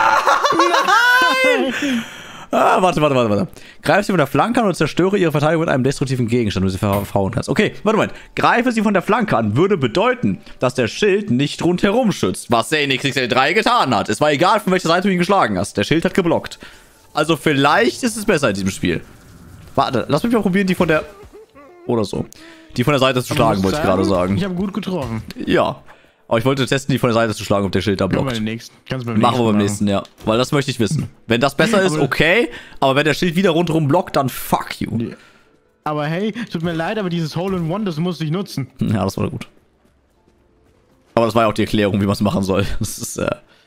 Warte. Greife sie von der Flanke an und zerstöre ihre Verteidigung mit einem destruktiven Gegenstand, wenn du sie verhauen kannst. Okay, warte mal. Greife sie von der Flanke an würde bedeuten, dass der Schild nicht rundherum schützt, was der in XXL3 getan hat. Es war egal, von welcher Seite du ihn geschlagen hast. Der Schild hat geblockt. Also vielleicht ist es besser in diesem Spiel. Warte, lass mich mal probieren, die von der... Oder so. Die von der Seite zu schlagen, wollte ich gerade sagen.
Ich habe gut getroffen.
Ja. Aber ich wollte testen, die von der Seite zu schlagen, ob der Schild da blockt.
Machen wir
beim nächsten, ja. Weil das möchte ich wissen. Wenn das besser ist, okay. Aber wenn der Schild wieder rundherum blockt, dann fuck you.
Nee. Aber hey, tut mir leid, aber dieses Hole-in-One, das musste ich nutzen.
Ja, das war gut. Aber das war ja auch die Erklärung, wie man es machen soll. Das ist,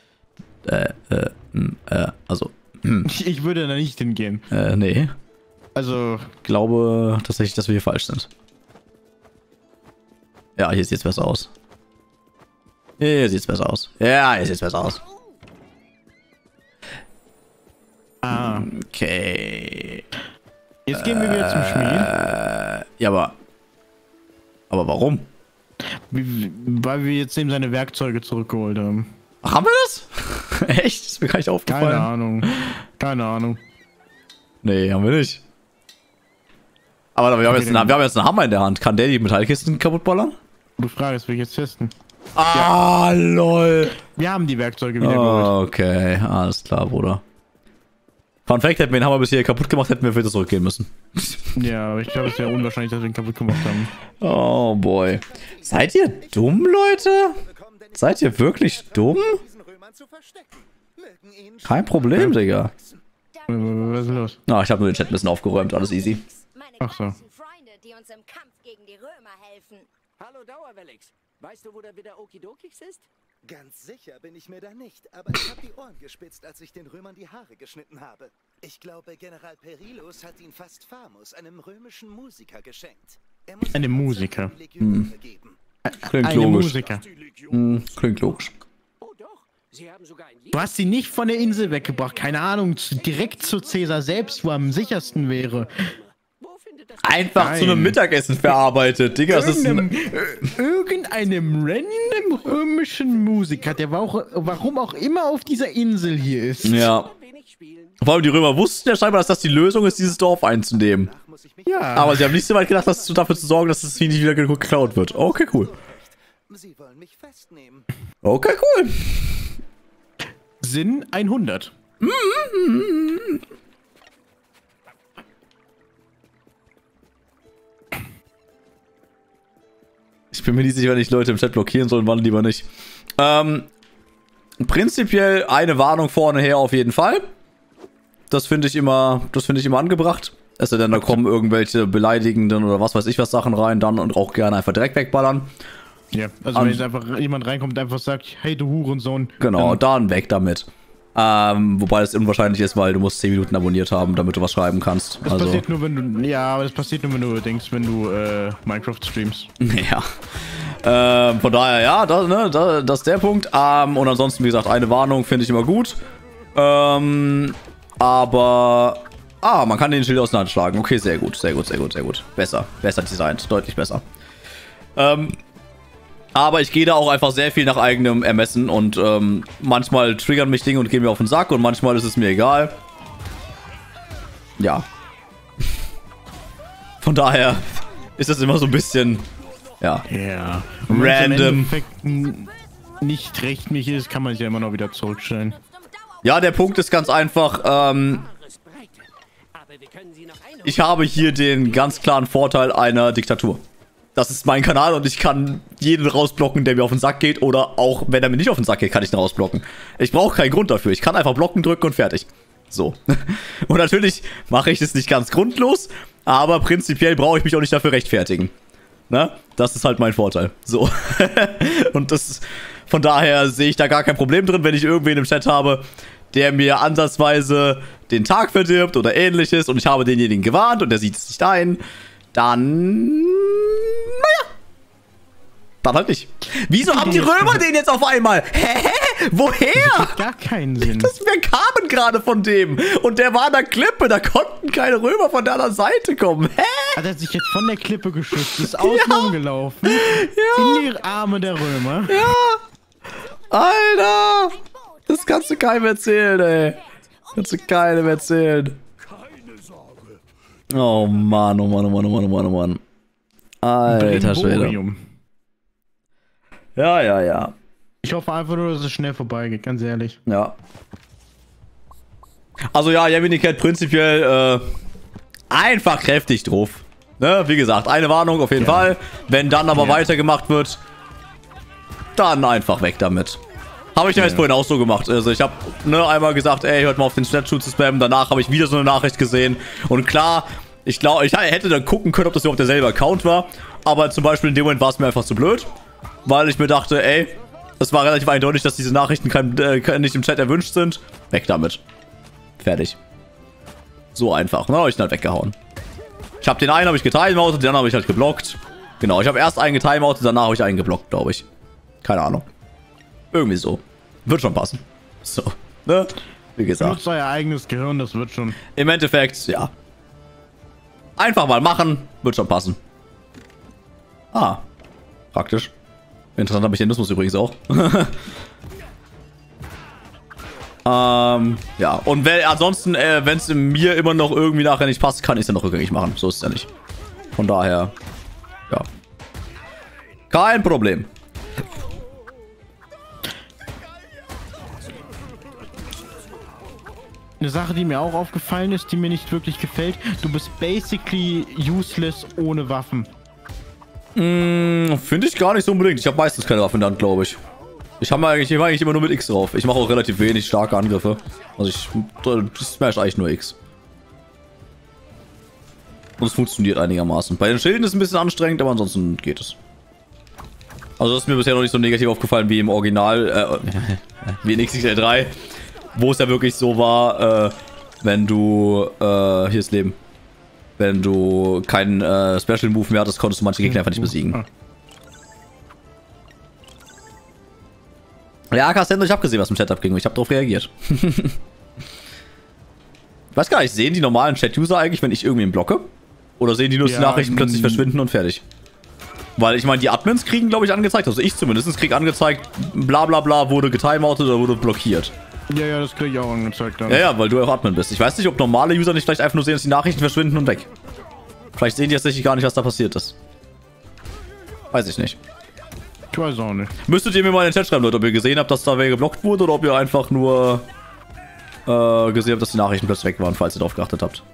also.
Ich würde da nicht hingehen.
Nee.
Also.
Ich glaube tatsächlich, dass wir hier falsch sind. Ja, hier sieht es besser aus. Hier sieht's besser aus. Ja, hier sieht's besser aus.
Ah.
Okay.
Jetzt gehen wir wieder zum Schmied.
Ja, aber warum?
Weil wir jetzt eben seine Werkzeuge zurückgeholt haben.
Ach, haben wir das? Echt? Ist mir gar nicht aufgefallen.
Keine Ahnung.
Nee, haben wir nicht. Aber wir haben jetzt einen Hammer in der Hand. Kann der die Metallkisten kaputtballern?
Du fragst, will ich jetzt testen.
Ah, ja. Lol.
Wir haben die Werkzeuge wieder geholt.
Okay, alles klar, Bruder. Fun Fact, hätten wir den Hammer bis hier kaputt gemacht, hätten wir wieder zurückgehen müssen.
Ja, aber ich glaube, es wäre unwahrscheinlich, dass wir ihn kaputt gemacht haben.
Oh boy. Seid ihr dumm, Leute? Seid ihr wirklich dumm? Kein Problem, Digga.
Was ist los?
Na, ich habe nur den Chat ein bisschen aufgeräumt, alles easy.
Ach so.
Freunde, die uns im Kampf gegen die Römer helfen.
Hallo Dauerwelix. Weißt du, wo der wieder Okidokix ist?
Ganz sicher bin ich mir da nicht, aber ich habe die Ohren gespitzt, als ich den Römern die Haare geschnitten habe. Ich glaube, General Perilus hat ihn fast Famus, einem römischen Musiker, geschenkt. Er muss
einem Musiker.
Klingt
eine
logisch.
Musiker.
Klingt logisch.
Oh doch, sie haben sogar ein
Du hast sie nicht von der Insel weggebracht. Keine Ahnung, direkt zu Cäsar selbst, wo am sichersten wäre.
Einfach zu einem Mittagessen verarbeitet, Digga. Das ist
irgendeinem random römischen Musiker, der warum auch immer auf dieser Insel hier ist.
Ja. Vor allem die Römer wussten ja scheinbar, dass das die Lösung ist, dieses Dorf einzunehmen.
Ja.
Aber sie haben nicht so weit gedacht, dafür zu sorgen, dass das Vieh nicht wieder geklaut wird. Okay, cool.
Sie wollen mich festnehmen.
Okay, cool.
Sinn 100.
Ich bin mir nicht sicher, wenn ich Leute im Chat blockieren soll, wann lieber nicht. Prinzipiell eine Warnung vorne her auf jeden Fall. Das finde ich immer angebracht. Es sei denn, da kommen irgendwelche beleidigenden oder was weiß ich was Sachen rein, dann und auch gerne einfach direkt wegballern.
Ja, also wenn jetzt einfach jemand reinkommt und einfach sagt, hey du Hurensohn.
Genau, dann weg damit. Wobei das unwahrscheinlich ist, weil du musst 10 Minuten abonniert haben, damit du was schreiben kannst.
Das passiert nur, wenn du, ja, aber das passiert nur, wenn du Minecraft streamst.
Ja. Von daher, ja, das ist der Punkt. Und ansonsten, wie gesagt, eine Warnung finde ich immer gut. Aber... man kann den Schild auseinanderschlagen. Okay, sehr gut. Besser designt, deutlich besser. Aber ich gehe da auch einfach sehr viel nach eigenem Ermessen und manchmal triggern mich Dinge und gehen mir auf den Sack und manchmal ist es mir egal. Ja. Von daher ist das immer so ein bisschen, ja, random.
Wenn es nicht rechtmäßig ist, kann man sich ja immer noch wieder zurückstellen.
Ja, der Punkt ist ganz einfach, ich habe hier den ganz klaren Vorteil einer Diktatur. Das ist mein Kanal und ich kann jeden rausblocken, der mir auf den Sack geht. Oder auch, wenn er mir nicht auf den Sack geht, kann ich ihn rausblocken. Ich brauche keinen Grund dafür. Ich kann einfach blocken, drücken und fertig. So. Und natürlich mache ich das nicht ganz grundlos. Aber prinzipiell brauche ich mich auch nicht dafür rechtfertigen. Ne? Das ist halt mein Vorteil. So. Und von daher sehe ich da gar kein Problem drin, wenn ich irgendwen im Chat habe, der mir ansatzweise den Tag verdirbt oder ähnliches. Und ich habe denjenigen gewarnt und der sieht es nicht ein. Dann... Dann halt nicht. Wieso haben die Römer den jetzt auf einmal? Hä? Woher?
Gar keinen Sinn.
Wir kamen gerade von dem. Und der war an der Klippe. Da konnten keine Römer von der anderen Seite kommen. Hä?
Hat er sich jetzt von der Klippe geschützt, ist außen rumgelaufen. In die Arme der Römer.
Ja. Alter. Das kannst du keinem erzählen, ey. Kannst du keinem erzählen. Oh Mann, oh Mann, oh Mann, oh Mann, oh Mann, oh Mann. Alter Schwede. Ja, ja, ja.
Ich hoffe einfach nur, dass es schnell vorbeigeht, ganz ehrlich.
Ja. Also ja, Yemini kennt prinzipiell einfach kräftig drauf. Ne? Wie gesagt, eine Warnung auf jeden Fall. Wenn dann aber weitergemacht wird, dann einfach weg damit. Habe ich ja jetzt vorhin auch so gemacht. Also ich habe einmal gesagt, ey, hört mal auf den Chat zu spammen. Danach habe ich wieder so eine Nachricht gesehen. Und klar, ich glaube, ich hätte dann gucken können, ob das überhaupt derselbe Account war. Aber zum Beispiel in dem Moment war es mir einfach zu blöd. Weil ich mir dachte, ey, es war relativ eindeutig, dass diese Nachrichten nicht im Chat erwünscht sind. Weg damit. Fertig. So einfach. Dann habe ich ihn halt weggehauen. Ich habe den einen getimeoutet, den anderen habe ich halt geblockt. Genau, ich habe erst einen getimeoutet, danach habe ich einen geblockt, glaube ich. Keine Ahnung. Irgendwie so. Wird schon passen. So, ne? Wie gesagt.
Benutzt euer eigenes Gehirn, das wird schon.
Im Endeffekt, ja. Einfach mal machen, wird schon passen. Ah. Praktisch. Interessanter Mechanismus übrigens auch. Ja, und ansonsten, wenn es mir immer noch irgendwie nachher nicht passt, kann ich es ja noch rückgängig machen. So ist es ja nicht. Von daher, ja. Kein Problem.
Eine Sache, die mir auch aufgefallen ist, die mir nicht wirklich gefällt. Du bist basically useless ohne Waffen.
Finde ich gar nicht so unbedingt. Ich habe meistens keine Waffen in der Hand, glaube ich. Ich war eigentlich immer nur mit X drauf. Ich mache auch relativ wenig starke Angriffe. Also ich smash eigentlich nur X. Und es funktioniert einigermaßen. Bei den Schilden ist es ein bisschen anstrengend, aber ansonsten geht es. Also das ist mir bisher noch nicht so negativ aufgefallen wie im Original, wie in XXL3. Wo es ja wirklich so war, wenn du, hier ist Leben. Wenn du keinen Special Move mehr hattest, konntest du manche Gegner einfach nicht besiegen. Ja, Cassandra, ich habe gesehen, was im Chat abging. Ich habe darauf reagiert. Ich weiß gar nicht, sehen die normalen Chat-User eigentlich, wenn ich irgendwen blocke? Oder sehen die nur, dass die Nachrichten plötzlich verschwinden und fertig? Weil ich meine, die Admins kriegen, glaube ich, angezeigt, also ich zumindest kriege angezeigt, bla bla bla, wurde getimeoutet oder wurde blockiert.
Ja, ja, das kriege ich auch angezeigt dann.
Ja, ja, weil du auch Admin bist. Ich weiß nicht, ob normale User nicht vielleicht einfach nur sehen, dass die Nachrichten verschwinden und weg. Vielleicht sehen die tatsächlich gar nicht, was da passiert ist. Weiß ich nicht.
Ich weiß auch nicht.
Müsstet ihr mir mal in den Chat schreiben, Leute, ob ihr gesehen habt, dass da wer geblockt wurde oder ob ihr einfach nur gesehen habt, dass die Nachrichten plötzlich weg waren, falls ihr darauf geachtet habt.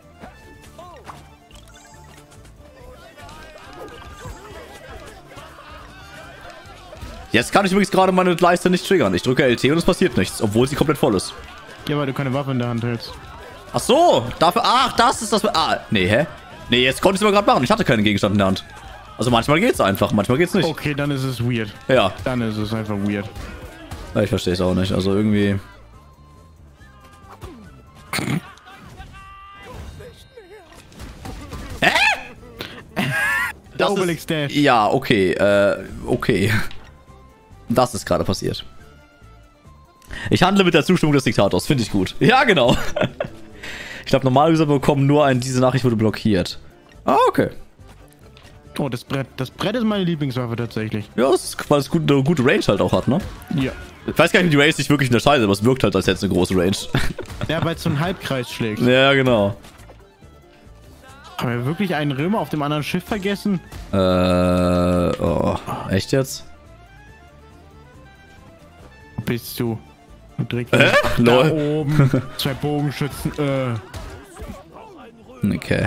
Jetzt kann ich übrigens gerade meine Leiste nicht triggern. Ich drücke LT und es passiert nichts, obwohl sie komplett voll ist.
Ja, weil du keine Waffe in der Hand hältst.
Ach so, dafür. Ach, das ist das. Ah, nee, hä? Nee, jetzt konnte ich es aber gerade machen. Ich hatte keinen Gegenstand in der Hand. Also manchmal geht's einfach, manchmal geht's nicht.
Okay, dann ist es weird.
Ja.
Dann ist es einfach weird.
Ja, ich verstehe es auch nicht. Also irgendwie. Hä?
Der Obelix Dash.
Ja, okay, okay. Das ist gerade passiert. Ich handle mit der Zustimmung des Diktators, finde ich gut. Ja, genau. Ich glaube, normale User bekommen nur diese Nachricht wurde blockiert. Ah, okay.
Oh, das Brett. Das Brett ist meine Lieblingswaffe tatsächlich.
Ja, das ist, weil es eine gute Range halt auch hat, ne?
Ja.
Ich weiß gar nicht, wie die Range sich wirklich unterscheidet, aber es wirkt halt als jetzt eine große Range.
Ja, weil es so einen Halbkreis schlägt.
Ja, genau.
Haben wir wirklich einen Römer auf dem anderen Schiff vergessen?
Oh, echt jetzt?
Wo bist du? Direkt
Lol.
da oben. 2 Bogenschützen.
Okay.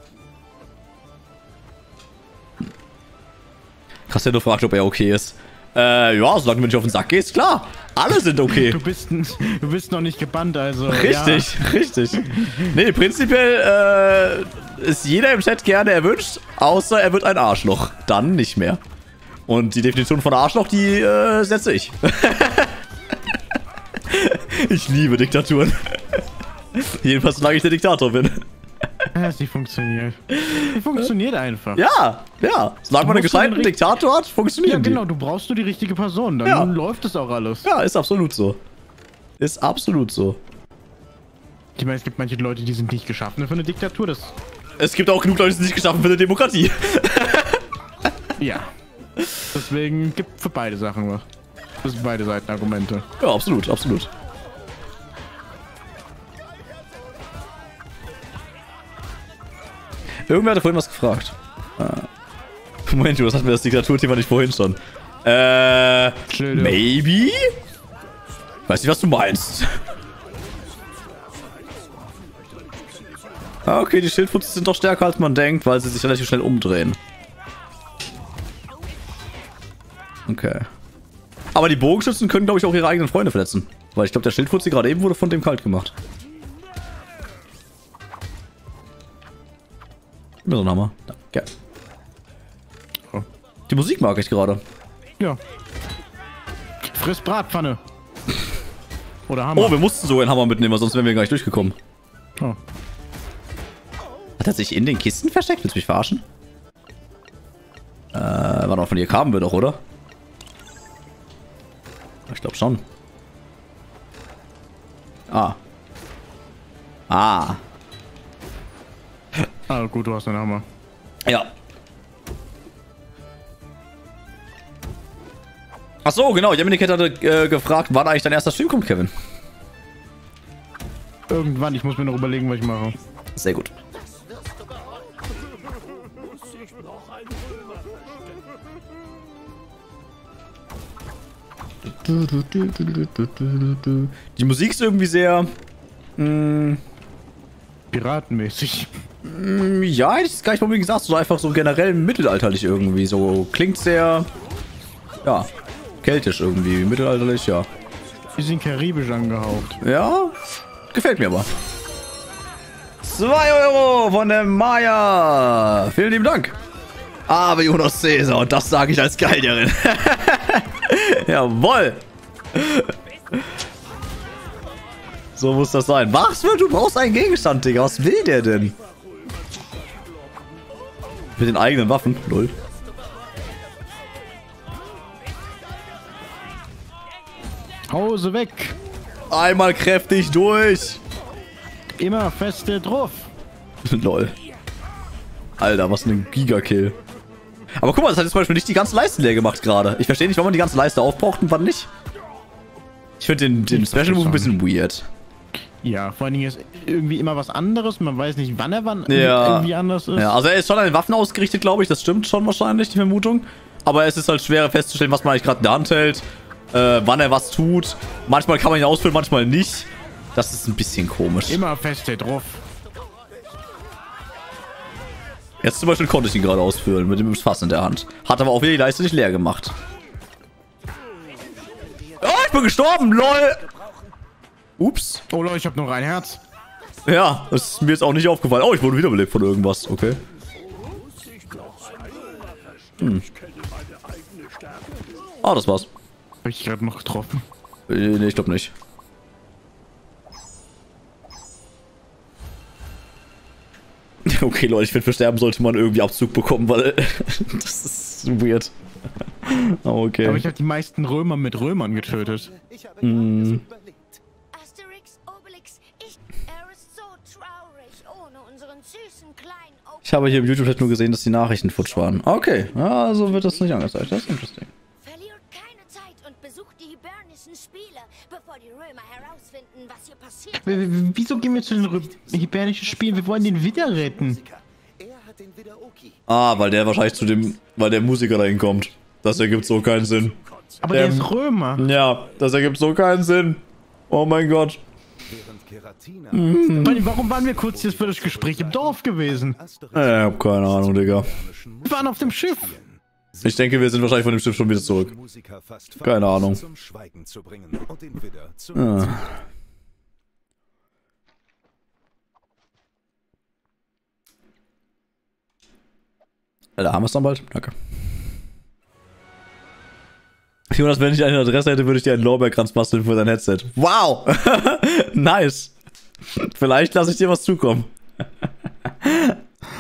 Cassandra fragt, ob er okay ist. Ja, solange du nicht auf den Sack gehst, klar. Alle sind okay.
Du bist noch nicht gebannt, also.
Richtig, ja. Richtig. Nee, prinzipiell ist jeder im Chat gerne erwünscht, außer er wird ein Arschloch. Dann nicht mehr. Und die Definition von Arschloch, die setze ich. Ich liebe Diktaturen. Jedenfalls, solange ich der Diktator bin.
Sie funktioniert. Sie funktioniert einfach.
Ja, ja. Solange man einen gescheiten Diktator hat, funktioniert
Ja, genau, du brauchst nur die richtige Person, dann läuft es auch alles.
Ja, ist absolut so. Ist absolut so.
Ich meine, es gibt manche Leute, die sind nicht geschaffen für eine Diktatur,
Es gibt auch genug Leute, die sind nicht geschaffen für eine Demokratie.
Ja. Deswegen gibt für beide Sachen was. Das sind beide Seiten Argumente.
Ja, absolut, absolut. Irgendwer hatte vorhin was gefragt. Moment, was hatten wir das Diktaturthema nicht vorhin schon? Maybe? Weiß nicht, was du meinst. Okay, die Schildfutze sind doch stärker, als man denkt, weil sie sich relativ schnell umdrehen. Okay. Aber die Bogenschützen können, glaube ich, auch ihre eigenen Freunde verletzen. Weil ich glaube, der Schildfutze gerade eben wurde von dem kalt gemacht. Gib mir so einen Hammer. Danke. Oh. Die Musik mag ich gerade.
Ja. Friss Bratpfanne. Oder Hammer.
Oh, wir mussten sogar einen Hammer mitnehmen, sonst wären wir gar nicht durchgekommen.
Oh.
Hat er sich in den Kisten versteckt? Willst du mich verarschen? Warte mal, von hier kamen wir doch, oder? Ich glaube schon. Ah. Ah.
Ah, gut, du hast einen Hammer.
Ja. Ach so, genau. Jeminik hatte gefragt, wann eigentlich dein erster Stream kommt, Kevin.
Irgendwann, ich muss mir noch überlegen, was ich mache.
Sehr gut. Die Musik ist irgendwie sehr...
piratenmäßig.
Ja, hätte ich es gar nicht unbedingt gesagt. So einfach so generell mittelalterlich irgendwie. So klingt sehr... Ja, keltisch irgendwie. Mittelalterlich, ja.
Bisschen karibisch angehaucht.
Ja, gefällt mir aber. 2 Euro von der Maya. Vielen lieben Dank. Aber Jonas Caesar, und das sage ich als Geilierin. Jawoll. So muss das sein. Was? Du brauchst einen Gegenstand, Digga. Was will der denn? Mit den eigenen Waffen. Null.
Hause weg.
Einmal kräftig durch.
Immer feste drauf.
Lol. Alter, was ein Gigakill. Aber guck mal, das hat jetzt zum Beispiel nicht die ganze Leiste leer gemacht gerade. Ich verstehe nicht, warum man die ganze Leiste aufbraucht und wann nicht. Ich finde den Special Move ein bisschen weird.
Ja, vor allen Dingen ist irgendwie immer was anderes. Man weiß nicht, wann
ja.
irgendwie anders ist.
Ja, also er ist schon an den Waffen ausgerichtet, glaube ich. Das stimmt schon wahrscheinlich, die Vermutung. Aber es ist halt schwer festzustellen, was man eigentlich gerade in der Hand hält. Wann er was tut. Manchmal kann man ihn ausführen, manchmal nicht. Das ist ein bisschen komisch.
Immer feste drauf.
Jetzt zum Beispiel konnte ich ihn gerade ausführen mit dem Fass in der Hand. Hat aber auch wieder die Leiste nicht leer gemacht. Oh, ich bin gestorben, lol. Ups.
Oh Leute, ich habe noch ein Herz.
Ja, das ist mir jetzt auch nicht aufgefallen. Oh, ich wurde wiederbelebt von irgendwas. Okay. Oh, das war's.
Habe ich gerade noch getroffen?
Nee, ich glaube nicht. Okay, Leute, ich finde, für Sterben sollte man irgendwie Abzug bekommen, weil das ist weird. Oh, okay.
Aber ich habe die meisten Römer mit Römern getötet.
Asterix, Obelix, er ist so traurig ohne unseren süßen kleinen
Ich habe hier im YouTube-Chat nur gesehen, dass die Nachrichten futsch waren. Okay, ja, also wird das nicht angezeigt. Das ist interesting.
Verliert keine Zeit und besucht die hibernischen Spiele, bevor die Römer herausfinden, was hier passiert.
Wieso gehen wir zu den hibernischen Spielen? Wir wollen den Widder retten.
Ah, weil der wahrscheinlich weil der Musiker dahin kommt. Das ergibt so keinen Sinn.
Aber der ist Römer.
Ja, das ergibt so keinen Sinn. Oh mein Gott.
Warum waren wir kurz jetzt für das Gespräch im Dorf gewesen?
Ich hab keine Ahnung, Digga.
Wir waren auf dem Schiff.
Ich denke, wir sind wahrscheinlich von dem Schiff schon wieder zurück. Keine Ahnung. Ah. Alter, haben wir es dann bald? Danke. Jonas, wenn ich eine Adresse hätte, würde ich dir einen Lorbeerkranz basteln für dein Headset. Wow! Nice! Vielleicht lasse ich dir was zukommen.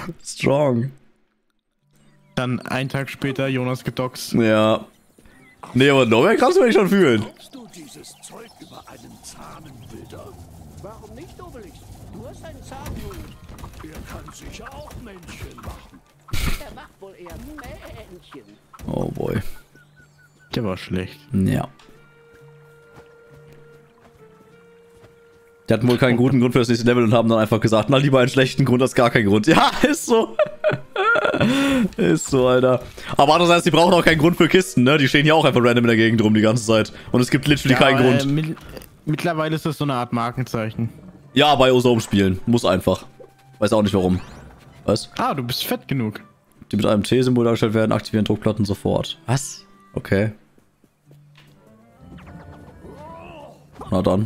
Strong.
Dann einen Tag später Jonas gedoxt.
Ja. Nee, aber Norberg kannst du mich schon fühlen.
Glaubst du dieses Zeug über einen zahmen Widder?
Warum nicht, Obelix? Du hast einen Zahnhut.
Er kann sicher auch Männchen machen.
Er macht wohl eher Männchen.
Oh boy.
Der war schlecht.
Ja. Die hatten wohl keinen guten Grund für das nächste Level und haben dann einfach gesagt, na lieber einen schlechten Grund als gar keinen Grund. Ja, ist so. Ist so, Alter. Aber andererseits, die brauchen auch keinen Grund für Kisten, ne? Die stehen hier auch einfach random in der Gegend rum die ganze Zeit. Und es gibt literally keinen Grund.
Mittlerweile ist das so eine Art Markenzeichen.
Ja, bei Osome-Spielen. Muss einfach. Weiß auch nicht warum. Was?
Ah, du bist fett genug.
Die mit einem T-Symbol dargestellt werden, aktivieren Druckplatten sofort. Was? Okay. Na dann.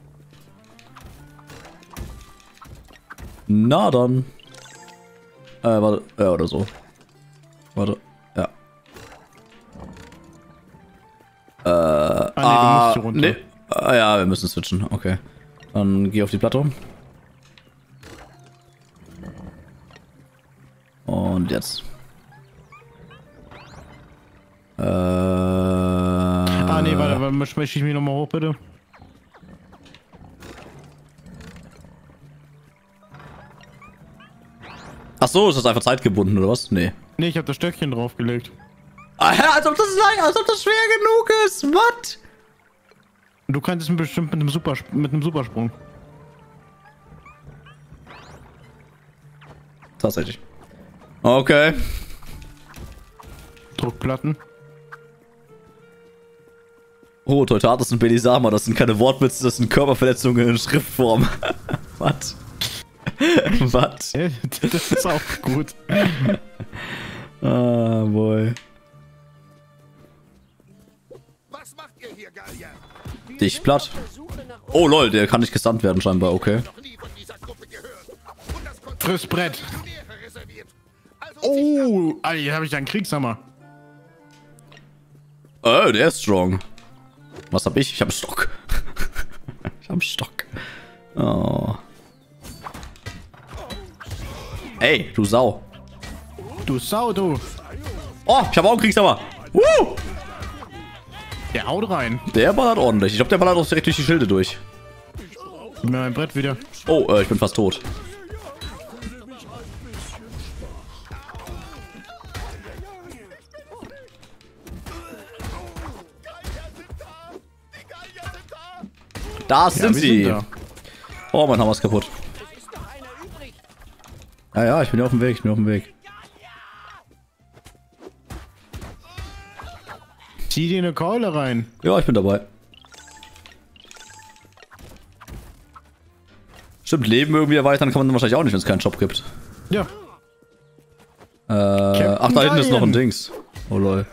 Na dann. Warte. Ja, oder so. Warte. Ja.
Nee, du musst hier runter.
Nee. Ja, wir müssen switchen. Okay. Dann geh auf die Plattform. Und jetzt.
Ah, nee, warte, schmeiß ich mich nochmal hoch, bitte.
Ach so, ist das einfach zeitgebunden, oder was? Nee.
Nee, ich hab das Stöckchen draufgelegt.
Als ob das schwer genug ist. Was?
Du kannst es bestimmt mit einem Supersprung.
Tatsächlich. Okay.
Druckplatten.
Oh, Teutatus und Belisama, das sind keine Wortwitze, das sind Körperverletzungen in Schriftform. Was? Was?
Das ist auch gut.
Ah, boy.
Was macht ihr hier, Gallier?
Dich platt. Oh lol, der kann nicht gestunt werden scheinbar, okay.
Noch nie von dieser Gruppe gehört. Und das
Friss Brett.
Kontinentäre reserviert. Also
Oh, Alter, hier habe ich einen Kriegshammer.
Oh, der ist strong. Was hab ich? Ich hab einen Stock. Ich hab einen Stock. Oh. Ey, du Sau.
Du Sau, du.
Oh, ich hab auch einen Kriegshammer. Woo!
Der haut rein.
Der ballert ordentlich. Ich glaube, der ballert auch direkt durch die Schilde durch.
Gib mir mein Brett wieder.
Oh, ich bin fast tot. Da sind sie.
da.
Oh, mein Hammer ist kaputt. Ja, ja, ich bin ja auf dem Weg,
Zieh dir eine Keule rein.
Ja, ich bin dabei. Stimmt, Leben irgendwie erweitern kann man dann wahrscheinlich auch nicht, wenn es keinen Shop gibt.
Ja.
Ach, da hinten ist noch ein Dings. Oh lol.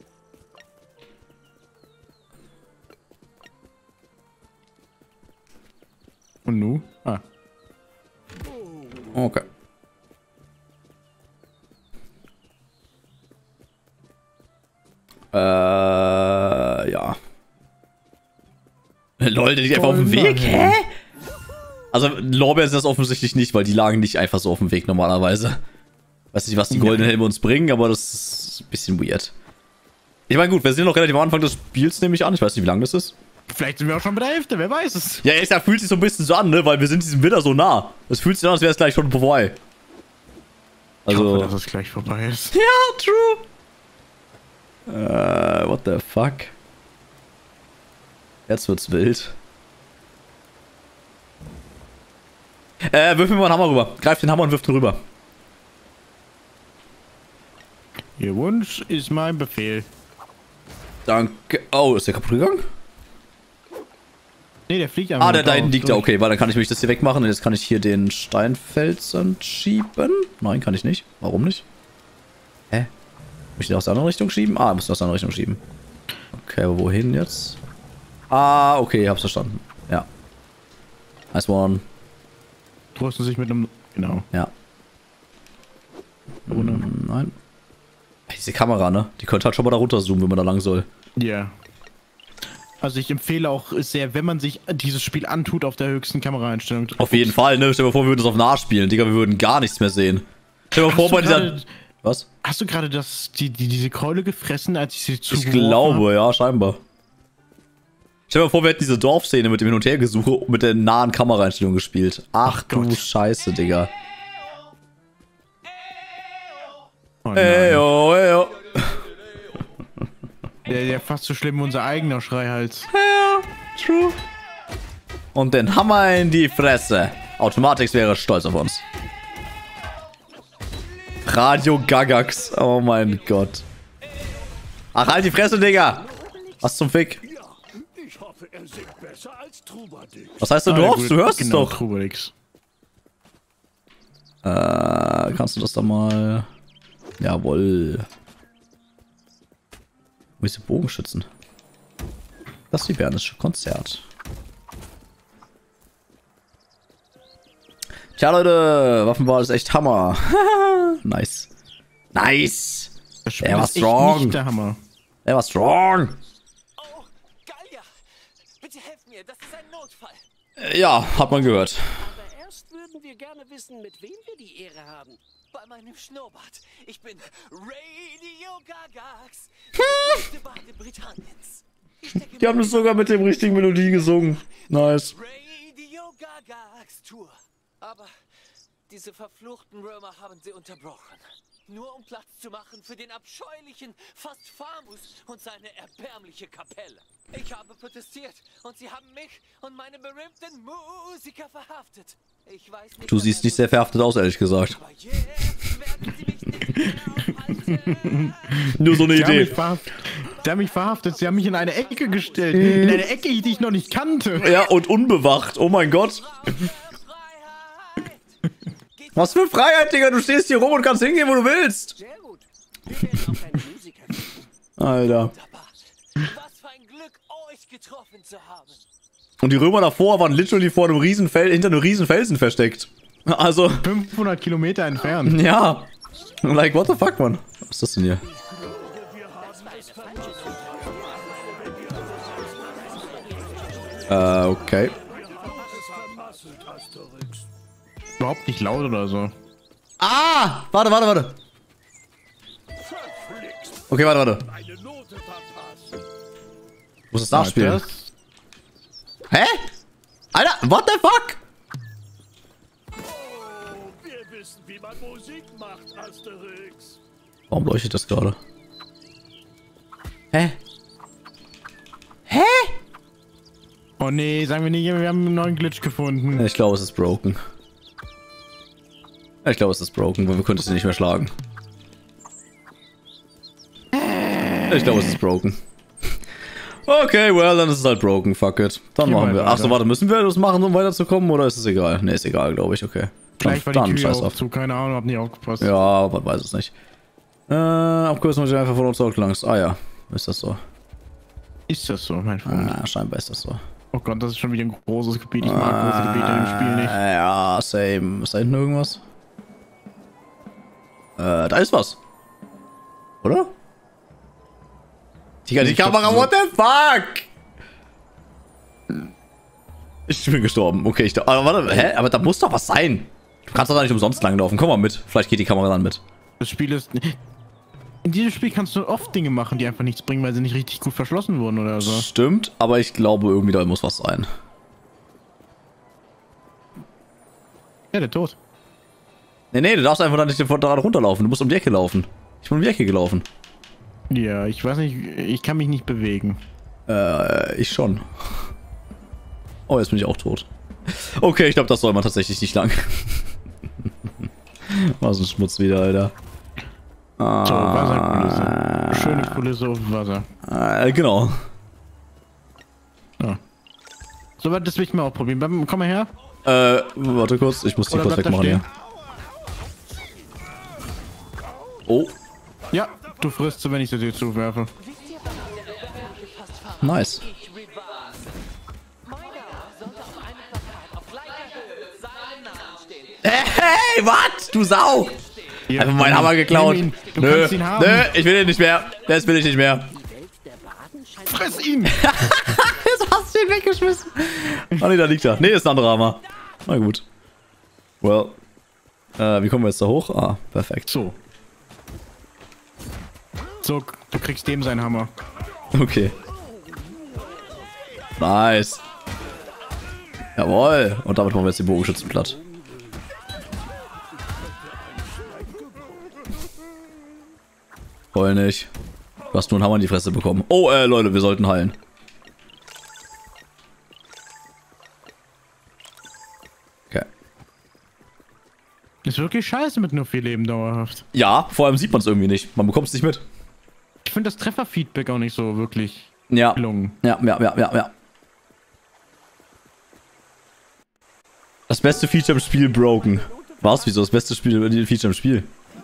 Und nu? Ah.
Okay. Ja. Lol, der liegt einfach auf dem Weg? Hä? Also, Lorbeeren sind das offensichtlich nicht, weil die lagen nicht einfach so auf dem Weg normalerweise. Weiß nicht, was die goldenen Helme uns bringen, aber das ist ein bisschen weird. Ich meine, gut, wir sind noch relativ am Anfang des Spiels, nehme ich an. Ich weiß nicht, wie lang das ist.
Vielleicht sind wir auch schon bei der Hälfte, wer weiß es.
Ja, es fühlt sich so ein bisschen so an, ne? Weil wir sind diesem Widder so nah. Es fühlt sich an, als wäre es gleich schon vorbei. Also.
Ich hoffe, dass es gleich vorbei ist.
Ja, true. What the fuck? Jetzt wird's wild. Wirf mir mal einen Hammer rüber. Greif den Hammer und wirf den rüber.
Ihr Wunsch ist mein Befehl.
Danke. Oh, ist der kaputt gegangen?
Nee, der fliegt einfach.
Ah, der da hinten liegt da. Okay, weil dann kann ich mich das hier wegmachen und jetzt kann ich hier den Steinfelsen schieben. Nein, kann ich nicht. Warum nicht? Hä? Muss ich den aus der anderen Richtung schieben? Ah, muss ich aus der anderen Richtung schieben. Okay, aber wohin jetzt? Ah, okay, hab's verstanden. Ja. Nice one.
Trösten sich mit einem. Genau.
Ja. Nein. Diese Kamera, ne? Die könnte halt schon mal da runter zoomen, wenn man da lang soll.
Ja. Yeah. Also ich empfehle auch sehr, wenn man sich dieses Spiel antut, auf der höchsten Kameraeinstellung.
Auf jeden Fall, ne? Stell dir mal vor, wir würden das auf nah spielen. Digga, wir würden gar nichts mehr sehen. Stell dir mal vor, bei dieser... Was?
Hast du gerade diese Keule gefressen, als ich sie zugeworfen
Ich glaube, ja, scheinbar. Stell dir mal vor, wir hätten diese Dorfszene mit dem Hin- und Hergesuche mit der nahen Kameraeinstellung gespielt. Ach du Scheiße, Digga.
Oh
Eyo, eyo.
Der fast so schlimm wie unser eigener Schreihals.
Ja, true. Und den Hammer in die Fresse. Automatix wäre stolz auf uns. Radio Gagax. Oh mein Gott. Ach, halt die Fresse, Digga. Was zum Fick?
Ich hoffe, er singt besser als Trubadix.
Was heißt du, du hoffst? Du hörst es doch.
Trubadix.
Kannst du das da mal... Jawohl. Wo ist der Bogenschützen? Das hibernische Konzert. Tja, Leute, Waffenwahl ist echt Hammer. Nice. Nice. Er war strong.
Nicht der Hammer.
Er war strong.
Oh, Gallia! Bitte helft mir, das ist ein Notfall.
Ja, hat man gehört.
Aber erst würden wir gerne wissen, mit wem wir die Ehre haben.
Bei meinem Schnurrbart. Ich bin Radio Gagax, der größte Bade Britanniens.
Die haben es sogar mit dem richtigen Melodie gesungen. Nice.
Radio Gagax Tour. Aber diese verfluchten Römer haben sie unterbrochen. Nur um Platz zu machen für den abscheulichen Fastfamus und seine erbärmliche Kapelle. Ich habe protestiert und sie haben mich und meine berühmten Musiker verhaftet. Ich weiß nicht,
Du siehst nicht sehr verhaftet aus, ehrlich gesagt.
aber jetzt werden sie mich nicht mehr aufhalten.
Nur so eine
Sie haben
Idee.
mich verhaftet. Sie haben mich in eine Ecke gestellt. In eine Ecke, die ich noch nicht kannte.
Ja, und unbewacht. Oh mein Gott. Was für Freiheit, Digga. Du stehst hier rum und kannst hingehen, wo du willst.
Sehr gut. Wir werden auch deine Musiker finden.
Alter.
Was für ein Glück, euch getroffen zu haben.
Und die Römer davor waren literally vor einem hinter einem riesen Felsen versteckt. Also,
500 Kilometer entfernt.
ja. Like, what the fuck, Mann? Was ist das denn hier? Okay.
Überhaupt nicht laut oder so.
Ah! Warte. Okay, warte. Muss es nachspielen? Hä? Alter, what the fuck?
Wir wissen, wie man Musik macht, Asterix.
Warum leuchtet das gerade? Hä?
Oh nee, sagen wir nicht, wir haben einen neuen Glitch gefunden.
Ich glaube, es ist broken. Ich glaube, es ist broken, weil wir könnten sie nicht mehr schlagen. Ich glaube, es ist broken. Okay, well, dann ist es halt broken, fuck it. Dann machen wir. Achso, warte, müssen wir das machen, um weiterzukommen, oder ist es egal? Ne, ist egal, glaube ich, okay.
Vielleicht war die Tür
scheiß
auch
auf.
zu, keine Ahnung, hab nicht aufgepasst.
Ja, man weiß es nicht. Abkürzen muss ich einfach von uns zurücklangst. Ah ja, ist das so.
Ist das so, mein Freund?
Ah, scheinbar ist das so.
Oh Gott, das ist schon wieder ein großes Gebiet. Ich mag große Gebiete im Spiel nicht.
Ja, same. Ist da hinten irgendwas? Da ist was. Oder? Digga, die Kamera, what the fuck? Ich bin gestorben. Okay, aber warte, hä? Aber da muss doch was sein. Du kannst doch da nicht umsonst langlaufen. Komm mal mit. Vielleicht geht die Kamera dann mit.
Das Spiel ist... In diesem Spiel kannst du oft Dinge machen, die einfach nichts bringen, weil sie nicht richtig gut verschlossen wurden oder so.
Stimmt, aber ich glaube irgendwie da muss was sein.
Ja, der Tod.
Nee, du darfst einfach da nicht gerade runterlaufen. Du musst um die Ecke laufen. Ich bin um die Ecke gelaufen.
Ja, ich weiß nicht, ich kann mich nicht bewegen.
Ich schon. Oh, jetzt bin ich auch tot. Okay, ich glaube, das soll man tatsächlich nicht lang. Was ein Schmutz wieder, Alter.
So, Wasserkulisse. Schöne Kulisse auf dem Wasser.
Genau.
Ja. So, das will ich mal auch probieren. Komm mal her.
Warte kurz, ich muss die
Oder
kurz
bleibt da
wegmachen hier. Oh,
Ja, du frisst so, wenn ich sie dir zuwerfe.
nice. Hey, was? Du Sau!
Hier,
Einfach meinen Hammer geklaut.
nimm ihn. Du
Nö,
kannst ihn haben.
nö, ich will ihn nicht mehr. Das will ich nicht mehr.
Friss ihn!
Jetzt hast du ihn weggeschmissen. Ah, nee, da liegt er. Nee, ist ein anderer Hammer. Na gut. Well. Wie kommen wir jetzt da hoch? Ah, perfekt.
So. So, du kriegst dem seinen Hammer.
Okay. Nice. Jawohl. Und damit machen wir jetzt den Bogenschützen platt. Voll nicht. Du hast nur einen Hammer in die Fresse bekommen. Oh, Leute, wir sollten heilen. Okay.
Ist wirklich scheiße mit nur 4 Leben dauerhaft.
Ja, vor allem sieht man es irgendwie nicht. Man bekommt es nicht mit.
Ich finde das Trefferfeedback auch nicht so wirklich
Ja.
gelungen.
Ja. Das beste Feature im Spiel broken. Was? Wieso das beste Feature im Spiel?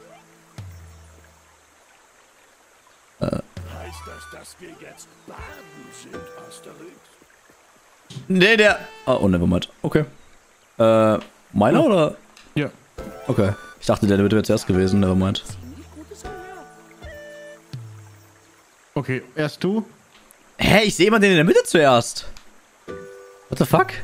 Heißt das, dass wir jetzt Barden sind, Asterix?
Nee, der... Oh, nevermind. Okay. Meiner oder?
Ja.
Okay. Ich dachte, der wäre zuerst gewesen, nevermind.
Okay, erst du.
Hä, ich sehe immer den in der Mitte zuerst. What the fuck?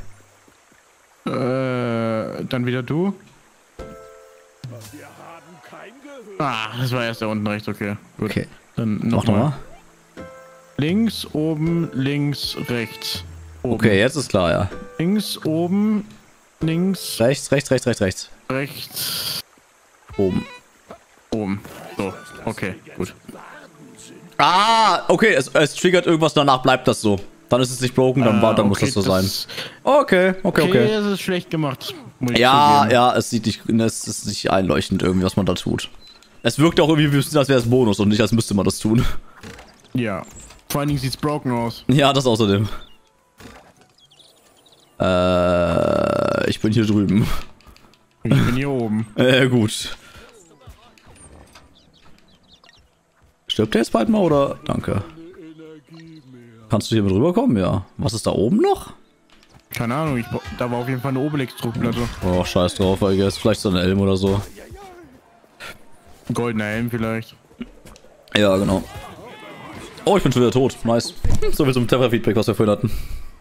Dann wieder du.
Wir haben kein Gehör.
Ah, das war erst da unten rechts, okay. Gut.
Okay.
Dann
Mach nochmal.
Links, oben, links, rechts. Oben.
Okay, jetzt ist klar, ja.
Links, oben, links,
Rechts, rechts, rechts, rechts, rechts.
rechts,
Oben.
oben. So, okay, gut.
Ah, okay, es triggert irgendwas, danach bleibt das so. Dann ist es nicht broken, dann muss das so sein. Okay.
Das ist schlecht gemacht. Muss ich
Ja,
zugeben.
ja, es ist nicht einleuchtend irgendwie, was man da tut. Es wirkt auch irgendwie, als wäre es Bonus und nicht, als müsste man das tun.
Ja. Vor allen Dingen sieht's broken aus.
Ja, das außerdem. Ich bin hier drüben.
Ich bin hier oben.
Gut. Stirbt der jetzt bald mal, oder? Danke. Kannst du hier mit rüberkommen? Ja. Was ist da oben noch?
Keine Ahnung, da war auf jeden Fall eine Obelix-Druckplatte.
Oh, scheiß drauf, I guess. Vielleicht so ein Elm oder so.
Ein goldener Helm vielleicht.
Ja, genau. Oh, ich bin schon wieder tot. Nice. So wie zum Treffer-Feedback, was wir vorhin hatten.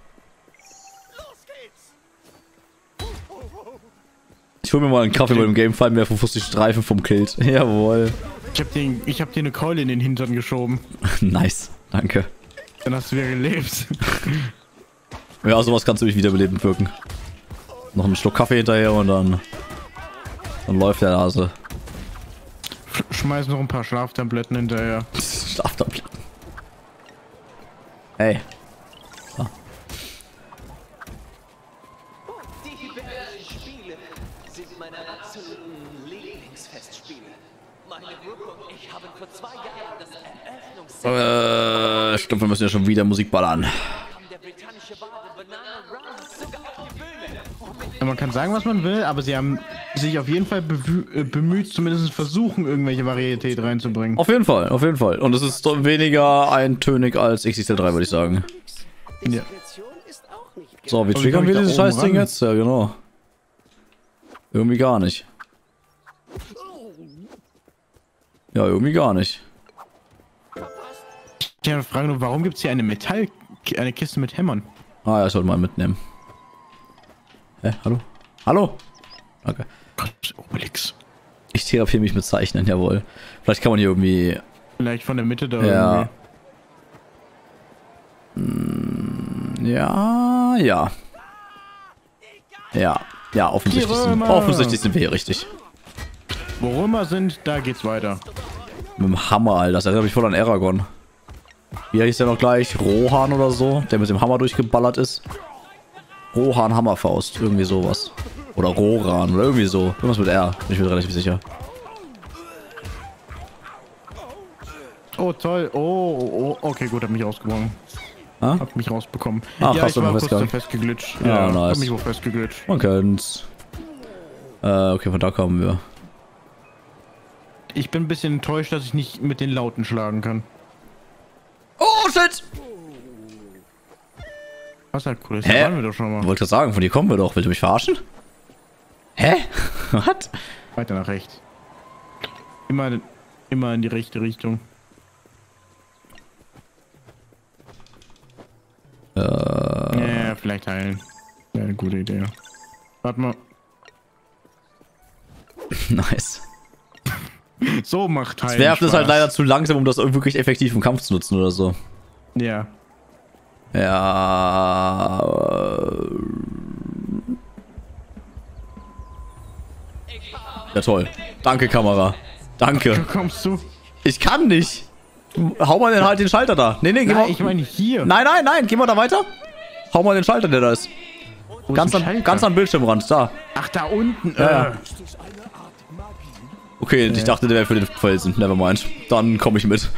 Ich hol mir mal einen Kaffee bei dem Game, fallen mir 50 Streifen vom Kilt. Jawohl.
Ich hab dir eine Keule in den Hintern geschoben.
Nice. Danke.
Dann hast du wieder gelebt.
Ja, sowas kannst du mich wiederbelebend wirken. Noch einen Schluck Kaffee hinterher und dann läuft der Nase.
Schmeiß noch ein paar Schlaftabletten hinterher.
Schlaftabletten. Hey. Ah.
Die Hibernian Spiele sind meine absoluten Lieblingsfestspiele. Meine Gruppe und ich haben vor 2 Jahren das Eröffnungs...
Ich glaube, wir müssen ja schon wieder Musik ballern.
Der britannische Bade Banana Run sogar auf die Bühne.
Ja, man kann sagen, was man will, aber sie haben sich auf jeden Fall bemüht, zumindest versuchen, irgendwelche Varietät reinzubringen.
Auf jeden Fall, auf jeden Fall. Und es ist doch weniger eintönig als XXL3, würde ich sagen.
Ja.
So, wie triggern wir dieses Scheißding jetzt? Ja, genau. Irgendwie gar nicht. Ja, irgendwie gar nicht.
Ich habe eine Frage, warum gibt es hier eine Kiste mit Hämmern?
Ah ja, ich sollte mal mitnehmen. Hä? Hallo? Hallo? Okay.
Gott, Obelix.
Ich therapiere mich mit Zeichnen, jawohl. Vielleicht kann man hier irgendwie...
Vielleicht von der Mitte da
Ja.
irgendwie.
Ja. Ja, offensichtlich sind wir hier richtig.
Wo Römer sind, da geht's weiter.
Mit dem Hammer, Alter. Das erinnert mich voll an Aragorn. Wie hieß der noch gleich? Rohan oder so? Der mit dem Hammer durchgeballert ist. Rohan Hammerfaust. Irgendwie sowas. Oder Roran oder irgendwie so. Irgendwas mit R. Bin ich mir relativ sicher.
Oh, toll. Oh, okay, gut, hab mich ausgebrochen.
Ah?
Hab mich rausbekommen.
Ach,
ja,
hast
ich
du
war
noch
kurz da
festgegangen?
festgeglitscht.
Ja,
Ja,
nice.
hab mich wo festgeglitscht.
Man kennt's. Okay, von da kommen wir.
Ich bin ein bisschen enttäuscht, dass ich nicht mit den Lauten schlagen kann.
Oh, shit!
Was halt cool ist,
Hä?
da waren wir doch schon mal.
Wollte sagen, von hier kommen wir doch. Willst du mich verarschen? Hä? Was?
Weiter nach rechts. Immer in die rechte Richtung. Ja, vielleicht heilen. Wäre eine gute Idee. Warte mal.
Nice.
So macht
Das
halt.
Werfen ist halt leider zu langsam, um das wirklich effektiv im Kampf zu nutzen oder so.
Ja.
Ja. Ja, toll. Danke, Kamera. Danke.
Kommst du?
Ich kann nicht. Hau mal halt den Schalter da. Nee, geh
Nein,
mal.
ich meine hier.
Nein. Geh mal da weiter. Hau mal den Schalter, der da ist.
Wo
Ganz
ist ein
am, ganz am Bildschirmrand. Da.
Ach, da unten.
Ja. Okay, ich dachte, der wäre für den Felsen. Nevermind. Dann komme ich mit.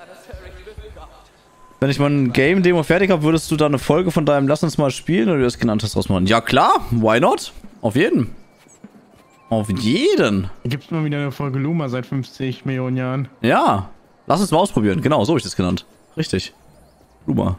Wenn ich mein Game-Demo fertig habe, würdest du da eine Folge von deinem Lass uns mal spielen oder wie du das genannt hast, rausmachen? Ja klar, why not? Auf jeden. Auf jeden.
Gibt's mal wieder eine Folge Luma seit 50 Millionen Jahren.
Ja. Lass uns mal ausprobieren. Genau, so habe ich das genannt. Richtig. Luma.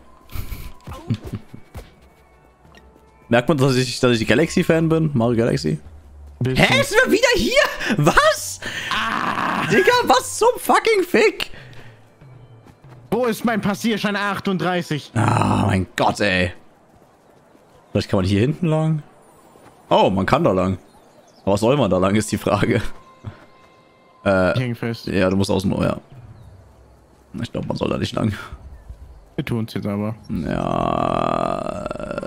Merkt man, dass ich Galaxy-Fan bin? Mario Galaxy? Hä, sind wir wieder hier? Was? Digga, was zum fucking Fick?
Wo ist mein Passierschein 38?
Ah, mein Gott, ey. Vielleicht kann man hier hinten lang? Oh, man kann da lang. Aber was soll man da lang, ist die Frage.
Ich häng fest.
Ja, du musst außen, ja. Ich glaube, man soll da nicht lang.
Wir tun's jetzt aber.
Ja.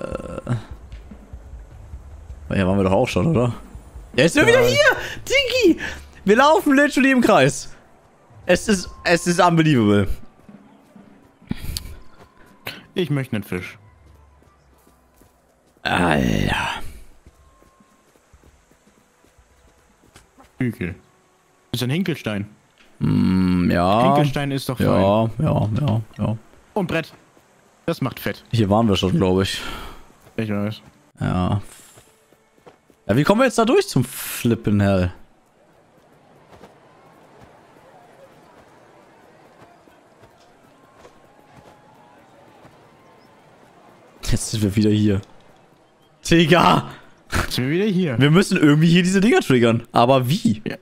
Hier waren wir doch auch schon, oder? Ja, jetzt sind wir wieder hier! Diggi! Wir laufen literally im Kreis. Es ist unbelievable.
Ich möchte einen Fisch.
Alter.
Hügel. Das ist ein Hinkelstein.
Ja.
Hinkelstein ist doch fein.
Ja.
Und Brett. Das macht fett.
Hier waren wir schon, glaube ich.
Ich weiß.
Ja. Ja, wie kommen wir jetzt da durch zum Flippen Hell? Jetzt sind wir wieder hier. Digga!
Jetzt sind wir wieder hier.
Wir müssen irgendwie hier diese Dinger triggern. Aber wie?
Ja.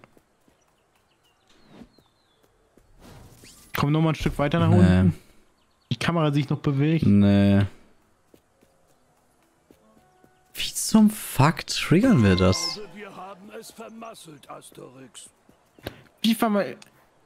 Komm noch mal ein Stück weiter nach unten. Die Kamera sich noch bewegt.
Nee. Wie zum Fuck triggern wir das?
Wir haben es vermasselt, Asterix.
Wie fahren wir...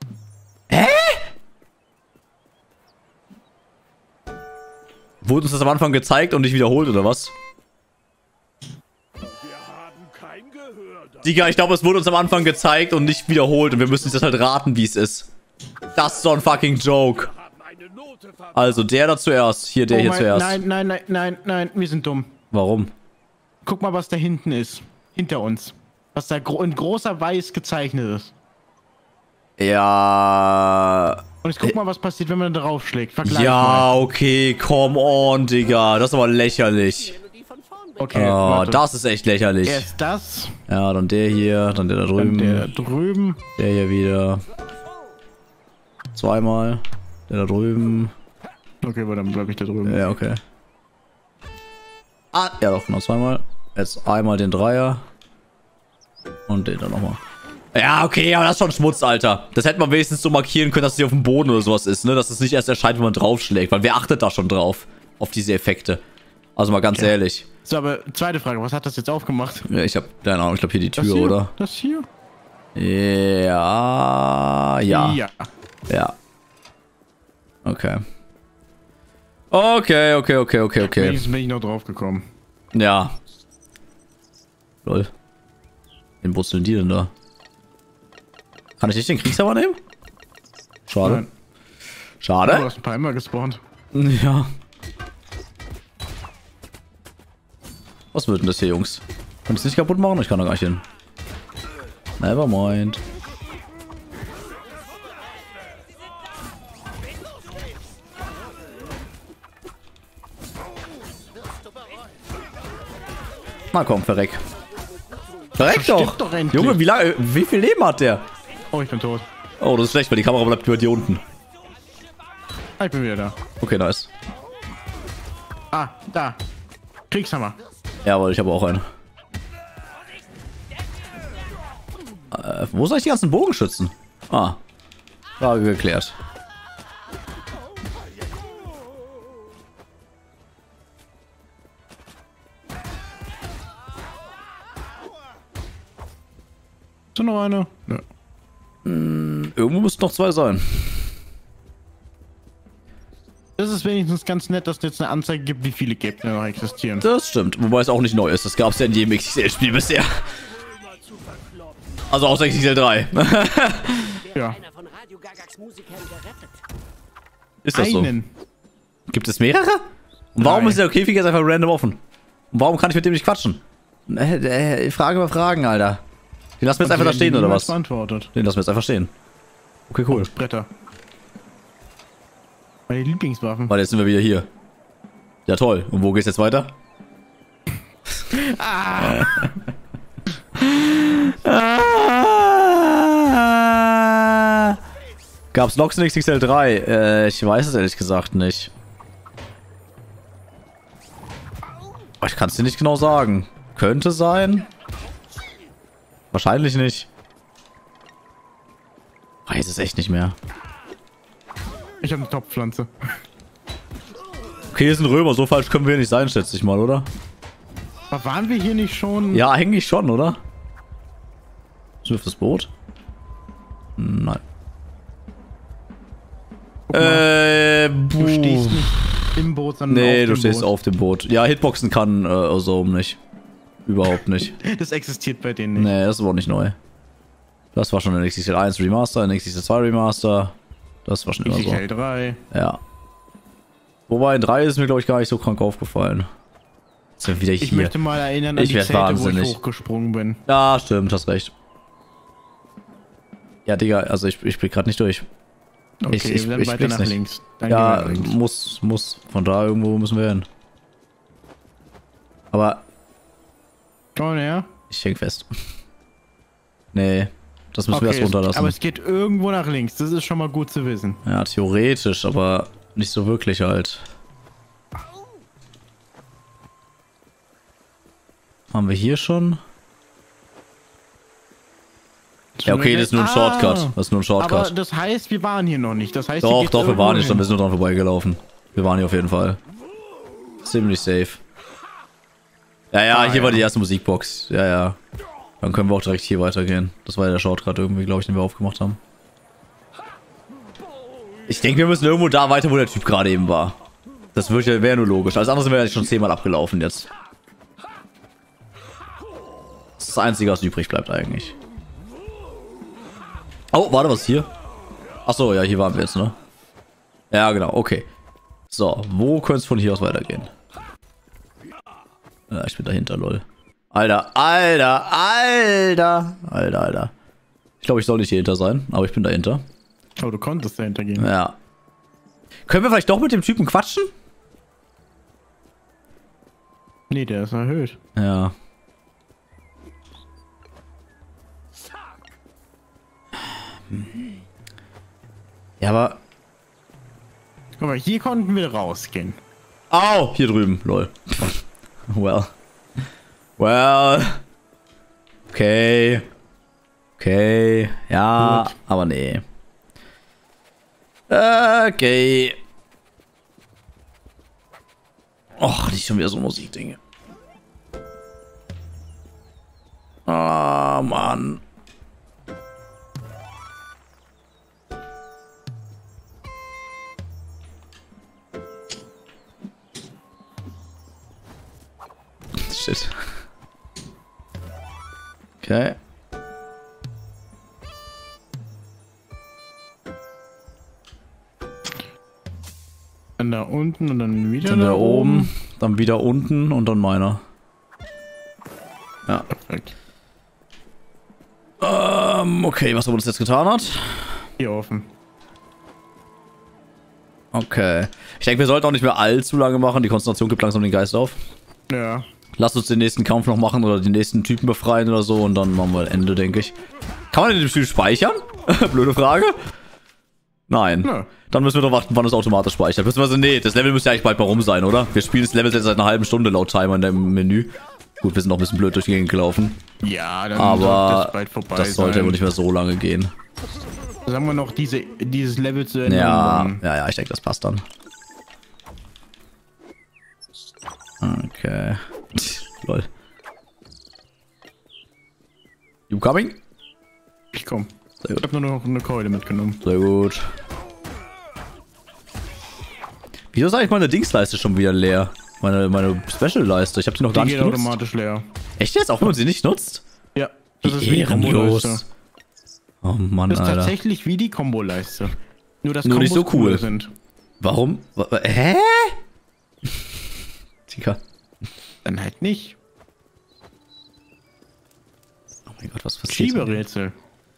Wurde uns das am Anfang gezeigt und nicht wiederholt, oder was?
Wir haben kein Gehör.
Digga, ich glaube, es wurde uns am Anfang gezeigt und nicht wiederholt und wir müssen jetzt halt raten, wie es ist. Das ist so ein fucking Joke. Also, der da zuerst. Hier, der hier zuerst.
Nein, wir sind dumm.
Warum?
Guck mal, was da hinten ist. Hinter uns. Was da in großer Weiß gezeichnet ist.
Ja...
Und jetzt guck mal, was passiert, wenn man da draufschlägt. Vergleich
Ja,
mal.
okay, come on, Digga. Das ist aber lächerlich.
Okay,
Oh,
warte.
das ist echt lächerlich.
Erst das,
Ja, dann der hier, dann der da drüben.
dann der drüben.
Der hier wieder. Zweimal. Der da drüben.
Okay, aber dann bleib ich da drüben.
Ja, okay. Ah, ja doch, noch zweimal. Jetzt einmal den Dreier. Und den dann nochmal. Ja, okay, aber das ist schon Schmutz, Alter. Das hätte man wenigstens so markieren können, dass es hier auf dem Boden oder sowas ist, ne? Dass es nicht erst erscheint, wenn man draufschlägt. Weil wer achtet da schon drauf? Auf diese Effekte. Also mal ganz ehrlich.
So, aber zweite Frage, was hat das jetzt aufgemacht?
Ja, ich hab, keine Ahnung, ich glaube hier die
Das
Tür,
hier?
oder?
Das hier?
Ja.
Ja.
Okay. Okay.
Wenigstens bin ich noch drauf gekommen.
Ja. Lol. Wen wurzeln die denn da? Kann ich nicht den Kriegshammer nehmen? Schade.
Nein. Du
Schade?
hast ein paar immer gespawnt.
Ja. Was wird denn das hier, Jungs? Kann ich es nicht kaputt machen? Ich kann da gar nicht hin. Nevermind. Na komm, verreck. Verreck doch!
doch endlich.
Junge, wie viel Leben hat der?
Oh, ich bin tot.
Oh, das ist schlecht, weil die Kamera bleibt über dir unten.
Ah, ich bin wieder da.
Okay, nice.
Ah, da. Kriegshammer.
Jawohl, ich habe auch einen. Wo sind eigentlich die ganzen Bogenschützen? Ah. Frage geklärt.
So noch eine? Ja.
Irgendwo müssten noch 2 sein.
Das ist wenigstens ganz nett, dass es jetzt eine Anzeige gibt, wie viele Gegner noch existieren.
Das stimmt. Wobei es auch nicht neu ist. Das gab es ja in jedem XXL-Spiel bisher. Also außer XXL 3.
Ja.
Einer von Radio Gagax Musikern gerettet.
Ist das so?
Einen.
Gibt es mehrere? Und warum
3.
ist der Käfig jetzt einfach random offen? Und warum kann ich mit dem nicht quatschen? Frage über Fragen, Alter. Den lassen wir jetzt einfach da stehen, oder was?
Beantwortet.
Den lassen wir jetzt einfach stehen. Okay, cool.
Bretter. Meine Lieblingswaffen.
Warte, jetzt sind wir wieder hier. Ja, toll. Und wo geht's jetzt weiter? Gab's Loks in XXL 3? Ich weiß es ehrlich gesagt nicht. Ich kann es dir nicht genau sagen. Könnte sein. Wahrscheinlich nicht. Weiß es echt nicht mehr.
Ich habe eine Topfpflanze.
Okay, ist ein Römer. So falsch können wir nicht sein, schätze ich mal, oder?
Aber waren wir hier nicht schon?
Ja, eigentlich schon, oder? Sind wir auf das Boot? Nein.
Du stehst nicht im Boot, sondern
Nee,
auf
du
dem
stehst
Boot.
auf dem Boot. Ja, Hitboxen kann so nicht. Überhaupt nicht.
Das existiert bei denen nicht.
Nee, das ist aber auch nicht neu. Das war schon in XXL 1 Remaster, in XXL 2 Remaster. Das war schon immer so.
XXL 3.
Ja. Wobei in 3 ist mir, glaube ich, gar nicht so krank aufgefallen. Jetzt sind wir wieder
Ich
hier.
möchte mal erinnern an
Ich
die
werd
Zelte, wo
wahnsinnig.
ich hochgesprungen bin.
Ja, stimmt, hast recht. Ja, Digga, also ich blick gerade nicht durch.
Okay,
Ich
dann weiter
blick's
nach
nicht.
links. Dann
Ja,
gehen wir nach links.
muss. Von da irgendwo müssen wir hin. Aber
Komm her.
ich häng fest. Nee, das müssen wir erst runterlassen.
Aber es geht irgendwo nach links. Das ist schon mal gut zu wissen.
Ja, theoretisch, aber nicht so wirklich halt. Haben wir hier schon? Ja, okay, das ist nur ein Shortcut. Das ist nur ein
Aber
Shortcut.
das heißt, wir waren hier noch nicht. Das heißt, hier
Doch,
geht's
doch, wir
irgendwo
waren nicht schon.
hin.
Wir sind nur dran vorbeigelaufen. Wir waren hier auf jeden Fall. Ziemlich safe. Ja, ja, hier war die erste Musikbox. Ja, ja. Dann können wir auch direkt hier weitergehen. Das war ja der Shortcut irgendwie, glaube ich, den wir aufgemacht haben. Ich denke, wir müssen irgendwo da weiter, wo der Typ gerade eben war. Das wäre nur logisch. Alles andere sind wir ja schon 10-mal abgelaufen jetzt. Das ist das Einzige, was übrig bleibt eigentlich. Oh, warte, was ist hier? Achso, ja, hier waren wir jetzt, ne? Ja, genau, okay. So, wo könnte es von hier aus weitergehen? Ja, ich bin dahinter, lol. Alter, Alter, Alter. Alter, Alter. Ich glaube, ich soll nicht hier hinter sein, aber ich bin dahinter.
Oh, du konntest dahinter gehen.
Ja. Können wir vielleicht doch mit dem Typen quatschen?
Nee, der ist erhöht.
Ja. Ja, aber...
Guck mal, hier konnten wir rausgehen.
Au! Hier drüben, lol. Well. Well. Okay. Okay. Ja,
Gut.
aber nee. Okay. Och, nicht schon wieder so Musikdinge. Ah, Mann. Shit. Okay.
Dann da unten und dann wieder
Dann
da
da oben, dann wieder unten und dann meiner. Ja.
Perfekt.
Okay, was er uns jetzt getan hat.
Hier offen.
Okay. Ich denke, wir sollten auch nicht mehr allzu lange machen. Die Konzentration gibt langsam den Geist auf.
Ja.
Lass uns den nächsten Kampf noch machen oder den nächsten Typen befreien oder so und dann machen wir Ende, denke ich. Kann man in dem Spiel speichern? Blöde Frage. Nein.
Nö.
Dann müssen wir doch warten, wann es automatisch speichert. Beziehungsweise, nee, das Level müsste ja eigentlich bald mal rum sein, oder? Wir spielen das Level jetzt seit einer halben Stunde laut Timer in dem Menü. Gut, wir sind noch ein bisschen blöd durch die Gegend gelaufen.
Ja, dann
Aber
sollte das bald vorbei
das sollte
sein.
aber nicht mehr so lange gehen.
Sagen wir noch dieses Level zu Ende.
Ja,
und
ja, ich denke, das passt dann. Okay. Lol. You coming?
Ich komm.
Sehr
Ich
gut.
hab nur noch eine Keule mitgenommen.
Sehr gut. Wieso ist eigentlich meine Dingsleiste schon wieder leer? Meine Special-Leiste. Ich habe die noch gar
Die
nicht
geht
genutzt.
automatisch leer.
Echt jetzt? Auch wenn man sie nicht nutzt?
Ja, das ist wie
Wie
die
ehrenlos.
Kombo-Leiste.
Oh Mann,
Das ist
Alter.
tatsächlich wie die Kombo-Leiste. Nur, dass
Nur nicht so
Kombos
cool.
cooler sind.
Warum? Hä? Digga.
Dann halt nicht.
Oh mein Gott, was passiert?
Schieberätsel.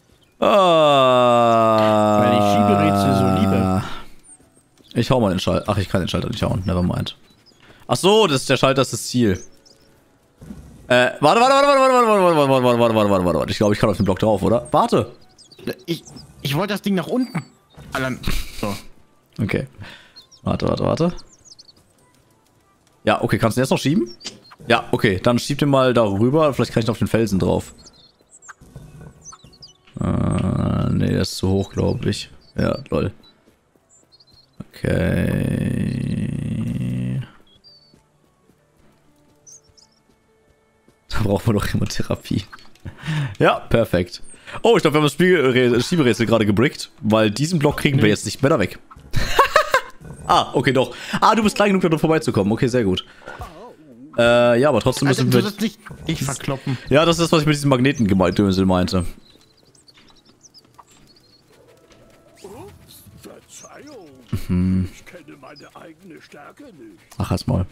Ah.
Weil ich Schieberätsel so liebe.
Ich hau mal den Schalter. Ach, ich kann den Schalter nicht hauen. Nevermind. Ach so, das ist der Schalter, ist das Ziel. Warte. Ich glaube, ich kann auf den Block drauf, oder? Warte.
Ich wollte das Ding nach unten. So.
Okay. Warte. Ja, okay, kannst du den jetzt noch schieben? Ja, okay, dann schieb den mal darüber. Vielleicht kann ich noch auf den Felsen drauf. Nee, der ist zu hoch, glaube ich. Ja, lol. Okay. Da brauchen wir doch Chemotherapie. Ja, perfekt. Oh, ich glaube, wir haben das Schieberätsel gerade gebrickt, weil diesen Block kriegen wir jetzt nicht mehr da weg. Ah, okay, doch. Ah, du bist klein genug, da vorbeizukommen. Okay, sehr gut. Ja, aber trotzdem
Also,
müssen
du
wir...
sollst nicht verkloppen.
Ja, das ist das, was ich mit diesem Magnetendösel meinte.
Verzeihung. Ich kenne meine eigene Stärke nicht.
Ach, erstmal.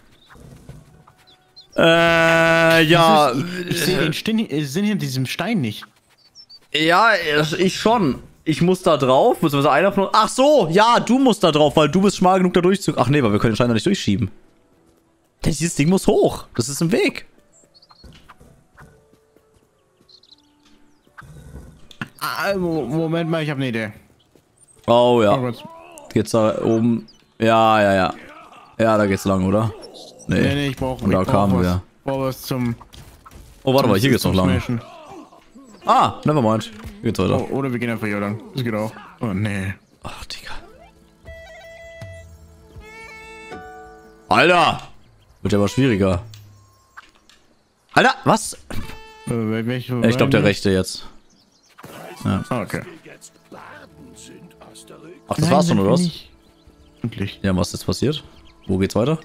Ja.
Ich sehe den Sinn hinter diesem Stein nicht.
Ja, ich schon. Ich muss da drauf, beziehungsweise einer von uns. Ach so, ja, du musst da drauf, weil du bist schmal genug da durchzukommen. Ach nee, weil wir können den Stein da nicht durchschieben. Denn dieses Ding muss hoch. Das ist im Weg.
Moment mal, ich habe eine Idee.
Oh ja.
Oh Gott.
Geht's da oben? Ja. Ja, da geht's lang, oder?
Nee, ich brauche
Und da kamen wir.
Ich brauche was zum...
Oh, warte mal, hier geht's noch lang.
Smashen.
Ah, nevermind. Hier geht's weiter.
Oh, oder wir gehen einfach hier lang. Das geht auch. Oh, nee.
Ach, Digga. Alter! Wird ja aber schwieriger. Alter, was? Ich glaube, der rechte jetzt. Ja.
Ah, okay.
Ach, das war's schon, oder was?
Endlich.
Ja, was ist jetzt passiert? Wo geht's weiter?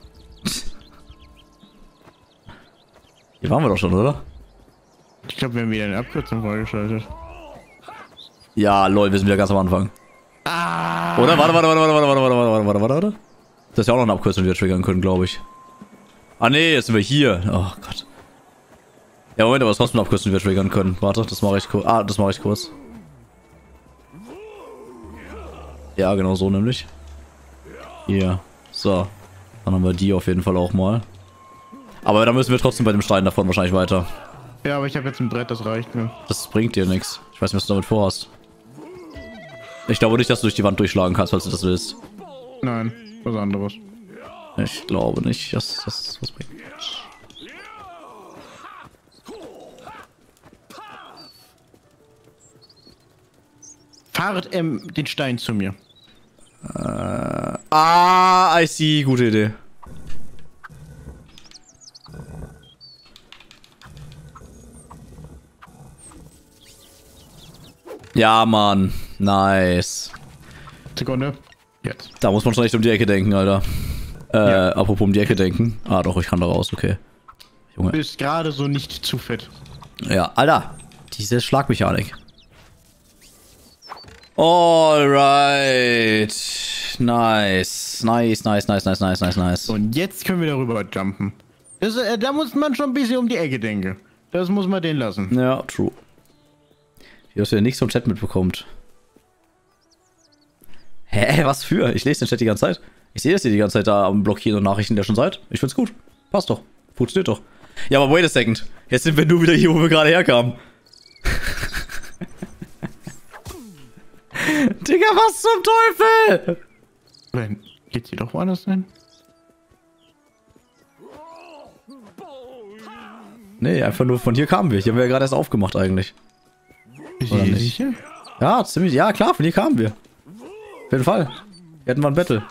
Hier waren wir doch schon, oder?
Ich glaube, wir haben wieder eine Abkürzung freigeschaltet.
Ja, lol, wir sind wieder ganz am Anfang.
Ah!
Oder? Warte. Das ist ja auch noch eine Abkürzung, die wir triggern können, glaube ich. Ah, nee, jetzt sind wir hier. Oh Gott. Ja, Moment, aber es ist trotzdem eine Abkürzung, die wir triggern können. Warte, das mache ich kurz. Ah, das mache ich kurz. Ja, genau so nämlich. Hier. So. Dann haben wir die auf jeden Fall auch mal. Aber dann müssen wir trotzdem bei dem Stein davon wahrscheinlich weiter.
Ja, aber ich habe jetzt ein Brett, das reicht mir.
Das bringt dir nichts. Ich weiß nicht, was du damit vorhast. Ich glaube nicht, dass du durch die Wand durchschlagen kannst, falls du das willst.
Nein, was anderes.
Ich glaube nicht, dass das was bringt.
Fahrt den Stein zu mir.
I see. Gute Idee. Ja, Mann. Nice.
Sekunde. Jetzt.
Da muss man schon echt um die Ecke denken, Alter.
Ja.
Apropos um die Ecke denken. Ah, doch, ich kann da raus, okay.
Du
Junge.
bist gerade so nicht zu fit.
Ja, Alter. Diese Schlagmechanik. Alright. Nice. Nice.
Und jetzt können wir darüber jumpen. Da muss man schon ein bisschen um die Ecke denken. Das muss man den lassen.
Ja, true. Wie dass ihr nichts vom Chat mitbekommt. Hä, was für? Ich lese den Chat die ganze Zeit. Ich sehe, dass ihr die ganze Zeit da am Blockieren und Nachrichten der schon seid. Ich find's gut. Passt doch. Funktioniert doch. Ja, aber wait a second. Jetzt sind wir nur wieder hier, wo wir gerade herkamen. Digga, was zum Teufel?
Geht's hier doch woanders hin?
Nee, einfach nur von hier kamen wir. Hier haben wir ja gerade erst aufgemacht eigentlich. Oder nicht?
Sicher?
Ja, ziemlich. Ja, klar, von hier kamen wir. Auf jeden Fall. Hier hatten wir ein Battle.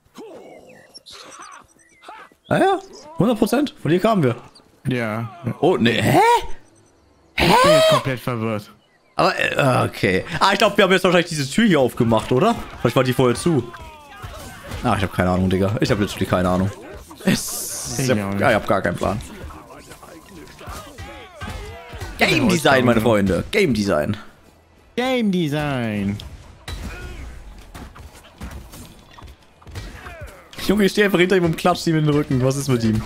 Ja, 100%. Von hier kamen wir.
Ja.
Oh, nee. Hä?
Ich bin jetzt komplett verwirrt.
Aber, okay. Ich glaube, wir haben jetzt wahrscheinlich diese Tür hier aufgemacht, oder? Vielleicht war die vorher zu. Ich habe keine Ahnung, Digga. Ich habe literally keine Ahnung. Ich habe gar keinen Plan. Game Design, meine Freunde. Game Design.
Game Design.
Junge, ich stehe einfach hinter ihm und klatsche ihm in den Rücken. Was ist mit ihm?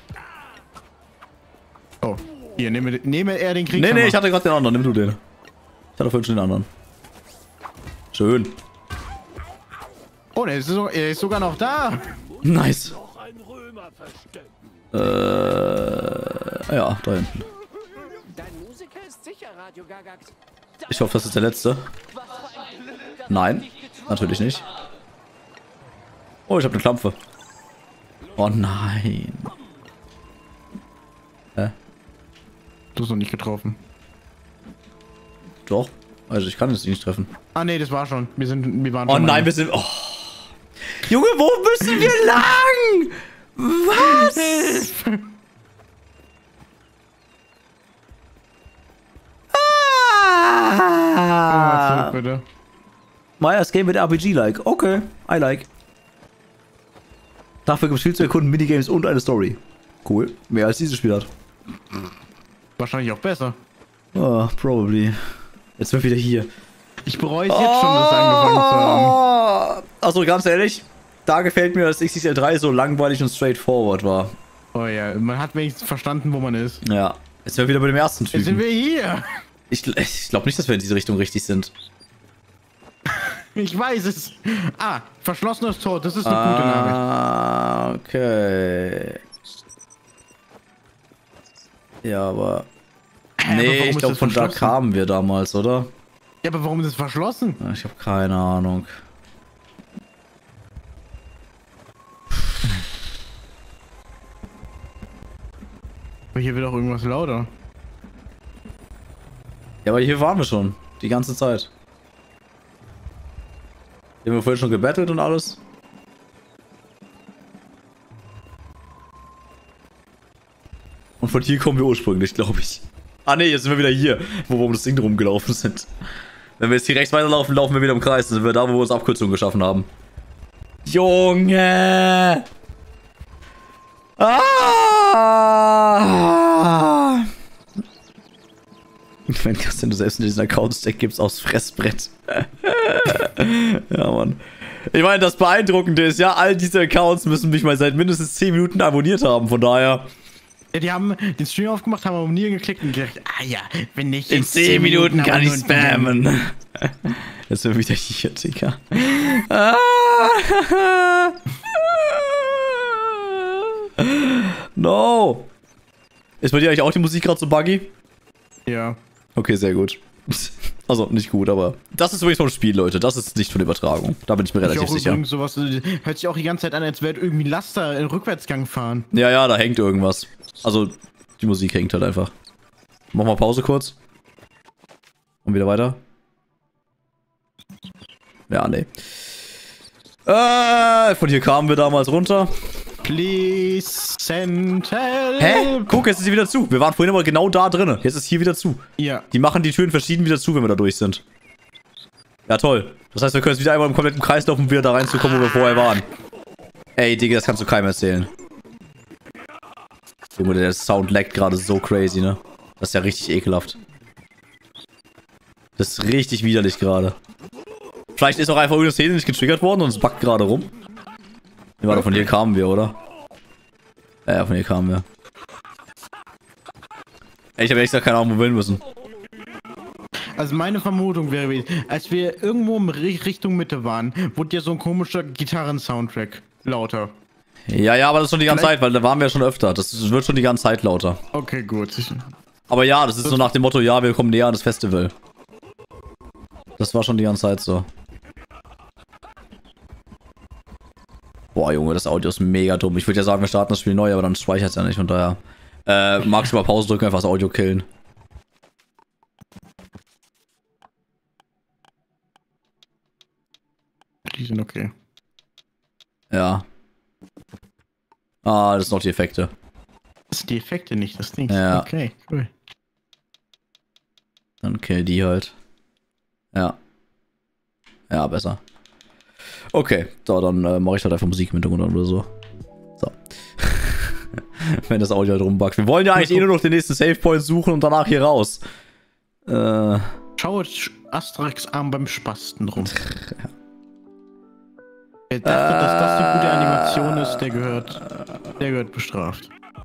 Oh, hier, nehme er den Krieg.
Nee, ich hatte gerade den anderen. Nimm du den. Ich hatte vorhin schon den anderen. Schön.
Oh, er ist sogar noch da.
Nice. Ja, da hinten.
Dein Musiker ist sicher, Radio Gagax.
Ich hoffe, das ist der letzte. Nein, natürlich nicht. Oh, ich habe eine Klampfe. Oh nein. Hä?
Du hast noch nicht getroffen.
Doch. Also ich kann es nicht treffen.
Ah nee, das war schon. Wir waren
Oh
schon
nein, wir sind... Oh. Junge, wo müssen wir lang? Was?
Ah, bitte.
Myers Game mit RPG-like. Okay, I like. Dafür gibt es viel zu erkunden, Minigames und eine Story. Cool. Mehr als dieses Spiel hat.
Wahrscheinlich auch besser.
Oh, probably. Jetzt sind wir wieder hier.
Ich bereue es jetzt schon, das angefangen zu haben.
Also ganz ehrlich, da gefällt mir, dass XXL3 so langweilig und straightforward war.
Oh ja, man hat wenigstens verstanden, wo man ist.
Ja. Jetzt sind wir wieder bei dem ersten Typen.
Jetzt sind wir hier.
Ich glaube nicht, dass wir in diese Richtung richtig sind.
Ich weiß es. Ah, verschlossenes Tor, das ist eine gute Nachricht.
Okay. Ja, aber... Nee, ich glaube, von da kamen wir damals, oder?
Ja, aber warum ist es verschlossen?
Ich habe keine Ahnung.
Aber hier wird auch irgendwas lauter.
Ja, aber hier waren wir schon. Die ganze Zeit. Hier haben wir vorhin schon gebettelt und alles. Und von hier kommen wir ursprünglich, glaube ich. Ah ne, jetzt sind wir wieder hier, wo wir um das Ding rumgelaufen sind. Wenn wir jetzt hier rechts weiterlaufen, laufen wir wieder im Kreis. Dann sind wir da, wo wir uns Abkürzungen geschaffen haben. Junge! Ah! Wenn du selbst in diesen Account-Stack gibst aus Fressbrett. Ja, Mann. Ich meine, das Beeindruckende ist, ja, all diese Accounts müssen mich mal seit mindestens 10 Minuten abonniert haben, von daher.
Ja, die haben den Stream aufgemacht, haben abonnieren geklickt und gedacht, ah ja, wenn nicht
in 10 Minuten kann ich spammen. Jetzt sind wir wieder hier, Digga. No. Ist bei dir eigentlich auch die Musik gerade so buggy?
Ja.
Okay, sehr gut. Also, nicht gut, aber... Das ist übrigens vom Spiel, Leute. Das ist nicht von der Übertragung. Da bin ich mir relativ sicher.
Sowas, hört sich auch die ganze Zeit an, als würde irgendwie Laster in Rückwärtsgang fahren.
Ja, ja, da hängt irgendwas. Also, die Musik hängt halt einfach. Machen wir Pause kurz. Und wieder weiter. Ja, nee. Von hier kamen wir damals runter.
Please send help.
Hä? Guck, jetzt ist sie wieder zu. Wir waren vorhin aber genau da drin. Jetzt ist hier wieder zu.
Ja.
Die machen die Türen verschieden wieder zu, wenn wir da durch sind. Ja, toll. Das heißt, wir können jetzt wieder einmal im kompletten Kreis laufen, um wieder da reinzukommen, wo wir vorher waren. Ey, Digga, das kannst du keinem erzählen. Junge, der Sound laggt gerade so crazy, ne? Das ist ja richtig ekelhaft. Das ist richtig widerlich gerade. Vielleicht ist auch einfach irgendeine Szene nicht getriggert worden und es backt gerade rum. Nee, warte, von hier kamen wir, oder? Ja, von hier kamen wir. Ey, ich habe echt keine Ahnung, wo wir hin müssen.
Also meine Vermutung wäre, als wir irgendwo in Richtung Mitte waren, wurde ja so ein komischer Gitarren-Soundtrack lauter.
Ja, ja, aber das ist schon die ganze Zeit, weil da waren wir ja schon öfter. Das wird schon die ganze Zeit lauter.
Okay, gut.
Aber ja, das ist so nach dem Motto, ja, wir kommen näher an das Festival. Das war schon die ganze Zeit so. Boah, Junge, das Audio ist mega dumm. Ich würde ja sagen, wir starten das Spiel neu, aber dann speichert es ja nicht, von daher. Magst du mal Pause drücken, einfach das Audio killen.
Die sind okay.
Ja. Ah, das sind noch die Effekte.
Das sind die Effekte nicht, das Ding.
Ja.
Okay, cool.
Dann kill die halt. Ja. Ja, besser. Okay, so, dann mache ich halt einfach Musik im Hintergrund oder so. So. Wenn das Audio halt rumbuggt. Wir wollen ja eigentlich nur noch den nächsten Savepoint suchen und danach hier raus.
Schaut Asterix Arm beim Spasten rum. Wer dachte, dass das eine gute Animation ist, der gehört bestraft.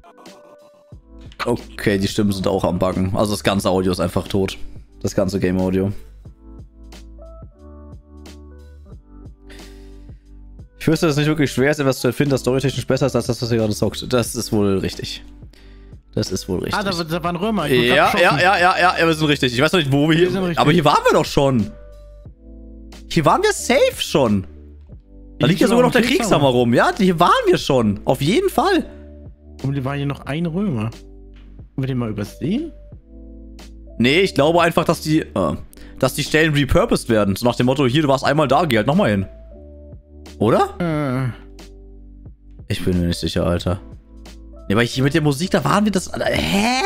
Okay, die Stimmen sind auch am Buggen. Also das ganze Audio ist einfach tot. Das ganze Game-Audio. Ich wüsste, dass es nicht wirklich schwer ist, etwas zu erfinden, das storytechnisch besser ist, als das, was ihr gerade zockt. Das ist wohl richtig. Das ist wohl richtig.
Ah, da war ein Römer.
Ja, wir sind richtig. Ich weiß noch nicht, wo wir hier... Aber hier waren wir doch schon. Hier waren wir safe schon. Da liegt ja sogar noch der Kriegshammer rum. Ja, hier waren wir schon. Auf jeden Fall.
Und war hier noch ein Römer. Haben wir den mal übersehen?
Nee, ich glaube einfach, dass die Stellen repurposed werden. So nach dem Motto, hier, du warst einmal da, geh halt nochmal hin. Oder? Ich bin mir nicht sicher, Alter. Nee, aber hier mit der Musik, da waren wir das... Hä?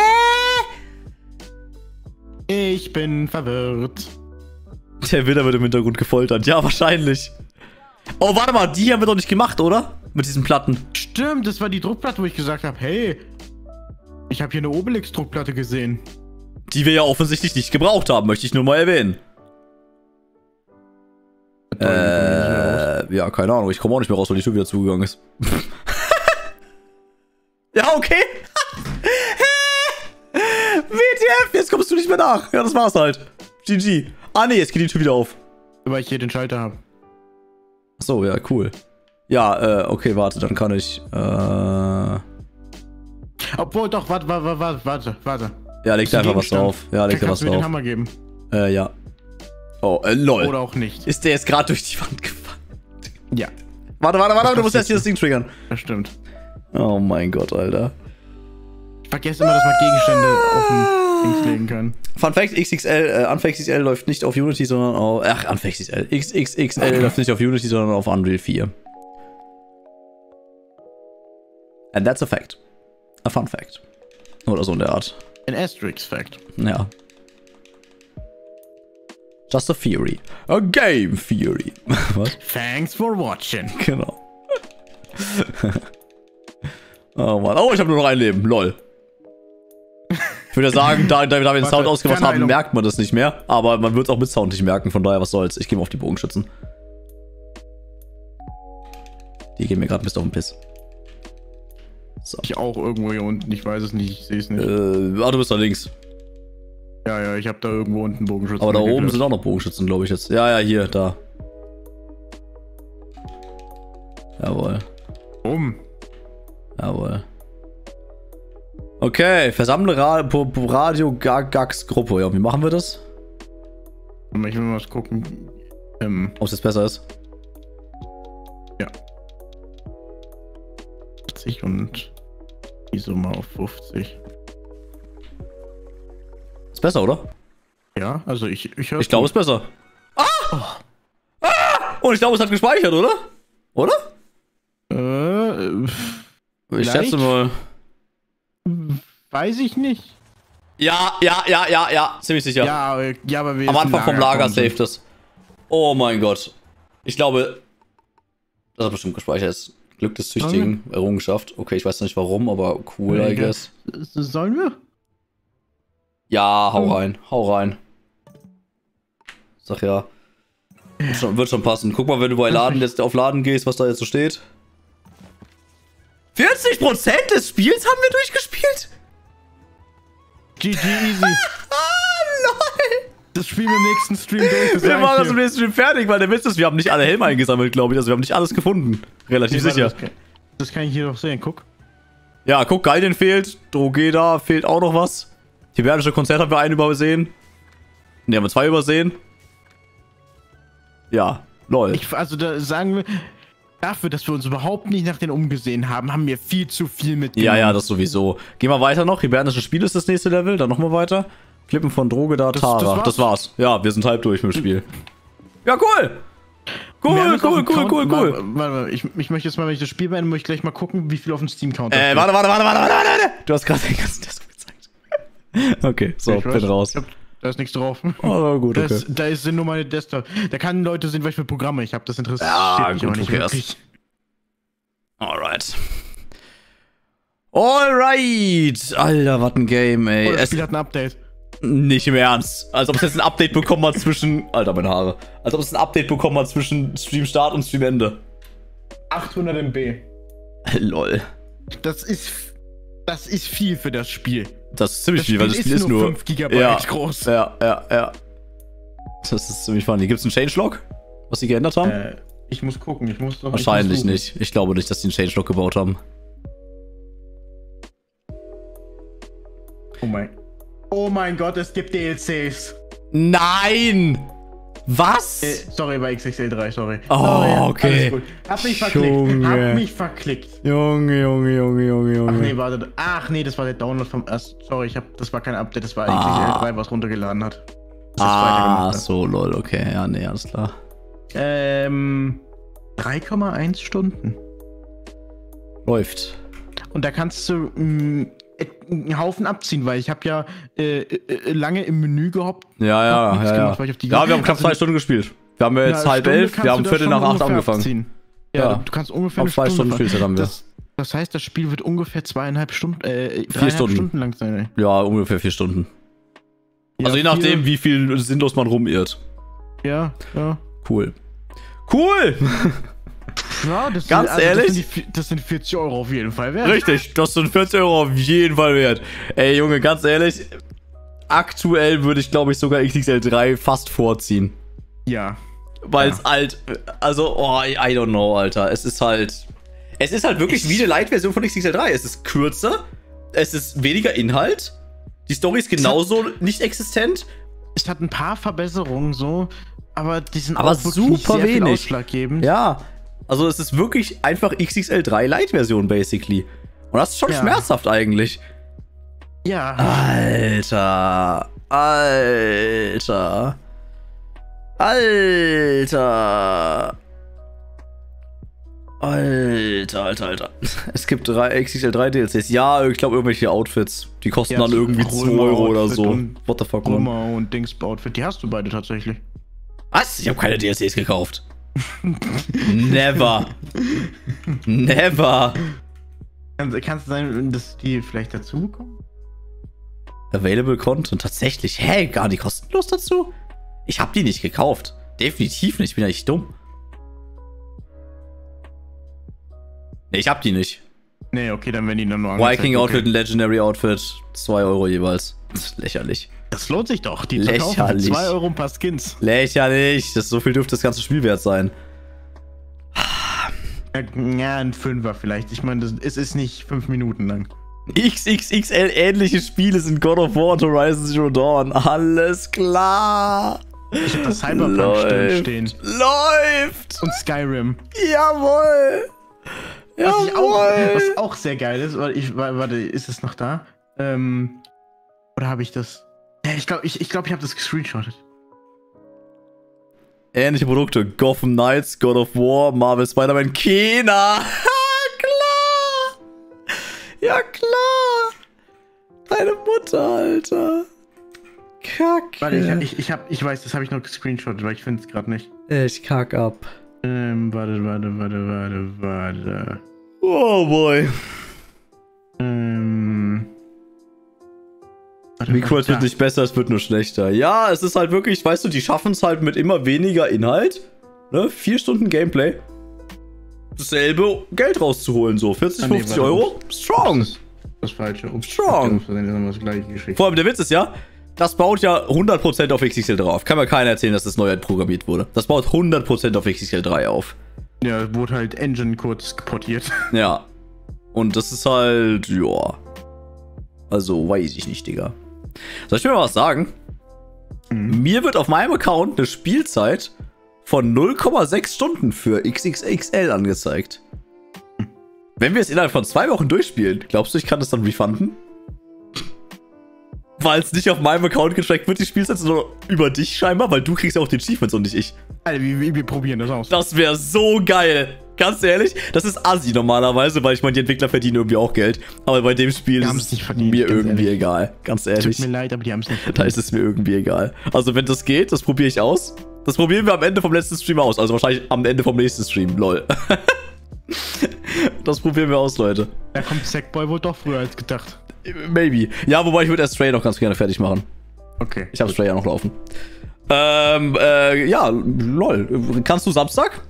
Ich bin verwirrt.
Der Widder wird im Hintergrund gefoltert. Ja, wahrscheinlich. Oh, warte mal, die haben wir doch nicht gemacht, oder? Mit diesen Platten.
Stimmt, das war die Druckplatte, wo ich gesagt habe, hey, ich habe hier eine Obelix-Druckplatte gesehen.
Die wir ja offensichtlich nicht gebraucht haben, möchte ich nur mal erwähnen. Ja, keine Ahnung, ich komme auch nicht mehr raus, weil die Tür wieder zugegangen ist. Ja, okay. WTF, jetzt kommst du nicht mehr nach. Ja, das war's halt. GG. Ah, nee, jetzt geht die Tür wieder auf.
Weil ich hier den Schalter habe.
Achso, ja, cool. Ja, okay, warte, dann kann ich,
Obwohl, doch, warte.
Ja, leg da einfach was drauf. Ja, leg da was
drauf. Kannst du mir den Hammer geben?
Ja. Oh, lol.
Oder auch nicht.
Ist der jetzt gerade durch die Wand gefallen?
Ja.
Warte, du musst erst hier das Ding triggern.
Das stimmt.
Oh mein Gott, Alter.
Ich vergesse immer, dass man Gegenstände auf den Dings legen kann.
Fun Fact, Unfair XXL läuft nicht auf Unity, sondern auf... Ach, Unfair XXL. XXXL läuft nicht auf Unity, sondern auf Unreal 4. And that's a fact. A fun fact. Oder so in der Art.
An Asterix Fact.
Ja. Just a theory. A game theory. Was?
Thanks for watching.
Genau. Oh Mann. Oh, ich habe nur noch ein Leben. Lol. Ich würde ja sagen, da wir den Sound ausgemacht haben, merkt man das nicht mehr. Aber man wird es auch mit Sound nicht merken. Von daher, was soll's. Ich gehe mal auf die Bogenschützen. Die gehen mir gerade ein bisschen auf den Piss. So.
Ich auch irgendwo hier unten. Ich weiß es nicht. Ich sehe es nicht.
Du bist da links.
Ja, ich habe da irgendwo unten Bogenschützen.
Aber da oben sind auch noch Bogenschützen, glaube ich jetzt. Ja, hier, da. Jawohl. Jawohl. Okay, versammle Radio Gags Gruppe. Ja, wie machen wir das?
Ich will mal was gucken.
Ob es jetzt besser ist?
Ja. 50 und ISO mal auf 50.
Ist besser, oder?
Ja, also ich höre.
Ich glaube, es ist besser. Ah! Ah! Und ich glaube, es hat gespeichert, oder? Oder? Ich schätze mal.
Weiß ich nicht.
Ja, ziemlich sicher.
Ja, aber wir
am Anfang vom Lager saved es. Oh mein Gott. Ich glaube, das hat bestimmt gespeichert. Glück des Züchtigen, Errungenschaft. Okay, ich weiß nicht warum, aber cool, I guess.
Sollen wir?
Ja, hau rein. Sag ja. Wird schon passen. Guck mal, wenn du bei Laden jetzt auf Laden gehst, was da jetzt so steht. 40% des Spiels haben wir durchgespielt?
GG easy.
Lol.
Das spielen wir im nächsten Stream durch.
Wir machen das im nächsten Stream fertig, weil der Witz ist, wir haben nicht alle Helme eingesammelt, glaube ich. Also wir haben nicht alles gefunden. Relativ sicher.
Das kann ich hier doch sehen, guck.
Ja, guck, Gaiden fehlt. Drogeda fehlt auch noch was. Tiberische Konzert haben wir einen übersehen. Ne, haben wir 2 übersehen. Ja, lol.
Also da sagen wir, dafür, dass wir uns überhaupt nicht nach den umgesehen haben, haben wir viel zu viel mitgenommen.
Ja, das sowieso. Gehen wir weiter noch. Hibernische Spiel ist das nächste Level. Dann nochmal weiter. Klippen von Drogeda, Tara. Das war's. Ja, wir sind halb durch mit dem Spiel. Ja, cool. Cool.
Warte, ich möchte jetzt mal, wenn ich das Spiel beende, muss ich gleich mal gucken, wie viel auf dem Steam-Counter steht.
Warte. Du hast gerade den ganzen Test gezeigt. Okay, so, bin raus.
Da ist nichts drauf.
Oh, gut, okay.
Sind nur meine Desktop. Da kann Leute sehen, was für Programme ich habe. Das interessiert mich
gut,
auch nicht
okay,
wirklich.
Alright. Alright! Alter, was ein Game, ey.
Oh, das Spiel hat ein Update.
Nicht im Ernst. Als ob es jetzt ein Update bekommen hat zwischen... Alter, meine Haare. Als ob es ein Update bekommen hat zwischen Streamstart und Streamende.
800 MB.
Lol.
Das ist viel für das Spiel.
Das ist ziemlich viel, weil das Spiel ist nur
5 GB groß.
Ja. Das ist ziemlich funny. Gibt's einen Changelog? Was sie geändert haben?
Ich muss gucken.
Wahrscheinlich nicht. Ich glaube nicht, dass die einen Changelog gebaut haben.
Oh mein Gott, es gibt DLCs.
Nein! Was?
Sorry, bei XXL3, sorry.
Oh, okay.
Hab mich verklickt.
Junge.
Ach nee, das war der Download vom sorry, das war kein Update, das war XXL3, was runtergeladen hat.
So, lol, okay. Ja, nee, alles klar.
3,1 Stunden.
Läuft.
Und da kannst du einen Haufen abziehen, weil ich habe ja lange im Menü gehoppt.
Ja.
Gemacht,
Ja, wir haben knapp 2 Stunden gespielt. Wir haben jetzt 7:30, wir haben 7:45 angefangen.
Ja, du kannst ungefähr
eine 2 Stunden Spielzeit haben wir.
Das heißt, das Spiel wird ungefähr 2,5 Stunden,
4
Stunden lang sein. Ey.
Ja, ungefähr 4 Stunden.
Ja,
also je nachdem, wie viel sinnlos man rumirrt.
Ja.
Cool.
Ja,
Ganz ehrlich?
Das sind 40 Euro auf jeden Fall wert.
Richtig, das sind 40 Euro auf jeden Fall wert. Ey, Junge, ganz ehrlich, aktuell würde ich, glaube ich, sogar XXL3 fast vorziehen.
Ja.
Weil es halt, also, I don't know, Alter. Es ist halt wirklich wie eine Light-Version von XXL3. Es ist kürzer, es ist weniger Inhalt, die Story ist genauso nicht existent.
Es hat ein paar Verbesserungen so, aber die sind
aber
auch wirklich
super
sehr viel
wenig.
Ausschlaggebend.
Ja, also es ist wirklich einfach XXL3 Light-Version, basically. Und das ist schon schmerzhaft eigentlich.
Ja.
Alter. Es gibt 3 XXL3 DLCs. Ja, ich glaube irgendwelche Outfits. Die kosten dann irgendwie 2 Euro oder so. What the fuck, man?
Römer und Dings-Outfit, die hast du beide tatsächlich.
Was? Ich habe keine DLCs gekauft. Never.
Kann es sein, dass die vielleicht dazukommen?
Available Content, tatsächlich. Hä, gar nicht kostenlos dazu? Ich habe die nicht gekauft. Definitiv nicht, ich bin ja nicht dumm. Nee, ich hab die nicht.
Nee, okay, dann werden die dann nur angezeigt.
Viking Outfit und Legendary Outfit, 2 Euro jeweils. Das ist lächerlich.
Das lohnt sich doch, die zu kaufen.
Lächerlich.
2 Euro ein paar Skins.
Lächerlich. So viel dürfte das ganze Spiel wert sein.
Ja, ein 5er vielleicht. Ich meine, es ist nicht 5 Minuten lang.
XXXL ähnliche Spiele sind God of War und Horizon Zero Dawn. Alles klar.
Ich hab das Cyberpunk stehen.
Läuft.
Und Skyrim.
Jawohl.
Was auch sehr geil ist, warte, ist es noch da? Oder habe ich das? Ja, ich glaube, ich habe das gescreenshottet.
Ähnliche Produkte. Gotham Knights, God of War, Marvel Spider-Man, Kena. Klar. Ja, klar. Deine Mutter, Alter. Kacke.
Warte, ich weiß, das habe ich noch gescreenshottet, weil ich finde es gerade nicht.
Ich kack ab.
Warte.
Oh boy. Request wird nicht besser, es wird nur schlechter. Ja, es ist halt wirklich, weißt du, die schaffen es halt mit immer weniger Inhalt. Ne? 4 Stunden Gameplay. Dasselbe Geld rauszuholen, so. 40, 50 Euro. Strong.
Das Falsche.
Strong. Vor allem der Witz ist ja, das baut ja 100% auf XXL drauf. Kann mir keiner erzählen, dass das neu programmiert wurde. Das baut 100% auf XXL3 auf.
Ja, wurde halt Engine kurz portiert.
Ja. Und das ist halt, ja. Also, weiß ich nicht, Digga. Soll ich mir mal was sagen? Mir wird auf meinem Account eine Spielzeit von 0,6 Stunden für XXXL angezeigt. Wenn wir es innerhalb von 2 Wochen durchspielen, glaubst du, ich kann das dann refunden? Weil es nicht auf meinem Account getrackt wird, die Spielzeit, sondern über dich scheinbar, weil du kriegst ja auch die Achievements und nicht ich.
Alter, wir probieren das aus.
Das wäre so geil. Ganz ehrlich, das ist assi normalerweise, weil ich meine, die Entwickler verdienen irgendwie auch Geld. Aber bei dem Spiel ist es mir irgendwie egal. Ganz ehrlich.
Tut mir leid, aber die haben es nicht verdient.
Da ist es mir irgendwie egal. Also wenn das geht, das probiere ich aus. Das probieren wir am Ende vom letzten Stream aus. Also wahrscheinlich am Ende vom nächsten Stream, lol. Das probieren wir aus, Leute.
Da kommt Sackboy wohl doch früher als gedacht.
Maybe. Ja, wobei ich würde erst Stray noch ganz gerne fertig machen. Okay. Ich habe Stray ja noch laufen. Ja, lol. Kannst du Samstag?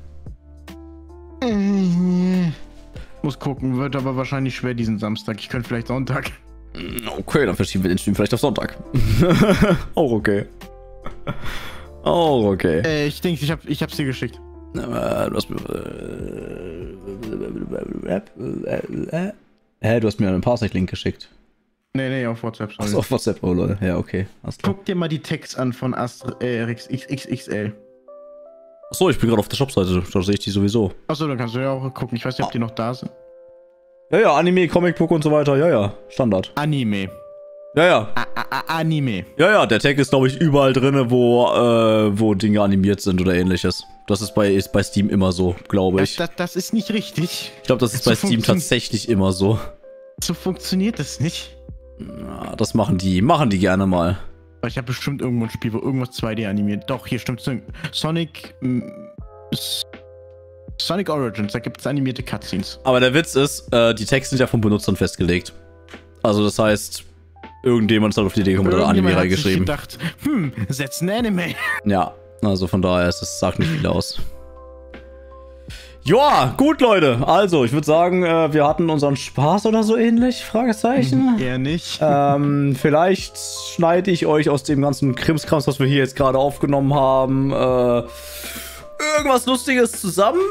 Muss gucken, wird aber wahrscheinlich schwer diesen Samstag. Ich könnte vielleicht Sonntag.
Okay, dann verschieben wir den Stream vielleicht auf Sonntag. Auch okay. Auch okay.
Ich denke, ich hab's dir geschickt.
Du hast mir... du hast mir einen Parsec-Link geschickt.
Nee, auf WhatsApp.
Sorry. Ach, auf WhatsApp, oh Leute. Ja, okay.
Guck dir mal die Text an von Asterix XXL.
Achso, ich bin gerade auf der Shopseite, da sehe ich die sowieso.
Achso, dann kannst du ja auch gucken. Ich weiß nicht, ob die noch da sind.
Ja, Anime, Comicbook und so weiter. Ja, Standard.
Anime.
Ja.
Anime.
Ja, der Tag ist, glaube ich, überall drin, wo Dinge animiert sind oder ähnliches. Das ist bei Steam immer so, glaube ich.
Das ist nicht richtig.
Ich glaube, das ist bei Steam tatsächlich immer so.
So funktioniert das nicht.
Na, das machen die gerne mal.
Ich habe bestimmt irgendwo ein Spiel, wo irgendwas 2D animiert. Doch, hier stimmt Sonic Origins, da gibt es animierte Cutscenes.
Aber der Witz ist, die Texte sind ja von Benutzern festgelegt. Also das heißt, irgendjemand ist halt auf die Idee gekommen oder Anime reingeschrieben.
Ich gedacht, setz ein Anime.
Ja, also von daher sagt nicht viel aus. Joa, gut, Leute. Also, ich würde sagen, wir hatten unseren Spaß oder so ähnlich? Fragezeichen.
Eher nicht.
Vielleicht schneide ich euch aus dem ganzen Krimskrams, was wir hier jetzt gerade aufgenommen haben, irgendwas Lustiges zusammen.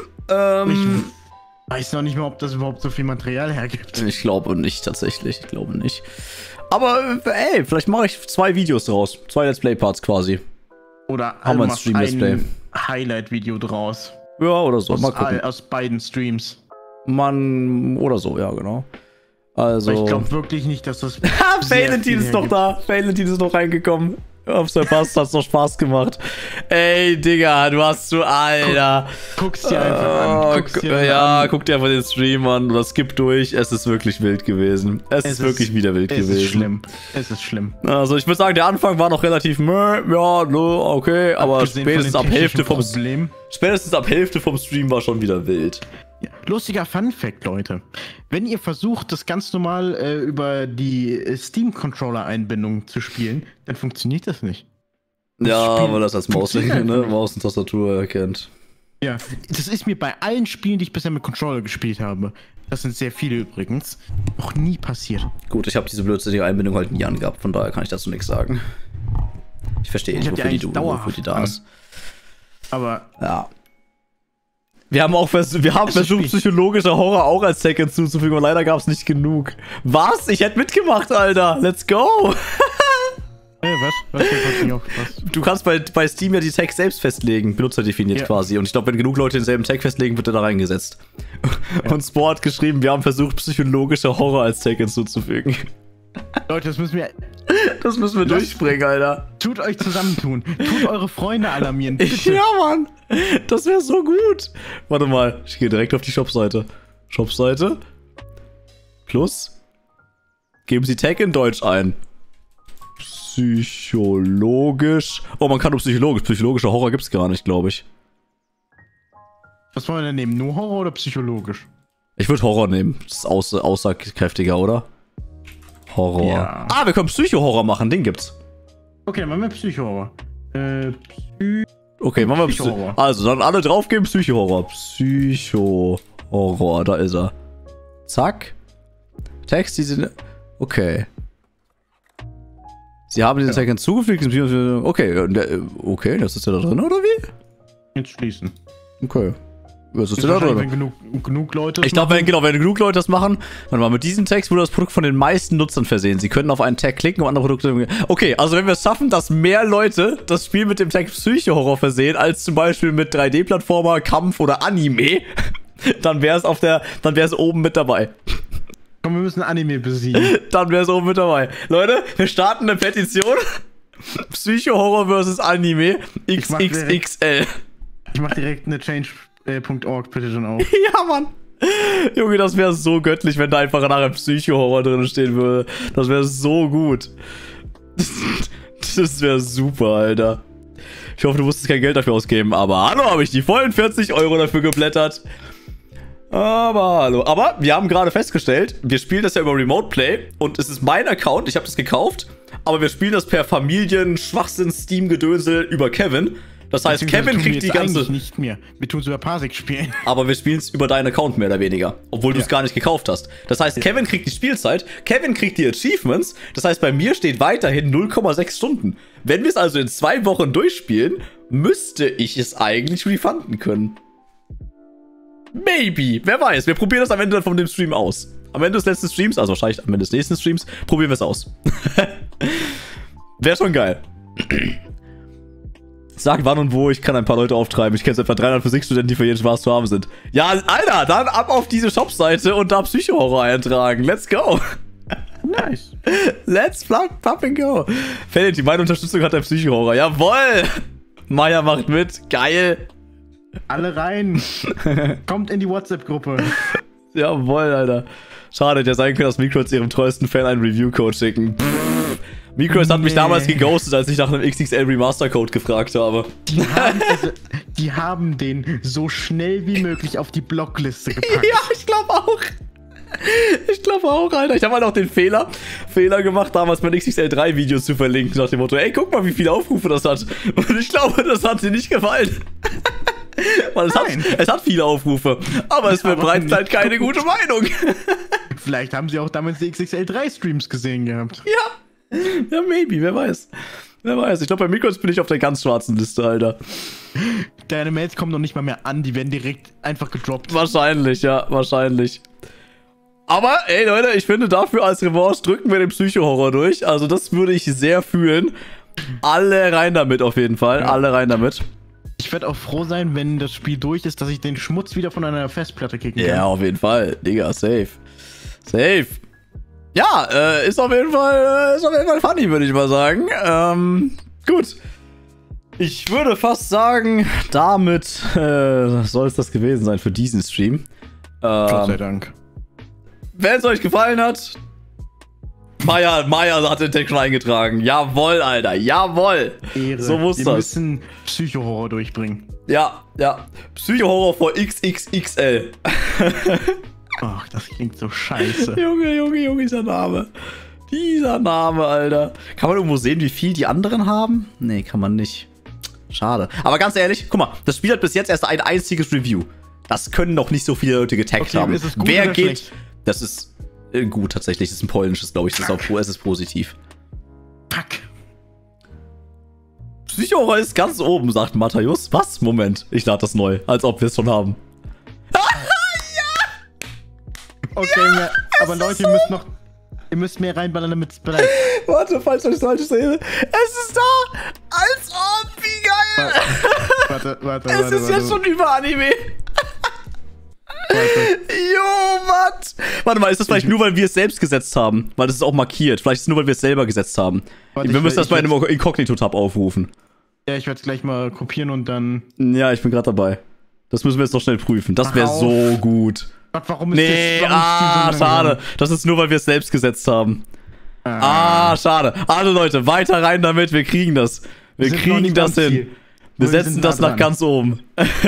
Ich weiß noch nicht mal, ob das überhaupt so viel Material hergibt.
Ich glaube nicht, tatsächlich. Ich glaube nicht. Aber, ey, vielleicht mache ich 2 Videos draus. 2 Let's Play-Parts quasi.
Oder
haben wir ein
Highlight-Video draus.
Ja, oder so. Mal gucken.
Aus beiden Streams.
Oder so, ja, genau. Also.
Aber ich glaube wirklich nicht, dass das.
Valentin ist doch da. Valentin ist noch reingekommen. Auf sein Pass hat's doch Spaß gemacht. Ey, Digga, du hast so, Alter.
Guck's dir einfach an.
Guck dir einfach den Stream an oder skip durch. Es ist wirklich wild gewesen. Es ist wirklich wieder wild gewesen.
Es ist schlimm.
Also, ich würde sagen, der Anfang war noch relativ, okay, aber spätestens ab Hälfte vom Stream war schon wieder wild.
Ja. Lustiger Funfact, Leute. Wenn ihr versucht, das ganz normal über die Steam-Controller-Einbindung zu spielen, dann funktioniert das nicht.
Ja, weil das als Maus und Tastatur erkennt.
Ja, das ist mir bei allen Spielen, die ich bisher mit Controller gespielt habe, das sind sehr viele übrigens, noch nie passiert.
Gut, ich habe diese blödsinnige Einbindung halt nie angehabt, von daher kann ich dazu nichts sagen. Ich verstehe nicht, wofür die da ist.
Aber
ja. Wir haben versucht, psychologischer Horror auch als Tag hinzuzufügen, aber leider gab es nicht genug. Was? Ich hätte mitgemacht, Alter. Let's go.
Was?
Du kannst bei Steam ja die Tags selbst festlegen, benutzerdefiniert quasi. Und ich glaube, wenn genug Leute denselben Tag festlegen, wird er da reingesetzt. Ja. Und Sport hat geschrieben, wir haben versucht, psychologischer Horror als Tag hinzuzufügen.
Leute, das müssen wir
durchbringen, Alter.
Tut euch zusammentun. Tut eure Freunde alarmieren, bitte.
Ja, Mann. Das wäre so gut. Warte mal, ich gehe direkt auf die Shopseite. Shopseite. Plus. Geben Sie Tag in Deutsch ein. Psychologisch. Oh, man kann nur psychologisch. Psychologischer Horror gibt's gar nicht, glaube ich.
Was wollen wir denn nehmen? Nur Horror oder psychologisch?
Ich würde Horror nehmen. Das ist aussagekräftiger, oder? Horror. Ja. Ah, wir können Psycho-Horror machen. Den gibt's.
Okay, dann machen wir Psycho-Horror.
Okay, machen wir Psycho-Horror. Also, dann alle draufgeben Psycho-Horror. Psycho-Horror. Da ist er. Zack. Text, die sind... Okay. Sie haben den Tag hinzugefügt. Okay, das ist ja da drin, oder wie?
Jetzt schließen.
Okay. Was ist denn da drin?
Wenn genug Leute
ich glaube, wenn genug Leute das machen, warte mal, mit diesem Text wurde das Produkt von den meisten Nutzern versehen. Sie können auf einen Tag klicken, um andere Produkte... Okay, also wenn wir es schaffen, dass mehr Leute das Spiel mit dem Tag Psycho-Horror versehen, als zum Beispiel mit 3D-Plattformer, Kampf oder Anime, dann wäre es oben mit dabei.
Komm, wir müssen Anime besiegen.
Dann wäre es oben mit dabei. Leute, wir starten eine Petition. Psycho-Horror versus Anime XXXL.
Ich mach direkt eine Change .org bitte schon auf.
Ja, Mann. Junge, das wäre so göttlich, wenn da einfach nachher Psycho-Horror drin stehen würde. Das wäre so gut. Das wäre super, Alter. Ich hoffe, du musstest kein Geld dafür ausgeben. Aber hallo, habe ich die vollen 40 € dafür geblättert. Aber hallo. Aber wir haben gerade festgestellt, wir spielen das ja über Remote Play. Und es ist mein Account, ich habe das gekauft. Aber wir spielen das per Familien-Schwachsinn-Steam-Gedönsel über Kevin. Das heißt, Kevin kriegt die ganze...
Eigentlich nicht mehr. Wir tun es über Parsec spielen.
Aber wir spielen es über deinen Account mehr oder weniger. Obwohl du es gar nicht gekauft hast. Das heißt, Kevin kriegt die Spielzeit, Kevin kriegt die Achievements. Das heißt, bei mir steht weiterhin 0,6 Stunden. Wenn wir es also in 2 Wochen durchspielen, müsste ich es eigentlich refunden können. Maybe. Wer weiß. Wir probieren das am Ende von dem Stream aus. Am Ende des letzten Streams, also wahrscheinlich am Ende des nächsten Streams, probieren wir es aus. Wäre schon geil. Sag wann und wo, ich kann ein paar Leute auftreiben. Ich kenne etwa 300 Physikstudenten, die für jeden Spaß zu haben sind. Ja, Alter, dann ab auf diese Shopseite und da Psycho-Horror eintragen. Let's go.
Nice.
Let's pop and go. Felity, meine Unterstützung hat der Psycho-Horror. Jawoll. Maya macht mit. Geil.
Alle rein. Kommt in die WhatsApp-Gruppe.
Jawoll, Alter. Schade, hätte ja sein können, dass Micros ihrem treuesten Fan einen Review-Code schicken. Micros hat mich damals geghostet, als ich nach einem XXL Remaster-Code gefragt habe.
Die haben den so schnell wie möglich auf die Blockliste gepackt.
Ja, ich glaube auch. Ich glaube auch, Alter. Ich habe halt auch den Fehler gemacht, damals mein XXL3-Video zu verlinken, nach dem Motto, ey, guck mal, wie viele Aufrufe das hat. Und ich glaube, das hat dir nicht gefallen. Weil es hat viele Aufrufe, aber es verbreitet halt keine gute Meinung.
Vielleicht haben sie auch damals die XXL3-Streams gesehen gehabt.
Ja. Ja, maybe, wer weiß. Wer weiß. Ich glaube, bei Mikros bin ich auf der ganz schwarzen Liste, Alter.
Deine Mails kommen noch nicht mal mehr an, die werden direkt einfach gedroppt.
Wahrscheinlich, ja, wahrscheinlich. Aber, ey, Leute, ich finde, dafür als Revanche drücken wir den Psycho-Horror durch. Also, das würde ich sehr fühlen. Alle rein damit, auf jeden Fall. Ja. Alle rein damit.
Ich werde auch froh sein, wenn das Spiel durch ist, dass ich den Schmutz wieder von einer Festplatte kicken kann.
Ja, auf jeden Fall. Digga, safe. Safe. Ja, ist auf jeden Fall funny, würde ich mal sagen. Gut. Ich würde fast sagen, damit soll es das gewesen sein für diesen Stream.
Gott sei Dank.
Wenn es euch gefallen hat, Maya hat den Text schon eingetragen. Jawohl, Alter, jawohl.
Ehre.
So muss das.
Wir müssen Psycho-Horror durchbringen.
Ja, ja. Psycho-Horror vor XXXL.
Ach, das klingt so scheiße.
Junge, dieser Name. Dieser Name, Alter. Kann man irgendwo sehen, wie viel die anderen haben? Nee, kann man nicht. Schade. Aber ganz ehrlich, guck mal, das Spiel hat bis jetzt erst ein einziges Review. Das können noch nicht so viele Leute getaggt haben.
Ist es gut
Wer
oder
geht...
schlecht?
Das ist gut tatsächlich. Das ist ein polnisches, glaube ich. Das ist auch, es ist positiv.
Fuck.
Psycho-Horror ist ganz oben, sagt Matthäus. Was? Moment, ich lade das neu. Als ob wir es schon haben.
Okay, ja, aber Leute, ihr müsst mehr reinballern, damit es bleibt.
Warte, falls ich das falsch sehe. Es ist da! Als ob, wie geil!
Warte.
Es ist jetzt schon über Anime. Jo, was? Warte mal, ist das vielleicht nur, weil wir es selbst gesetzt haben? Weil das ist auch markiert. Vielleicht ist es nur, weil wir es selber gesetzt haben. Wir müssen das bei einem Inkognito-Tab aufrufen.
Ja, ich werde es gleich mal kopieren und dann...
Ja, ich bin gerade dabei. Das müssen wir jetzt noch schnell prüfen. Das wäre so gut.
Gott, warum ist
nee,
das,
schade. Das ist nur, weil wir es selbst gesetzt haben. Schade. Also Leute, weiter rein damit. Wir kriegen das. Wir kriegen das hin. Wir setzen das nach ganz oben.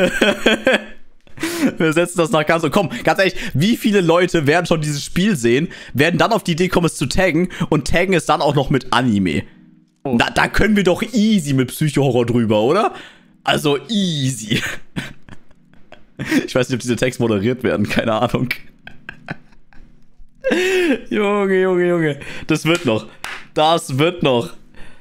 Wir setzen das nach ganz oben. Komm, ganz ehrlich, wie viele Leute werden schon dieses Spiel sehen, werden dann auf die Idee kommen, es zu taggen und taggen es dann auch noch mit Anime. Oh. Da können wir doch easy mit Psycho-Horror drüber, oder? Also easy. Ich weiß nicht, ob diese Tags moderiert werden, keine Ahnung. Junge. Das wird noch. Das wird noch.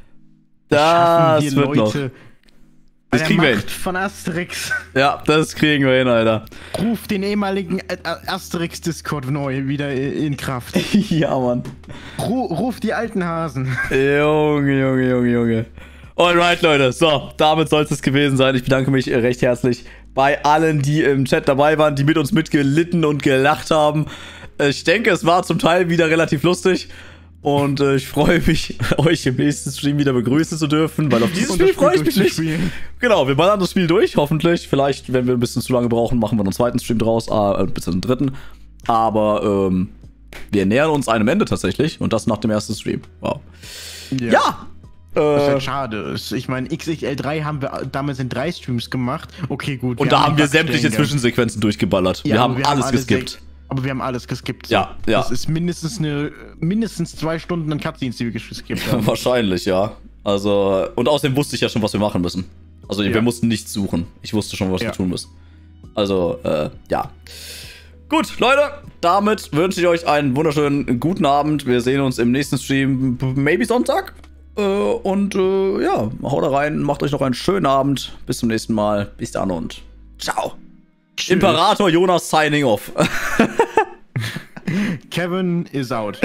Das kriegen wir hin.
Von Asterix.
Ja, das kriegen wir hin, Alter.
Ruf den ehemaligen Asterix-Discord neu wieder in Kraft.
Ja, Mann.
Ruf die alten Hasen.
Junge. Alright, Leute. So, damit soll es gewesen sein. Ich bedanke mich recht herzlich bei allen, die im Chat dabei waren, die mit uns mitgelitten und gelacht haben. Ich denke, es war zum Teil wieder relativ lustig. Und ich freue mich, euch im nächsten Stream wieder begrüßen zu dürfen, weil auf dieses Spiel freue ich mich nicht. Genau, wir ballern das Spiel durch, hoffentlich. Vielleicht, wenn wir ein bisschen zu lange brauchen, machen wir noch einen zweiten Stream draus, bis einen dritten. Aber wir nähern uns einem Ende tatsächlich und das nach dem ersten Stream. Wow. Ja!
Das ist halt schade. Ich meine, XXL3 haben wir damals in 3 Streams gemacht. Okay, gut.
Und da haben wir sämtliche Zwischensequenzen durchgeballert.
Ja,
wir haben alles geskippt.
Aber wir haben alles geskippt.
So. Ja.
Das ist mindestens 2 Stunden an Cutscenes, die wir geskippt haben.
Wahrscheinlich, ja. Also, und außerdem wusste ich ja schon, was wir machen müssen. Also, wir mussten nichts suchen. Ich wusste schon, was wir tun müssen. Also, ja. Gut, Leute, damit wünsche ich euch einen wunderschönen guten Abend. Wir sehen uns im nächsten Stream, maybe Sonntag. Und ja, haut da rein, macht euch noch einen schönen Abend. Bis zum nächsten Mal. Bis dann und ciao. Tschüss. Imperator Jonas signing off.
Kevin is out.